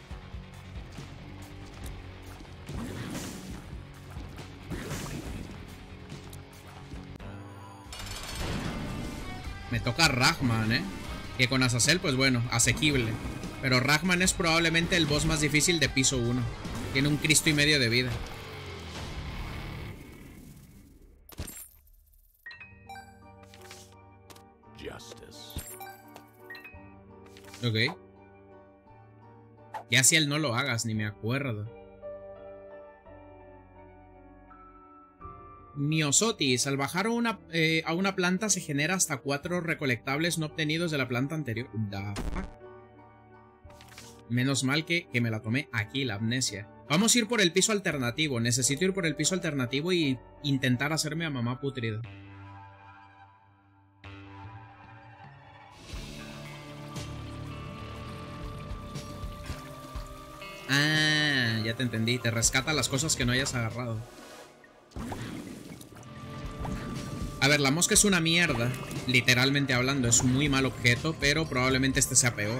Me toca Ragman, que con Azazel, pues bueno, asequible. Pero Ragman es probablemente el boss más difícil de piso 1. Tiene un Cristo y medio de vida. Ok. Ya si él no lo hagas, ni me acuerdo. Miosotis, al bajar a una planta se genera hasta 4 recolectables no obtenidos de la planta anterior. The fuck? Menos mal que me la tomé aquí, la amnesia. Vamos a ir por el piso alternativo. Necesito ir por el piso alternativo y intentar hacerme a mamá putrida. Ah, ya te entendí. Te rescata las cosas que no hayas agarrado. A ver, la mosca es una mierda. Literalmente hablando, es un muy mal objeto, pero probablemente este sea peor.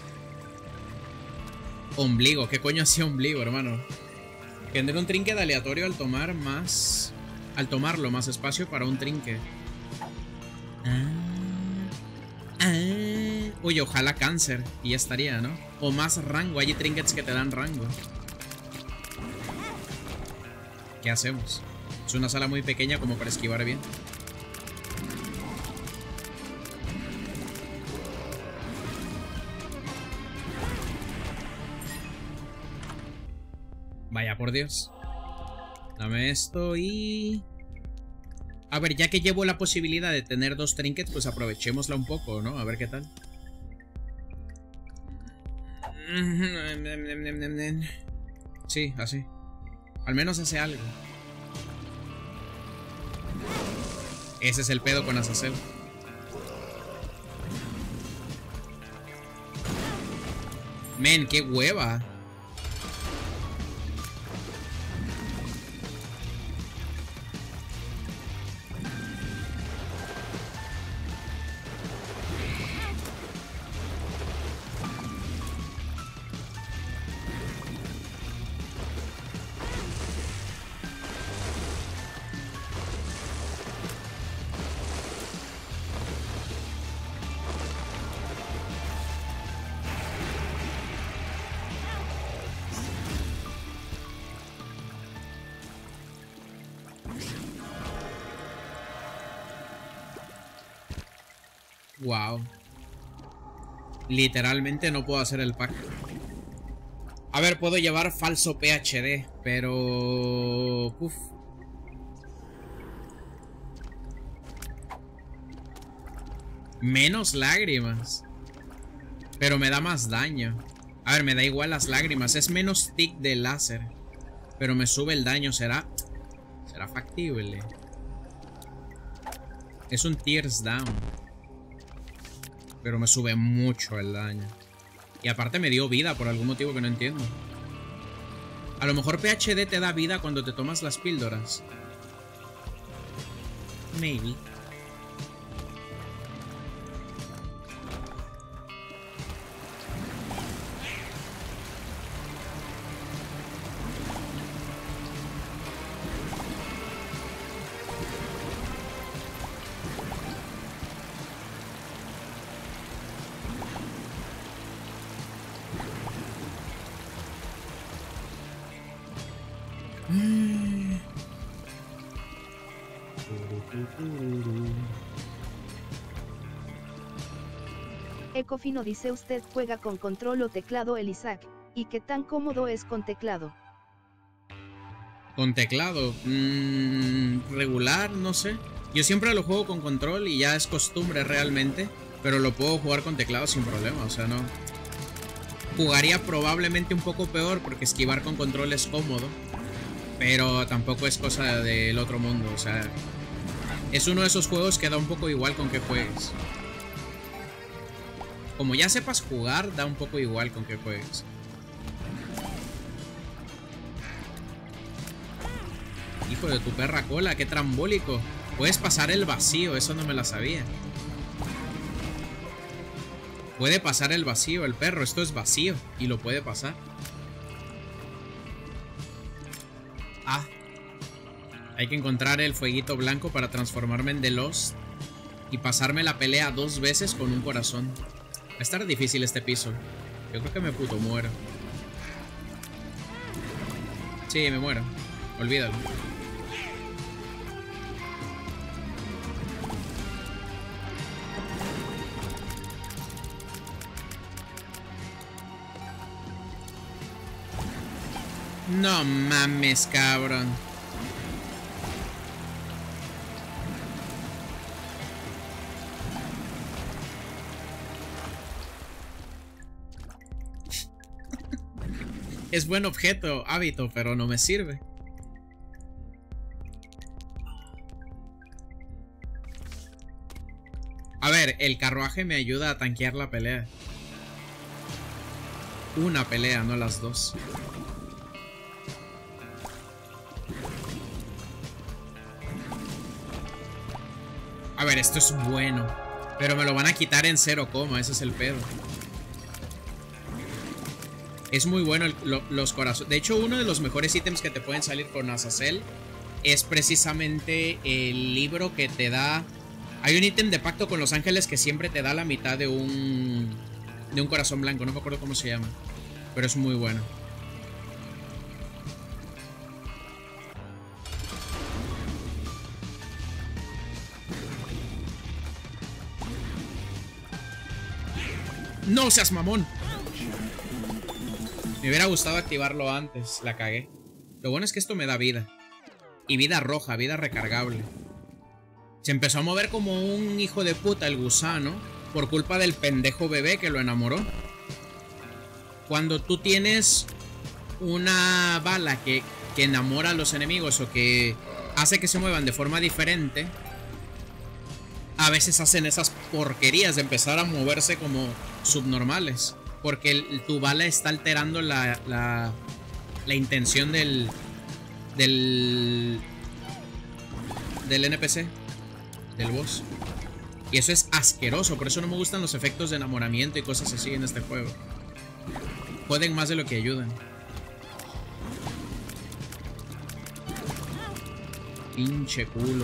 Ombligo. ¿Qué coño hacía ombligo, hermano? Tener un trinket aleatorio al tomar más... Al tomarlo más espacio para un trinket. Uy, ojalá cáncer. Y ya estaría, ¿no? O más rango. Hay trinkets que te dan rango. ¿Qué hacemos? Es una sala muy pequeña como para esquivar bien. Vaya por Dios. Dame esto y... A ver, ya que llevo la posibilidad de tener 2 trinkets, pues aprovechémosla un poco, ¿no? A ver qué tal. Sí, así. Al menos hace algo. Ese es el pedo con Azazel. Men, qué hueva. Wow. Literalmente no puedo hacer el pack. A ver, puedo llevar falso PhD, pero... Uf. Menos lágrimas. Pero me da más daño. A ver, me da igual las lágrimas. Es menos tick de láser. Pero me sube el daño. ¿Será factible? Es un tears down. Pero me sube mucho el daño. Y aparte me dio vida por algún motivo que no entiendo. A lo mejor PhD te da vida cuando te tomas las píldoras. Maybe. Ecofino dice: ¿usted juega con control o teclado, el Isaac? ¿Y qué tan cómodo es con teclado? Con teclado, regular, no sé. Yo siempre lo juego con control y ya es costumbre realmente. Pero lo puedo jugar con teclado sin problema, o sea, no. Jugaría probablemente un poco peor porque esquivar con control es cómodo. Pero tampoco es cosa del otro mundo, o sea. Es uno de esos juegos que da un poco igual con que juegues. Como ya sepas jugar, da un poco igual con qué juegues. Hijo de tu perra cola, qué trambólico. Puedes pasar el vacío, eso no me la sabía. Puede pasar el vacío, el perro. Esto es vacío y lo puede pasar. Ah. Hay que encontrar el fueguito blanco para transformarme en The Lost y pasarme la pelea 2 veces con un corazón. Va a estar difícil este piso. Yo creo que me puto muero. Sí, me muero. Olvídalo. No mames, cabrón. Es buen objeto, hábito, pero no me sirve. A ver, el carruaje me ayuda a tanquear la pelea. Una pelea, no las 2. A ver, esto es bueno. Pero me lo van a quitar en 0, ese es el pedo. Es muy bueno los corazones. De hecho, uno de los mejores ítems que te pueden salir con Azazel es precisamente el libro que te da... Hay un ítem de pacto con los ángeles que siempre te da la mitad de un corazón blanco. No me acuerdo cómo se llama, pero es muy bueno. ¡No seas mamón! Me hubiera gustado activarlo antes, la cagué. Lo bueno es que esto me da vida. Y vida roja, vida recargable. Se empezó a mover como un hijo de puta el gusano por culpa del pendejo bebé que lo enamoró. Cuando tú tienes una bala que enamora a los enemigos o que hace que se muevan de forma diferente, a veces hacen esas porquerías de empezar a moverse como subnormales. Porque tu bala está alterando la intención del NPC, del boss. Y eso es asqueroso. Por eso no me gustan los efectos de enamoramiento y cosas así en este juego. Joden más de lo que ayudan. Pinche culo.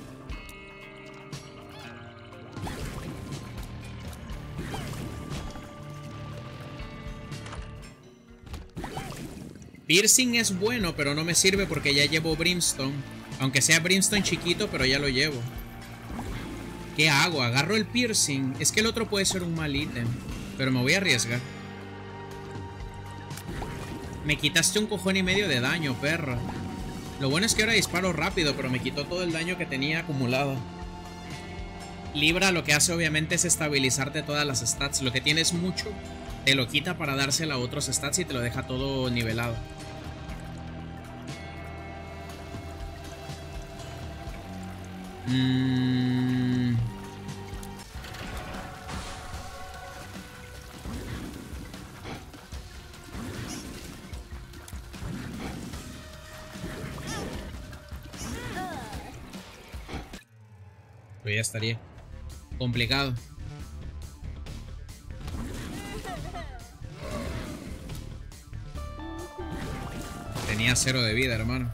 Piercing es bueno, pero no me sirve porque ya llevo Brimstone. Aunque sea Brimstone chiquito, pero ya lo llevo. ¿Qué hago? Agarro el piercing. Es que el otro puede ser un mal ítem, pero me voy a arriesgar. Me quitaste 1,5 cojones de daño, perro. Lo bueno es que ahora disparo rápido, pero me quitó todo el daño que tenía acumulado. Libra lo que hace obviamente es estabilizarte todas las stats. Lo que tienes mucho, te lo quita para dársela a otros stats y te lo deja todo nivelado. Pero ya estaría complicado. Tenía 0 de vida, hermano.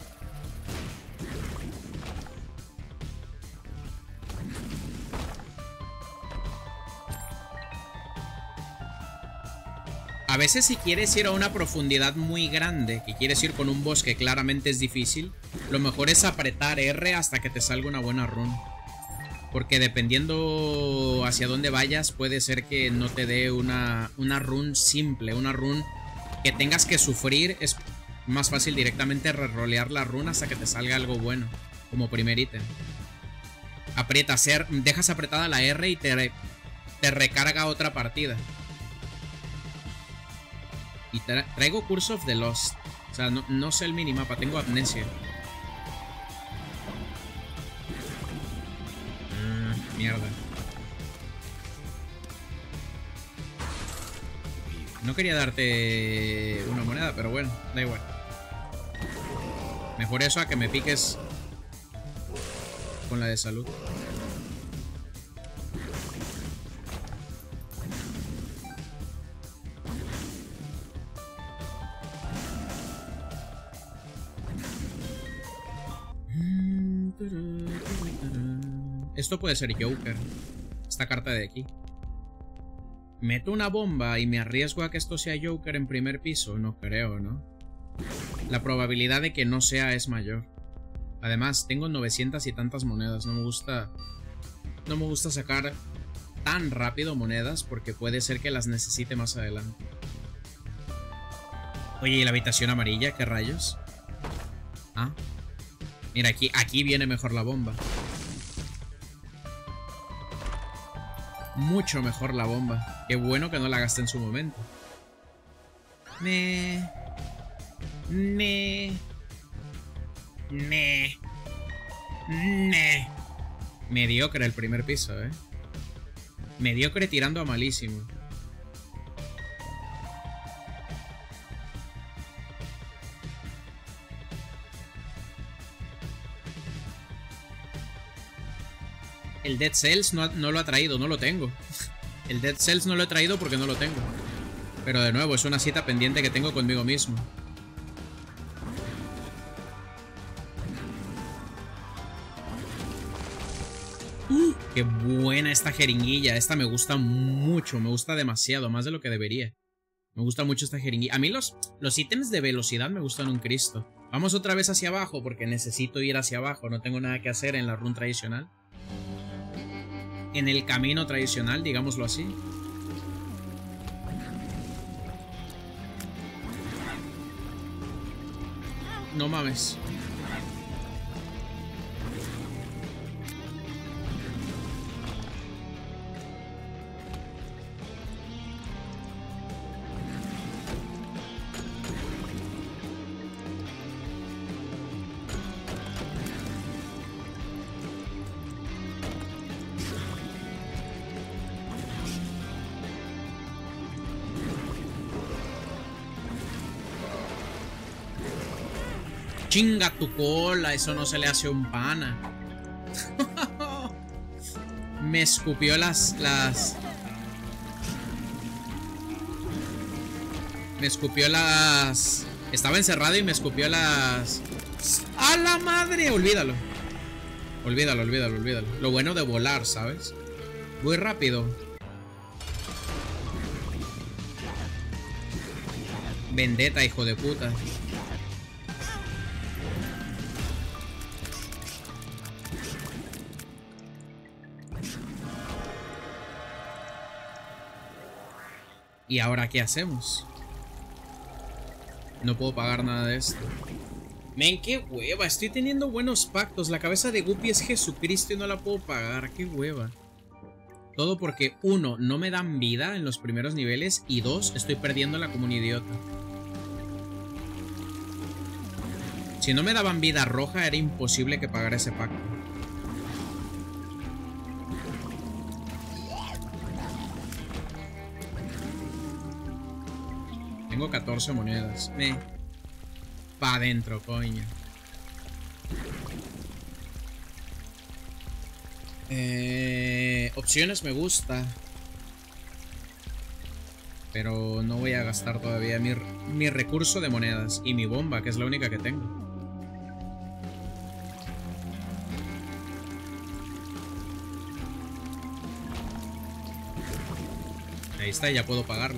A veces si quieres ir a una profundidad muy grande, que quieres ir con un boss que claramente es difícil, lo mejor es apretar R hasta que te salga una buena run. Porque dependiendo hacia dónde vayas, puede ser que no te dé una run simple, una run que tengas que sufrir. Es más fácil directamente rerolear la run hasta que te salga algo bueno, como primer ítem. Dejas apretada la R y te recarga otra partida. Y traigo Curse of the Lost. O sea, no sé el minimapa, tengo amnesia. Mierda. No quería darte una moneda, pero bueno, da igual. Mejor eso a que me piques con la de salud. Esto puede ser Joker. Esta carta de aquí. ¿Meto una bomba y me arriesgo a que esto sea Joker en primer piso? No creo, ¿no? La probabilidad de que no sea es mayor. Además, tengo 900 y tantas monedas. No me gusta sacar tan rápido monedas porque puede ser que las necesite más adelante. Oye, ¿y la habitación amarilla? ¿Qué rayos? Ah. Mira, aquí viene mejor la bomba. Mucho mejor la bomba. Qué bueno que no la gasté en su momento. Mediocre el primer piso, Mediocre tirando a malísimo. El Dead Cells no lo ha traído, no lo tengo. El Dead Cells no lo he traído porque no lo tengo. Pero de nuevo, es una cita pendiente que tengo conmigo mismo. Qué buena esta jeringuilla. Esta me gusta mucho, me gusta demasiado, más de lo que debería. Me gusta mucho esta jeringuilla. A mí los ítems de velocidad me gustan un Cristo. Vamos otra vez hacia abajo porque necesito ir hacia abajo. No tengo nada que hacer en la run tradicional. En el camino tradicional, digámoslo así. No mames. Chinga tu cola, eso no se le hace a un pana. Me escupió las... Me escupió las... Estaba encerrado y me escupió las... ¡A la madre! Olvídalo. Olvídalo. Lo bueno de volar, ¿sabes? Voy rápido. Vendetta, hijo de puta. ¿Y ahora qué hacemos? No puedo pagar nada de esto. Men, qué hueva. Estoy teniendo buenos pactos. La cabeza de Guppy es Jesucristo y no la puedo pagar. Qué hueva. Todo porque, 1, no me dan vida en los primeros niveles. Y 2, estoy perdiéndola como un idiota. Si no me daban vida roja, era imposible que pagara ese pacto. Tengo 14 monedas. Pa' adentro, coño. Opciones me gusta. Pero no voy a gastar todavía mi recurso de monedas. Y mi bomba, que es la única que tengo. Ahí está, ya puedo pagarlo.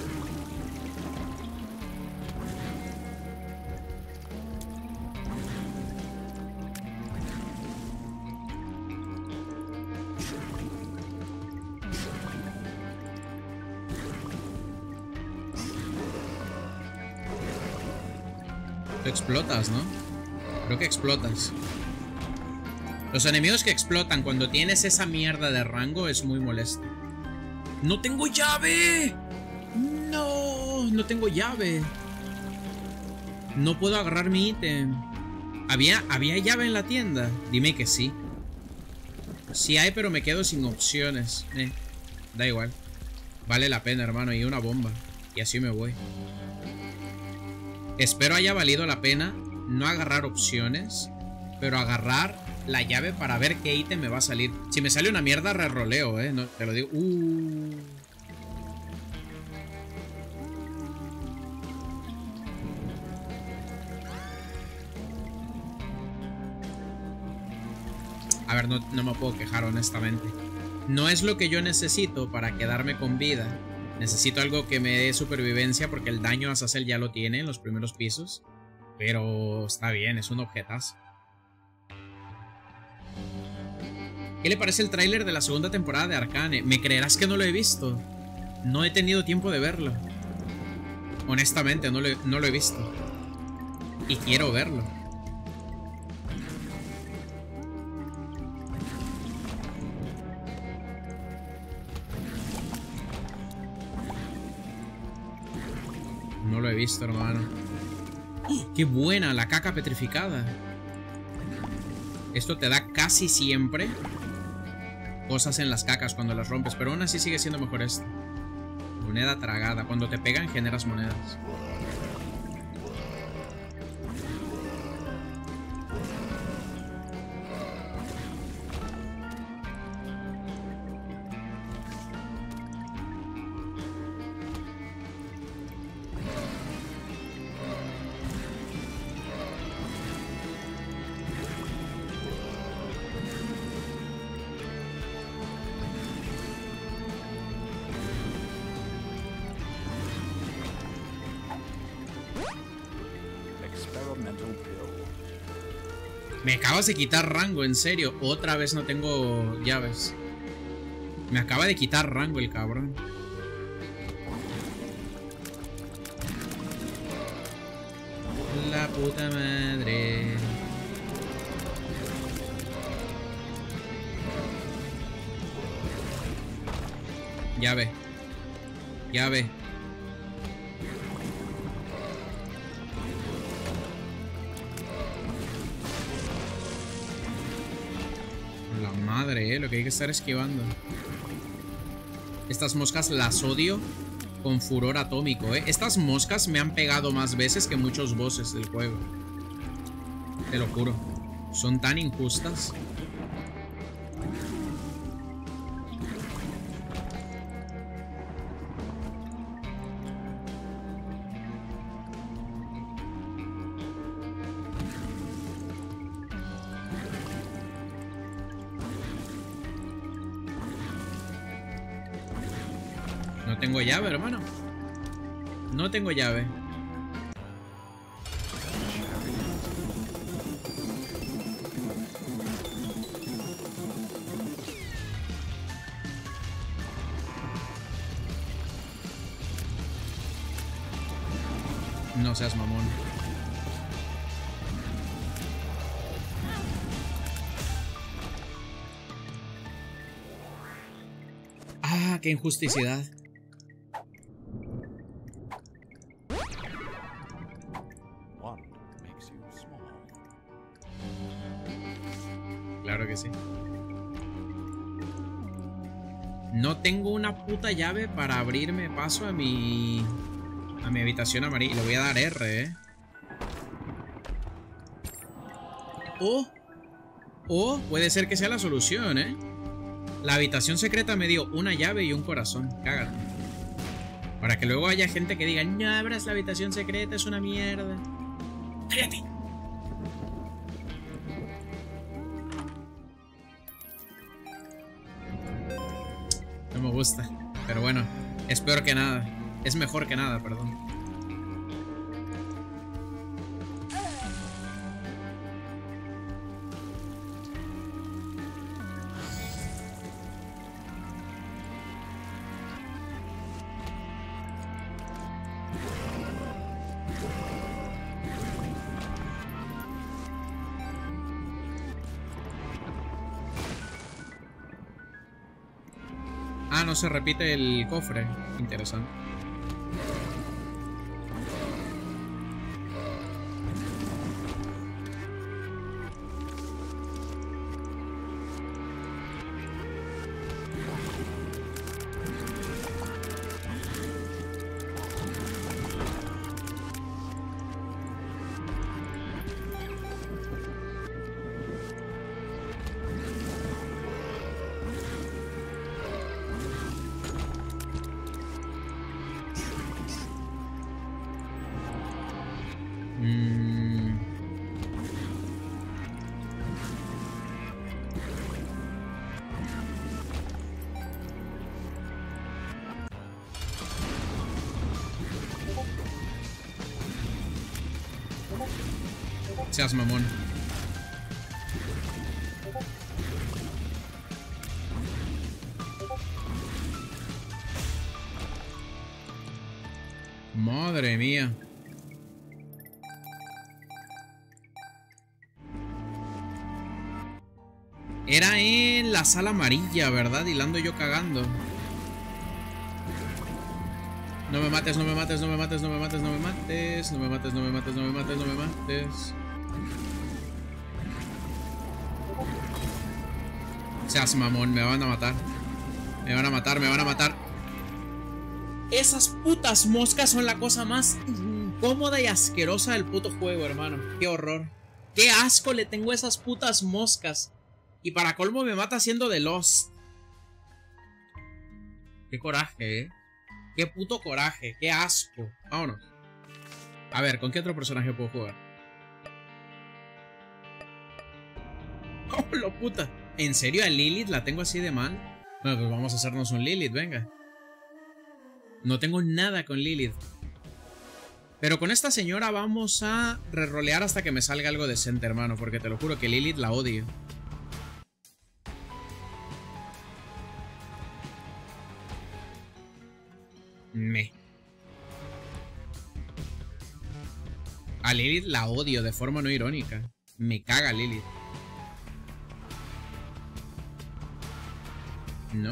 Explotas, ¿no? Creo que explotas. Los enemigos que explotan cuando tienes esa mierda de rango es muy molesto. ¡No tengo llave! No tengo llave. No puedo agarrar mi ítem. ¿Había llave en la tienda? Dime que sí. Sí hay, pero me quedo sin opciones. Da igual. Vale la pena, hermano. Y una bomba. Y así me voy. Espero haya valido la pena no agarrar opciones, pero agarrar la llave para ver qué ítem me va a salir. Si me sale una mierda, reroleo, no, te lo digo. A ver, no me puedo quejar, honestamente. No es lo que yo necesito para quedarme con vida. Necesito algo que me dé supervivencia porque el daño a Azazel ya lo tiene en los primeros pisos. Pero está bien, es un objetazo. ¿Qué le parece el tráiler de la segunda temporada de Arcane? ¿Me creerás que no lo he visto? No he tenido tiempo de verlo. Honestamente, no lo he visto. Y quiero verlo. No lo he visto, hermano. ¡Oh! ¡Qué buena! La caca petrificada. Esto te da casi siempre cosas en las cacas cuando las rompes, pero aún así sigue siendo mejor esto. Moneda tragada. Cuando te pegan generas monedas. Me acabas de quitar rango, en serio. Otra vez no tengo llaves. Me acaba de quitar rango el cabrón. La puta madre. Llave. Llave. La madre, lo que hay que estar esquivando. Estas moscas las odio con furor atómico, Estas moscas me han pegado más veces que muchos bosses del juego. Te lo juro. Son tan injustas. No tengo llave, hermano. No tengo llave. No seas mamón. Ah, qué injusticidad. Claro que sí. No tengo una puta llave para abrirme paso a mi habitación amarilla. Le voy a dar R, O puede ser que sea la solución, La habitación secreta me dio una llave y un corazón. Cágate. Para que luego haya gente que diga: no abras la habitación secreta, es una mierda. Cállate. No me gusta. Pero bueno, es peor que nada. Es mejor que nada, perdón. Ah, no se repite el cofre. Interesante. Seas mamón. Madre mía. Era en la sala amarilla, ¿verdad? Y la ando yo cagando. No me mates, no me mates, no me mates, no me mates, no me mates. No me mates, no me mates, no me mates, no me mates. Seas mamón, me van a matar. Me van a matar, me van a matar. Esas putas moscas son la cosa más incómoda y asquerosa del puto juego, hermano. Qué horror. Qué asco le tengo a esas putas moscas. Y para colmo me mata siendo de Lost. Qué coraje, Qué puto coraje. Qué asco. Vámonos. A ver, ¿con qué otro personaje puedo jugar? ¡Oh, lo puta! ¿En serio a Lilith la tengo así de mal? Bueno, pues vamos a hacernos un Lilith, venga. No tengo nada con Lilith. Pero con esta señora vamos a rerolear hasta que me salga algo decente, hermano. Porque te lo juro que Lilith la odio. A Lilith la odio de forma no irónica. Me caga Lilith. No.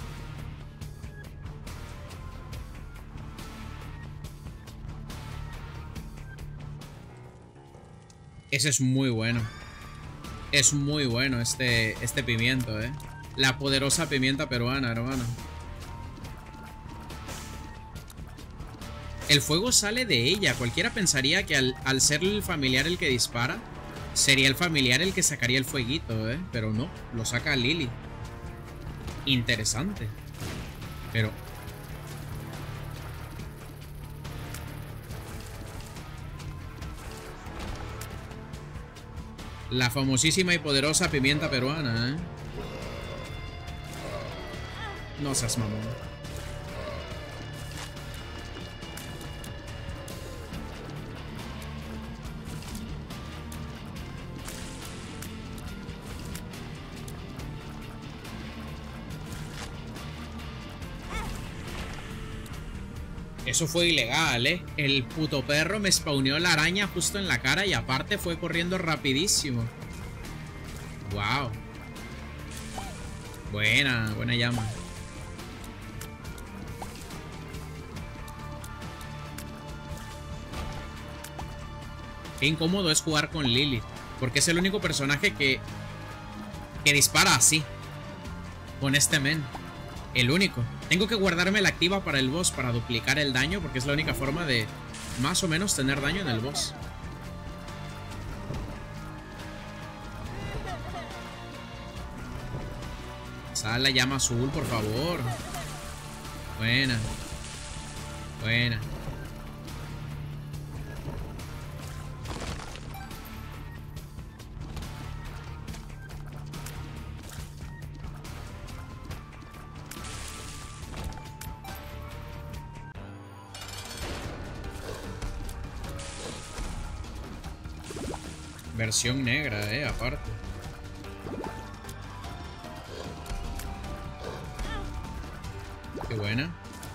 Ese es muy bueno. Es muy bueno este pimiento, La poderosa pimienta peruana, hermano. El fuego sale de ella. Cualquiera pensaría que al ser el familiar el que dispara, sería el familiar el que sacaría el fueguito, Pero no, lo saca Lily. Interesante. Pero... la famosísima y poderosa pimienta peruana, No seas mamón. Eso fue ilegal, El puto perro me spawneó la araña justo en la cara y aparte fue corriendo rapidísimo. Wow. Buena, buena llama. Qué incómodo es jugar con Lilith, porque es el único personaje que dispara así. Con este men. El único. Tengo que guardarme la activa para el boss para duplicar el daño, porque es la única forma de más o menos tener daño en el boss. Sal la llama azul, por favor. Buena. Buena. Versión negra, aparte. Qué buena.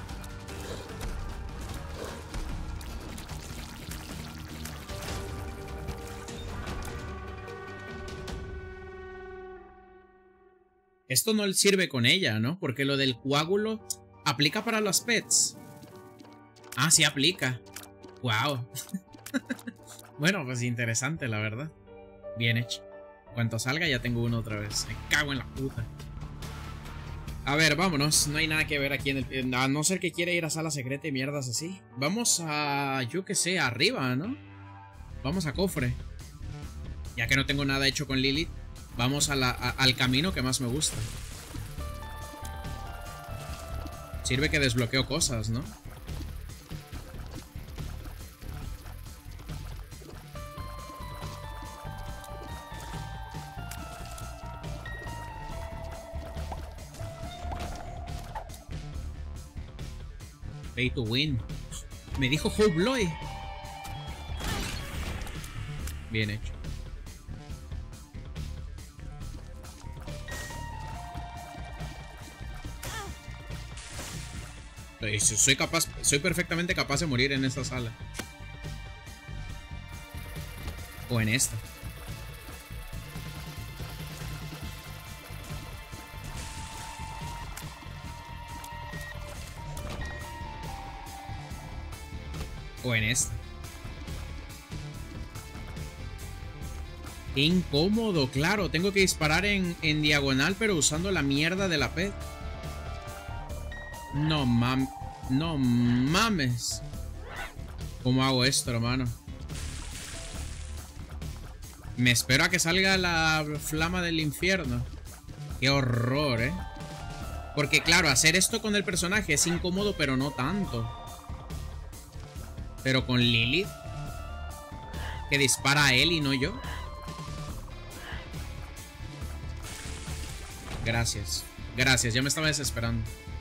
Esto no sirve con ella, ¿no? Porque lo del coágulo aplica para los pets. Ah, sí aplica. Wow. Bueno, pues interesante, la verdad. Bien hecho. Cuanto salga ya tengo uno otra vez. Me cago en la puta. A ver, vámonos. No hay nada que ver aquí en el... A no ser que quiera ir a sala secreta y mierdas así. Vamos a... yo qué sé, arriba, ¿no? Vamos a cofre. Ya que no tengo nada hecho con Lilith, vamos al camino que más me gusta. Sirve que desbloqueo cosas, ¿no? Pay to win. Me dijo Hope Bloy. Bien hecho. Soy perfectamente capaz de morir en esta sala. O en esta. O en esta. Qué incómodo, claro. Tengo que disparar en diagonal, pero usando la mierda de la pet. No mames. ¿Cómo hago esto, hermano? Me espero a que salga la flama del infierno. Qué horror, ¿eh? Porque claro, hacer esto con el personaje es incómodo, pero no tanto. Pero con Lilith, que dispara a él y no yo. Gracias. Gracias, ya me estaba desesperando.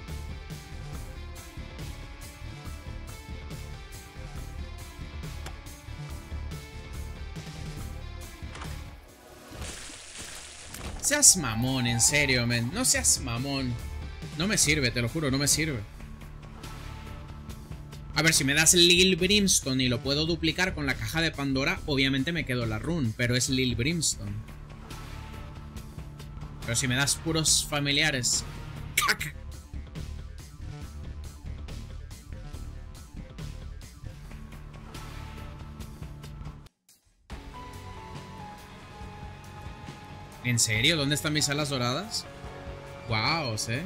Seas mamón, en serio, men. No seas mamón. No me sirve, te lo juro, no me sirve. A ver, si me das Lil Brimstone y lo puedo duplicar con la caja de Pandora, obviamente me quedo la rune, pero es Lil Brimstone. Pero si me das puros familiares... ¡Caca! ¿En serio? ¿Dónde están mis alas doradas? Wow, ¿sí?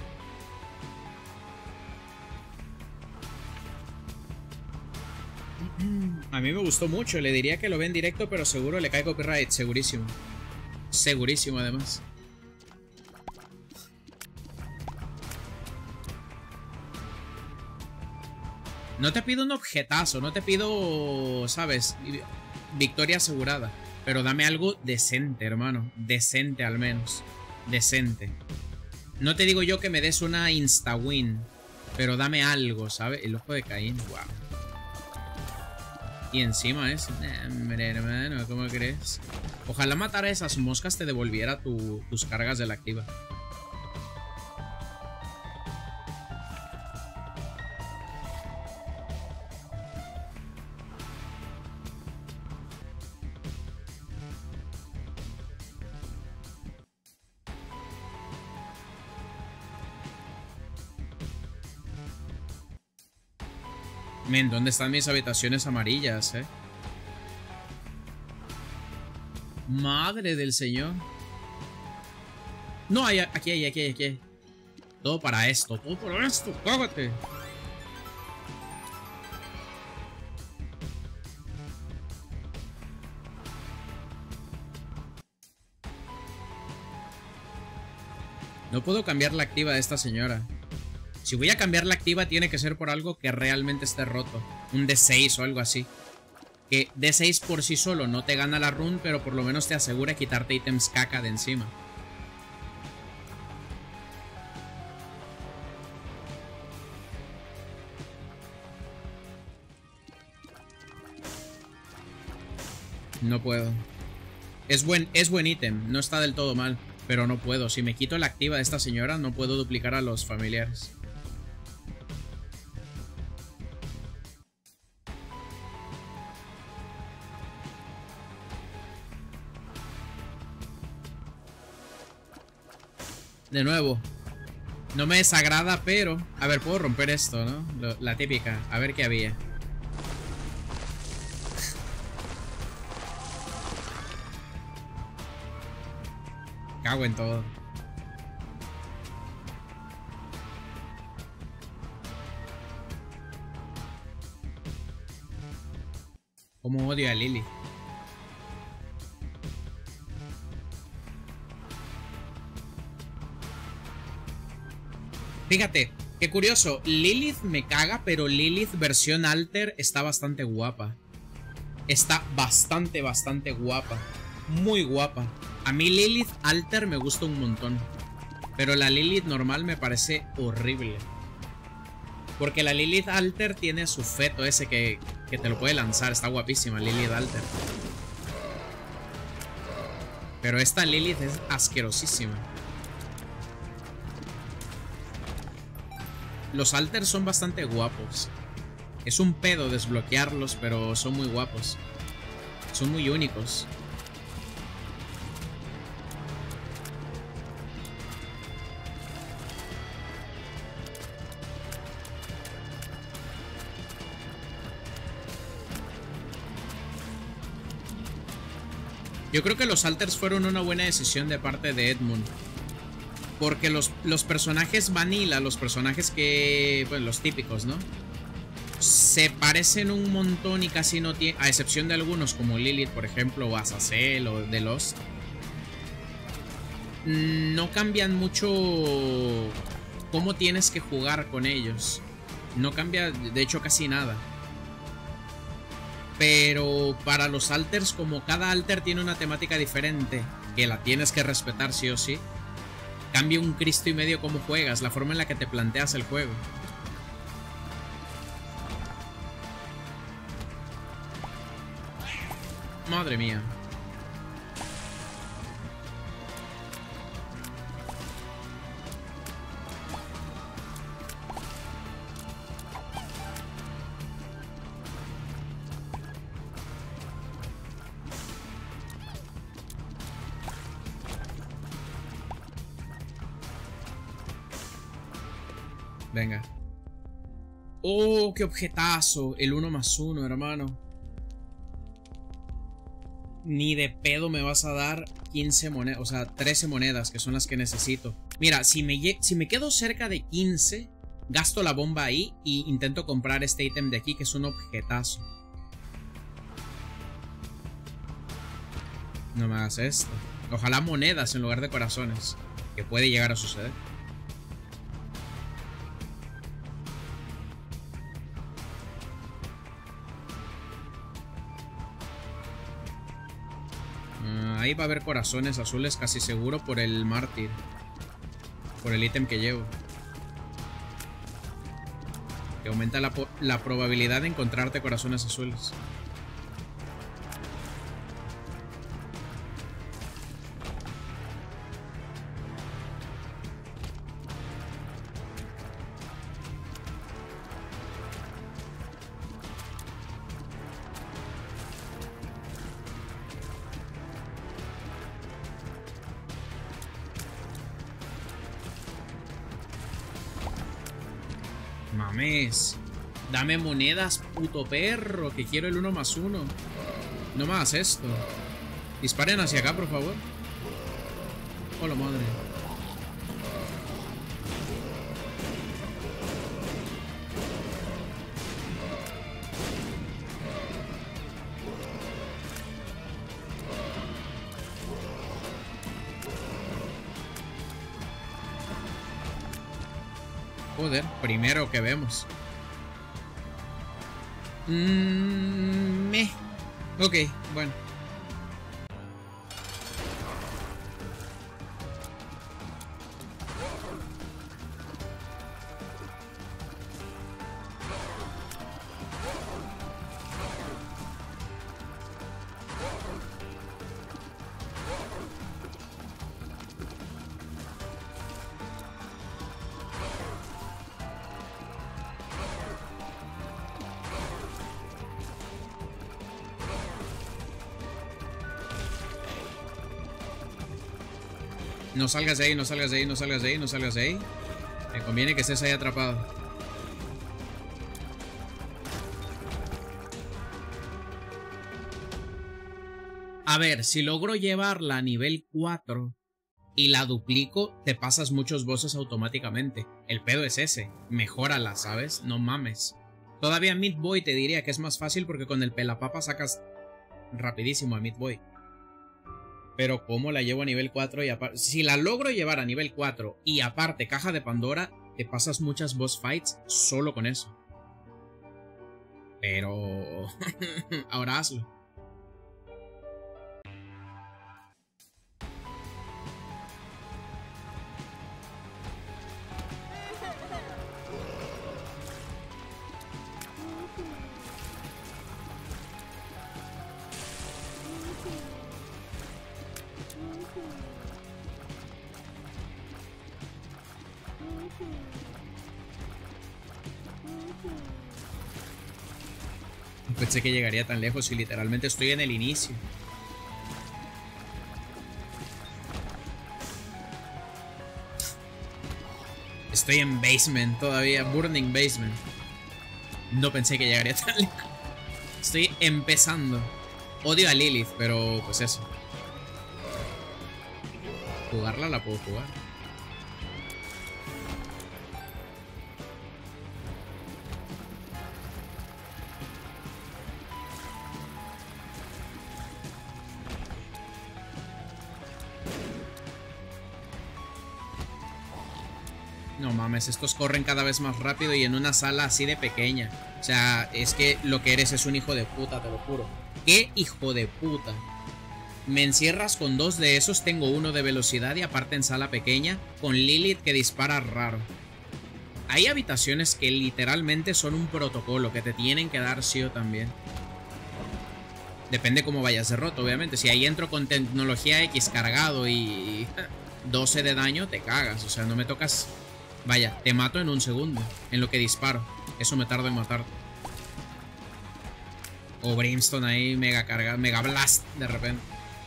A mí me gustó mucho. Le diría que lo ve en directo, pero seguro le cae copyright. Segurísimo. Segurísimo, además. No te pido un objetazo. No te pido, ¿sabes? Victoria asegurada. Pero dame algo decente, hermano. Decente al menos. Decente. No te digo yo que me des una insta-win. Pero dame algo, ¿sabes? El ojo de Caín. Wow. Y encima es... Hombre, hermano, ¿cómo crees? Ojalá matar a esas moscas te devolviera tus cargas de la activa. Men, ¿dónde están mis habitaciones amarillas, Madre del Señor. No, aquí hay. Todo para esto, cágate. No puedo cambiar la activa de esta señora. Si voy a cambiar la activa tiene que ser por algo que realmente esté roto. Un D6 o algo así. Que D6 por sí solo no te gana la rune, pero por lo menos te asegura quitarte ítems caca de encima. No puedo. Es buen ítem, no está del todo mal. Pero no puedo. Si me quito la activa de esta señora, no puedo duplicar a los familiares. De nuevo, no me desagrada, pero... A ver, puedo romper esto, ¿no? La típica. A ver qué había. Cago en todo. Cómo odio a Lily. Fíjate, qué curioso. Lilith me caga, pero Lilith versión alter está bastante guapa. Está bastante guapa. Muy guapa. A mí Lilith alter me gusta un montón. Pero la Lilith normal me parece horrible. Porque la Lilith alter tiene su feto ese que te lo puede lanzar. Está guapísima Lilith alter. Pero esta Lilith es asquerosísima. Los alters son bastante guapos. Es un pedo desbloquearlos, pero son muy guapos. Son muy únicos. Yo creo que los alters fueron una buena decisión de parte de Edmund. Porque los personajes vanilla, los personajes que... Pues los típicos, ¿no? Se parecen un montón y casi no tienen... A excepción de algunos como Lilith, por ejemplo, o Azazel o The Lost. No cambian mucho cómo tienes que jugar con ellos. No cambia, de hecho, casi nada. Pero para los alters, como cada alter tiene una temática diferente, que la tienes que respetar sí o sí, cambia un Cristo y medio cómo juegas, la forma en la que te planteas el juego. Madre mía. Venga. Oh, qué objetazo. El 1+1, hermano. Ni de pedo me vas a dar 15 monedas, o sea, 13 monedas, que son las que necesito. Mira, si me quedo cerca de 15, gasto la bomba ahí y intento comprar este ítem de aquí, que es un objetazo. No me hagas esto. Ojalá monedas en lugar de corazones, que puede llegar a suceder. Ahí va a haber corazones azules casi seguro por el mártir. Por el ítem que llevo. Que aumenta la probabilidad de encontrarte corazones azules. Mames. Dame monedas, puto perro, que quiero el 1+1. No me hagas esto. Disparen hacia acá, por favor. Hola, madre. Joder, primero que vemos. Ok, bueno. No salgas de ahí, no salgas de ahí, no salgas de ahí, no salgas de ahí. Me conviene que estés ahí atrapado. A ver, si logro llevarla a nivel 4 y la duplico, te pasas muchos bosses automáticamente. El pedo es ese. Mejórala, ¿sabes? No mames. Todavía Meat Boy te diría que es más fácil porque con el pelapapa sacas rapidísimo a Meat Boy. Pero ¿cómo la llevo a nivel 4? Y si la logro llevar a nivel 4 y aparte caja de Pandora, te pasas muchas boss fights solo con eso. Pero... ahora hazlo. Pensé que llegaría tan lejos y literalmente estoy en el inicio. Estoy en basement todavía, burning basement. No pensé que llegaría tan lejos. Estoy empezando. Odio a Lilith, pero pues eso. Jugarla la puedo jugar. No mames, estos corren cada vez más rápido y en una sala así de pequeña. O sea, es que lo que eres es un hijo de puta, te lo juro. ¡Qué hijo de puta! Me encierras con 2 de esos, tengo 1 de velocidad y aparte en sala pequeña, con Lilith que dispara raro. Hay habitaciones que literalmente son un protocolo, que te tienen que dar sí o también. Depende cómo vayas de roto, obviamente. Si ahí entro con tecnología X cargado y 12 de daño, te cagas. O sea, no me tocas... Vaya, te mato en un segundo, en lo que disparo. Eso me tarda en matar. O Brimstone ahí, mega carga, mega blast de repente.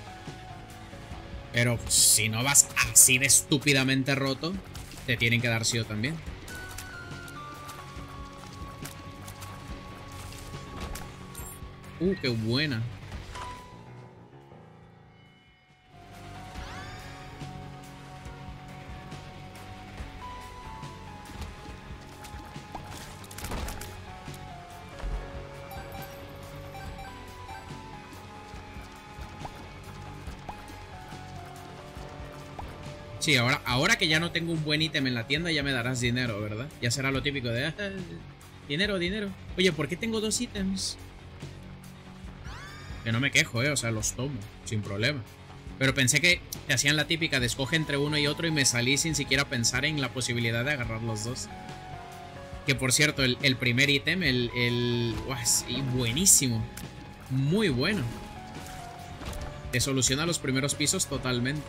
Pero pues, si no vas así de estúpidamente roto, te tienen que dar sí o también. Qué buena. Sí, ahora que ya no tengo un buen ítem en la tienda, ya me darás dinero, ¿verdad? Ya será lo típico de... dinero, dinero. Oye, ¿por qué tengo 2 ítems? Que no me quejo, o sea, los tomo, sin problema. Pero pensé que te hacían la típica de escoge entre uno y otro y me salí sin siquiera pensar en la posibilidad de agarrar los 2. Que por cierto, el primer ítem, sí, buenísimo. Muy bueno. Te soluciona los primeros pisos totalmente.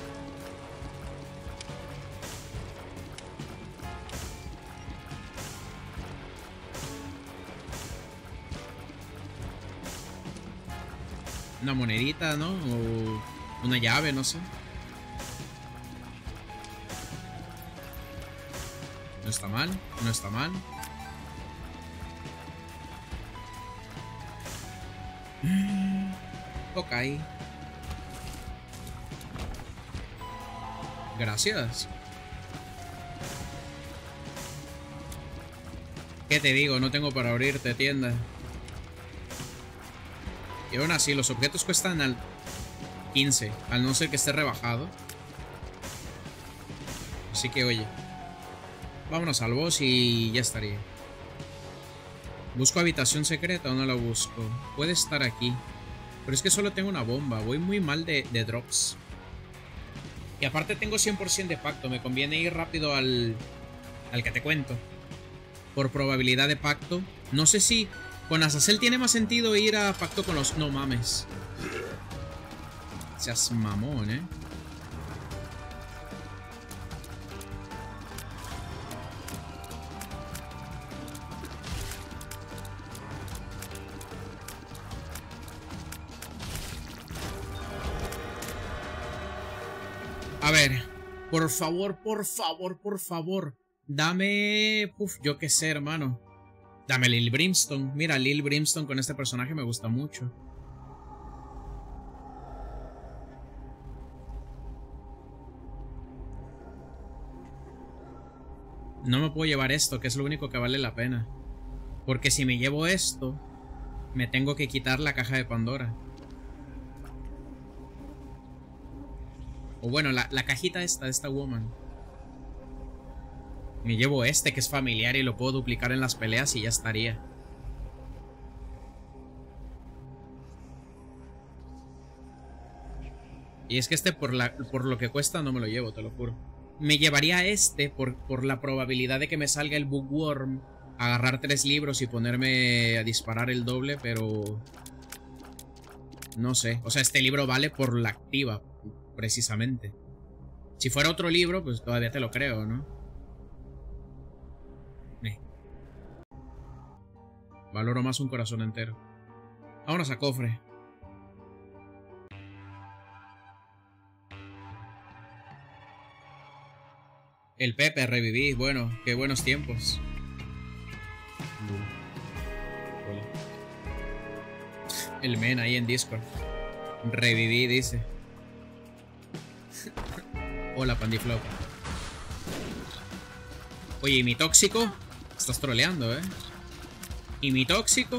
Una monedita, ¿no? O una llave, no sé. No está mal, no está mal. Ok. Gracias. ¿Qué te digo? No tengo para abrirte tienda. Y aún así, los objetos cuestan al 15, al no ser que esté rebajado. Así que, oye, vámonos al boss y ya estaría. ¿Busco habitación secreta o no la busco? Puede estar aquí. Pero es que solo tengo una bomba. Voy muy mal de drops. Y aparte tengo 100% de pacto. Me conviene ir rápido al que te cuento. Por probabilidad de pacto. No sé si... Con Azazel tiene más sentido ir a pacto con los... No mames. Seas mamón, ¿eh? A ver. Por favor, por favor, por favor. Dame... yo qué sé, hermano. Dame Lil Brimstone. Mira, Lil Brimstone con este personaje me gusta mucho. No me puedo llevar esto, que es lo único que vale la pena. Porque si me llevo esto, me tengo que quitar la caja de Pandora. O bueno, la cajita esta de esta woman. Me llevo este que es familiar y lo puedo duplicar en las peleas y ya estaría. Y es que este por lo que cuesta no me lo llevo, te lo juro. Me llevaría este por la probabilidad de que me salga el Bookworm, agarrar 3 libros y ponerme a disparar el doble, pero... No sé, o sea, este libro vale por la activa, precisamente. Si fuera otro libro, pues todavía te lo creo, ¿no? Valoro más un corazón entero. Vámonos a cofre. El Pepe, reviví. Bueno, qué buenos tiempos. Hola. El men ahí en Discord. Reviví, dice. Hola, Pandiflop. Oye, ¿y mi tóxico? Estás troleando, ¿eh? ¿Y mi tóxico?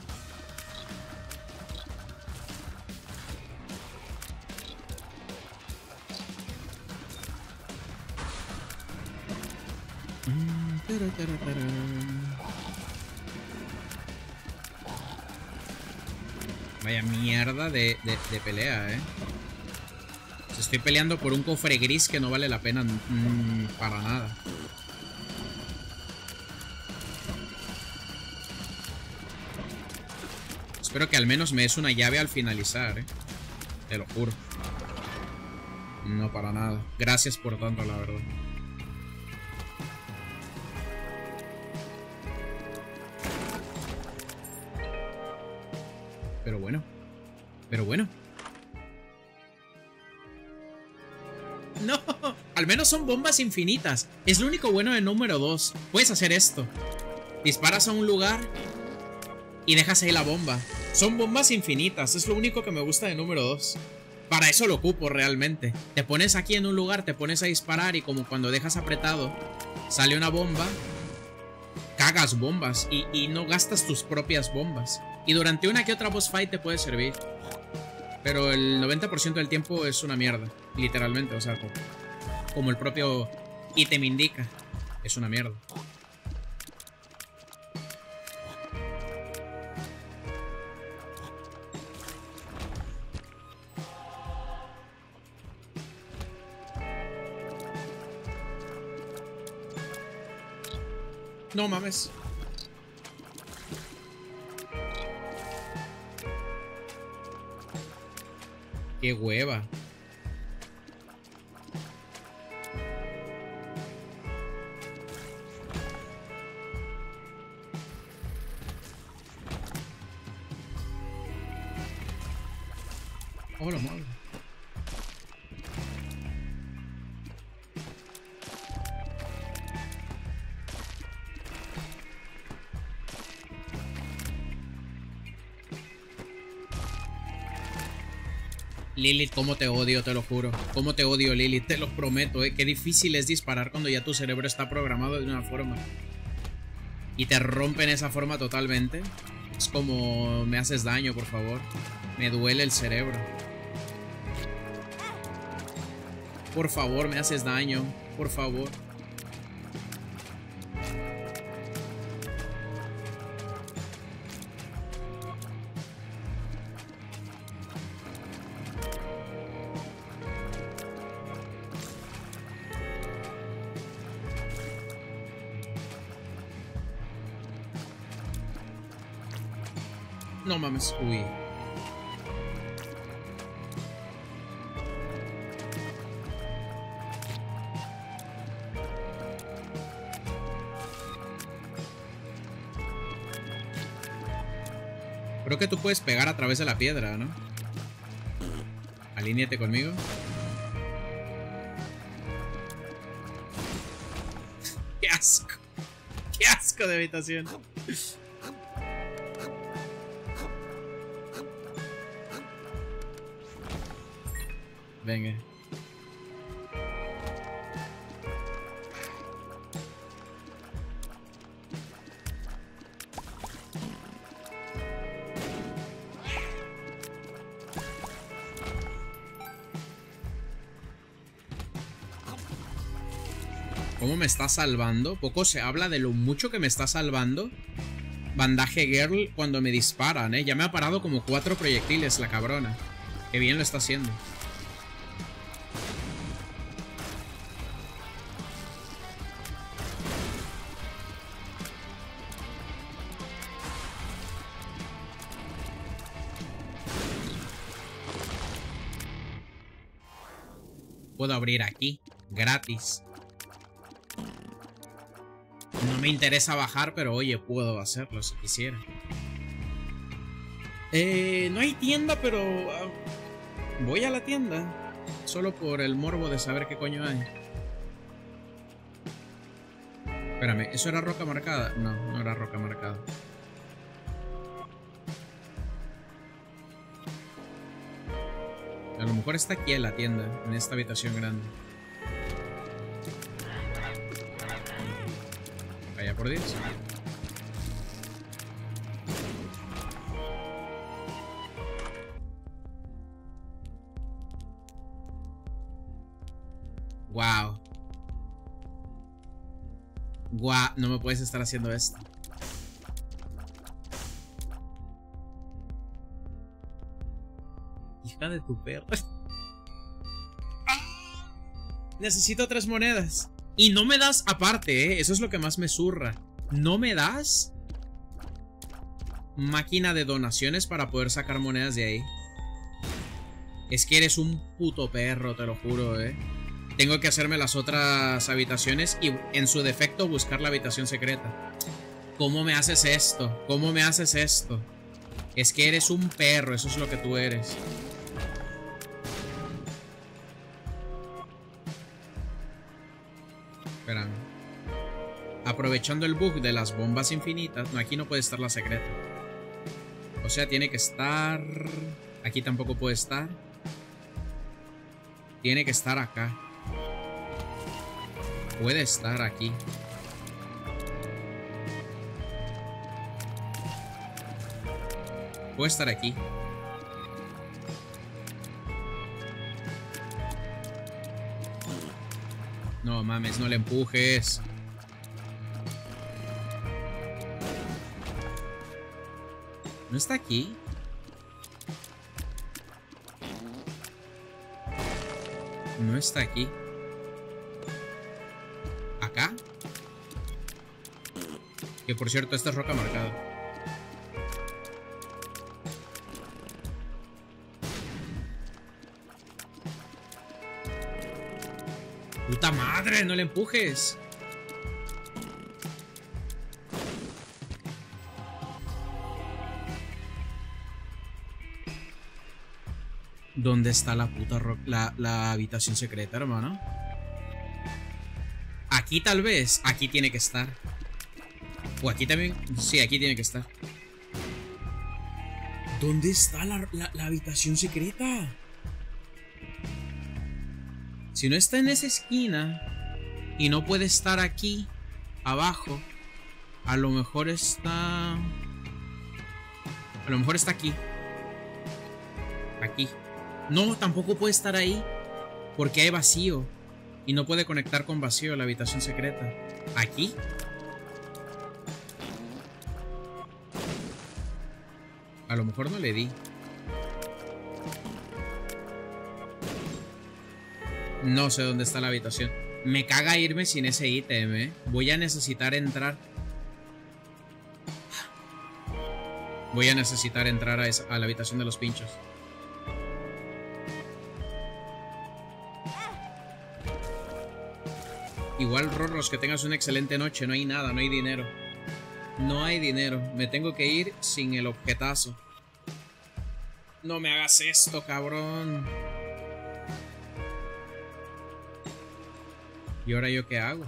Vaya mierda de pelea, ¿eh? Estoy peleando por un cofre gris que no vale la pena para nada. Espero que al menos me des una llave al finalizar, ¿eh? Te lo juro. No, para nada. Gracias por tanto, la verdad. Pero bueno. Pero bueno. No, al menos son bombas infinitas. Es lo único bueno de número 2. Puedes hacer esto. Disparas a un lugar y dejas ahí la bomba. Son bombas infinitas. Es lo único que me gusta de número 2. Para eso lo ocupo realmente. Te pones aquí en un lugar, te pones a disparar y como cuando dejas apretado sale una bomba, cagas bombas y no gastas tus propias bombas. Y durante una que otra boss fight te puede servir. Pero el 90% del tiempo es una mierda. Literalmente, o sea, como el propio ítem indica. Es una mierda. No mames. Qué hueva. Hola, madre. Lilith, cómo te odio, te lo juro. Cómo te odio, Lilith, te lo prometo, Qué difícil es disparar cuando ya tu cerebro está programado de una forma. Y te rompen esa forma totalmente. Es como, me haces daño, por favor. Me duele el cerebro. Por favor, me haces daño. Por favor. No mames, uy. Creo que tú puedes pegar a través de la piedra, ¿no? Alíñate conmigo. ¡Qué asco! ¡Qué asco de habitación! Venga. ¿Cómo me está salvando? Poco se habla de lo mucho que me está salvando Bandaje Girl cuando me disparan, Ya me ha parado como 4 proyectiles la cabrona. Qué bien lo está haciendo. Puedo abrir aquí, gratis. No me interesa bajar, pero oye, puedo hacerlo si quisiera. No hay tienda, pero voy a la tienda. Solo por el morbo de saber qué coño hay. Espérame, ¿eso era roca marcada? No, no era roca marcada. A lo mejor está aquí en la tienda, en esta habitación grande. Vaya por Dios. Wow. Guau, no me puedes estar haciendo esto. Hija de tu perro. Necesito 3 monedas. Y no me das aparte, eso es lo que más me zurra. No me das máquina de donaciones para poder sacar monedas de ahí. Es que eres un puto perro, te lo juro, Tengo que hacerme las otras habitaciones y en su defecto buscar la habitación secreta. ¿Cómo me haces esto? ¿Cómo me haces esto? Es que eres un perro, eso es lo que tú eres. Espérame. Aprovechando el bug de las bombas infinitas. No, aquí no puede estar la secreta. O sea, tiene que estar... Aquí tampoco puede estar. Tiene que estar acá. Puede estar aquí. Puede estar aquí. No mames, no le empujes. ¿No está aquí? No está aquí. ¿Acá? Que por cierto, esta es roca marcada. ¡Puta madre! ¡No le empujes! ¿Dónde está la puta la habitación secreta, hermano? Aquí tal vez. Aquí tiene que estar. O aquí también. Sí, aquí tiene que estar. ¿Dónde está la habitación secreta? Si no está en esa esquina y no puede estar aquí abajo, a lo mejor está... A lo mejor está aquí. Aquí. No, tampoco puede estar ahí porque hay vacío y no puede conectar con vacío la habitación secreta. ¿Aquí? A lo mejor no le di. No sé dónde está la habitación. Me caga irme sin ese ítem, Voy a necesitar entrar. Voy a necesitar entrar a la habitación de los pinchos. Igual, Rorros, que tengas una excelente noche. No hay nada, no hay dinero. No hay dinero. Me tengo que ir sin el objetazo. No me hagas esto, cabrón. ¿Y ahora yo qué hago?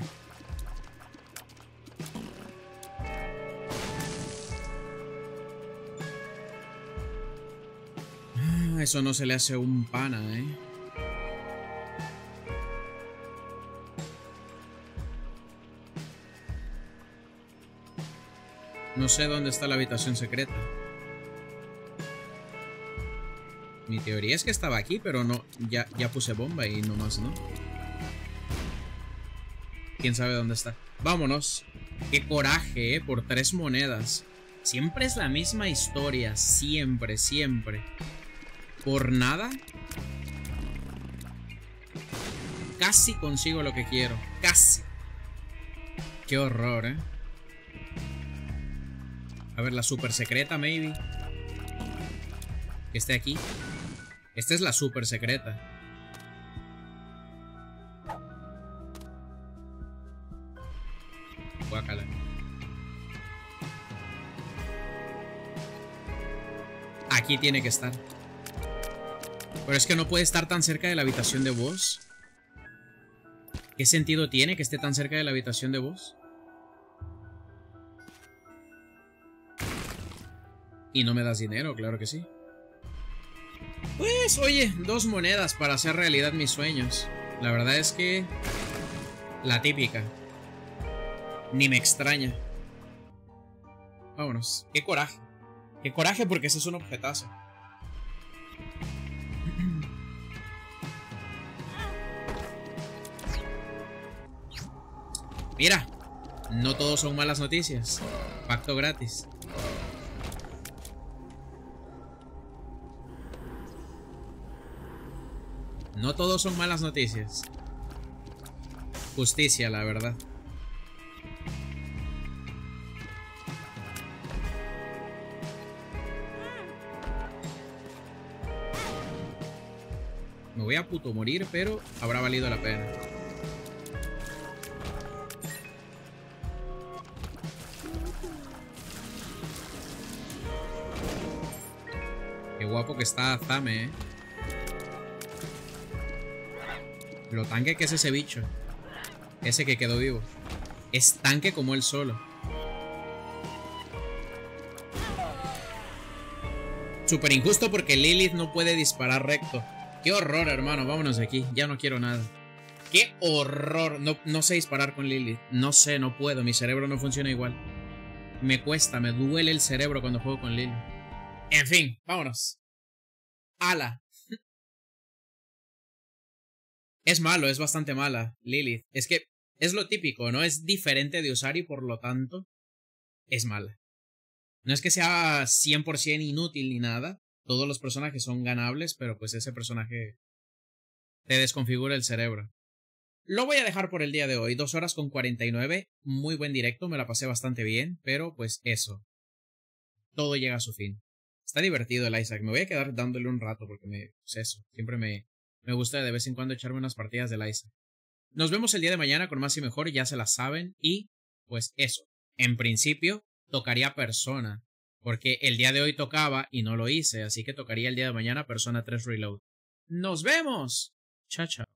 Eso no se le hace un pana, No sé dónde está la habitación secreta. Mi teoría es que estaba aquí, pero no. Ya puse bomba y nomás no. ¿Quién sabe dónde está? Vámonos. Qué coraje, por 3 monedas. Siempre es la misma historia. Siempre, siempre. Por nada. Casi consigo lo que quiero. Casi. Qué horror, A ver, la super secreta, maybe. Que esté aquí. Esta es la super secreta. Aquí tiene que estar. Pero es que no puede estar tan cerca de la habitación de boss. ¿Qué sentido tiene que esté tan cerca de la habitación de boss? Y no me das dinero, claro que sí. Pues, oye, 2 monedas para hacer realidad mis sueños. La verdad es que... la típica. Ni me extraña. Vámonos. Qué coraje. Qué coraje porque ese es un objetazo. Mira, no todos son malas noticias. Pacto gratis. No todos son malas noticias. Justicia, la verdad. Me voy a puto morir, pero habrá valido la pena. Qué guapo que está Zame, ¿eh? Lo tanque que es ese bicho. Ese que quedó vivo. Es tanque como él solo. Súper injusto porque Lilith no puede disparar recto. Qué horror, hermano. Vámonos de aquí. Ya no quiero nada. Qué horror. No sé disparar con Lilith. No sé, no puedo. Mi cerebro no funciona igual. Me cuesta, me duele el cerebro cuando juego con Lilith. En fin, vámonos. Ala. Es malo, es bastante mala, Lilith. Es que es lo típico, ¿no? Es diferente de usar y por lo tanto es mala. No es que sea 100% inútil ni nada. Todos los personajes son ganables, pero pues ese personaje te desconfigura el cerebro. Lo voy a dejar por el día de hoy. 2 horas con 49. Muy buen directo, me la pasé bastante bien, pero pues eso. Todo llega a su fin. Está divertido el Isaac. Me voy a quedar dándole un rato porque pues eso. Siempre me gusta de vez en cuando echarme unas partidas del Isaac. Nos vemos el día de mañana con más y mejor, ya se la saben. Y pues eso. En principio tocaría Persona. Porque el día de hoy tocaba y no lo hice. Así que tocaría el día de mañana Persona 3 Reload. ¡Nos vemos! Chao, chao.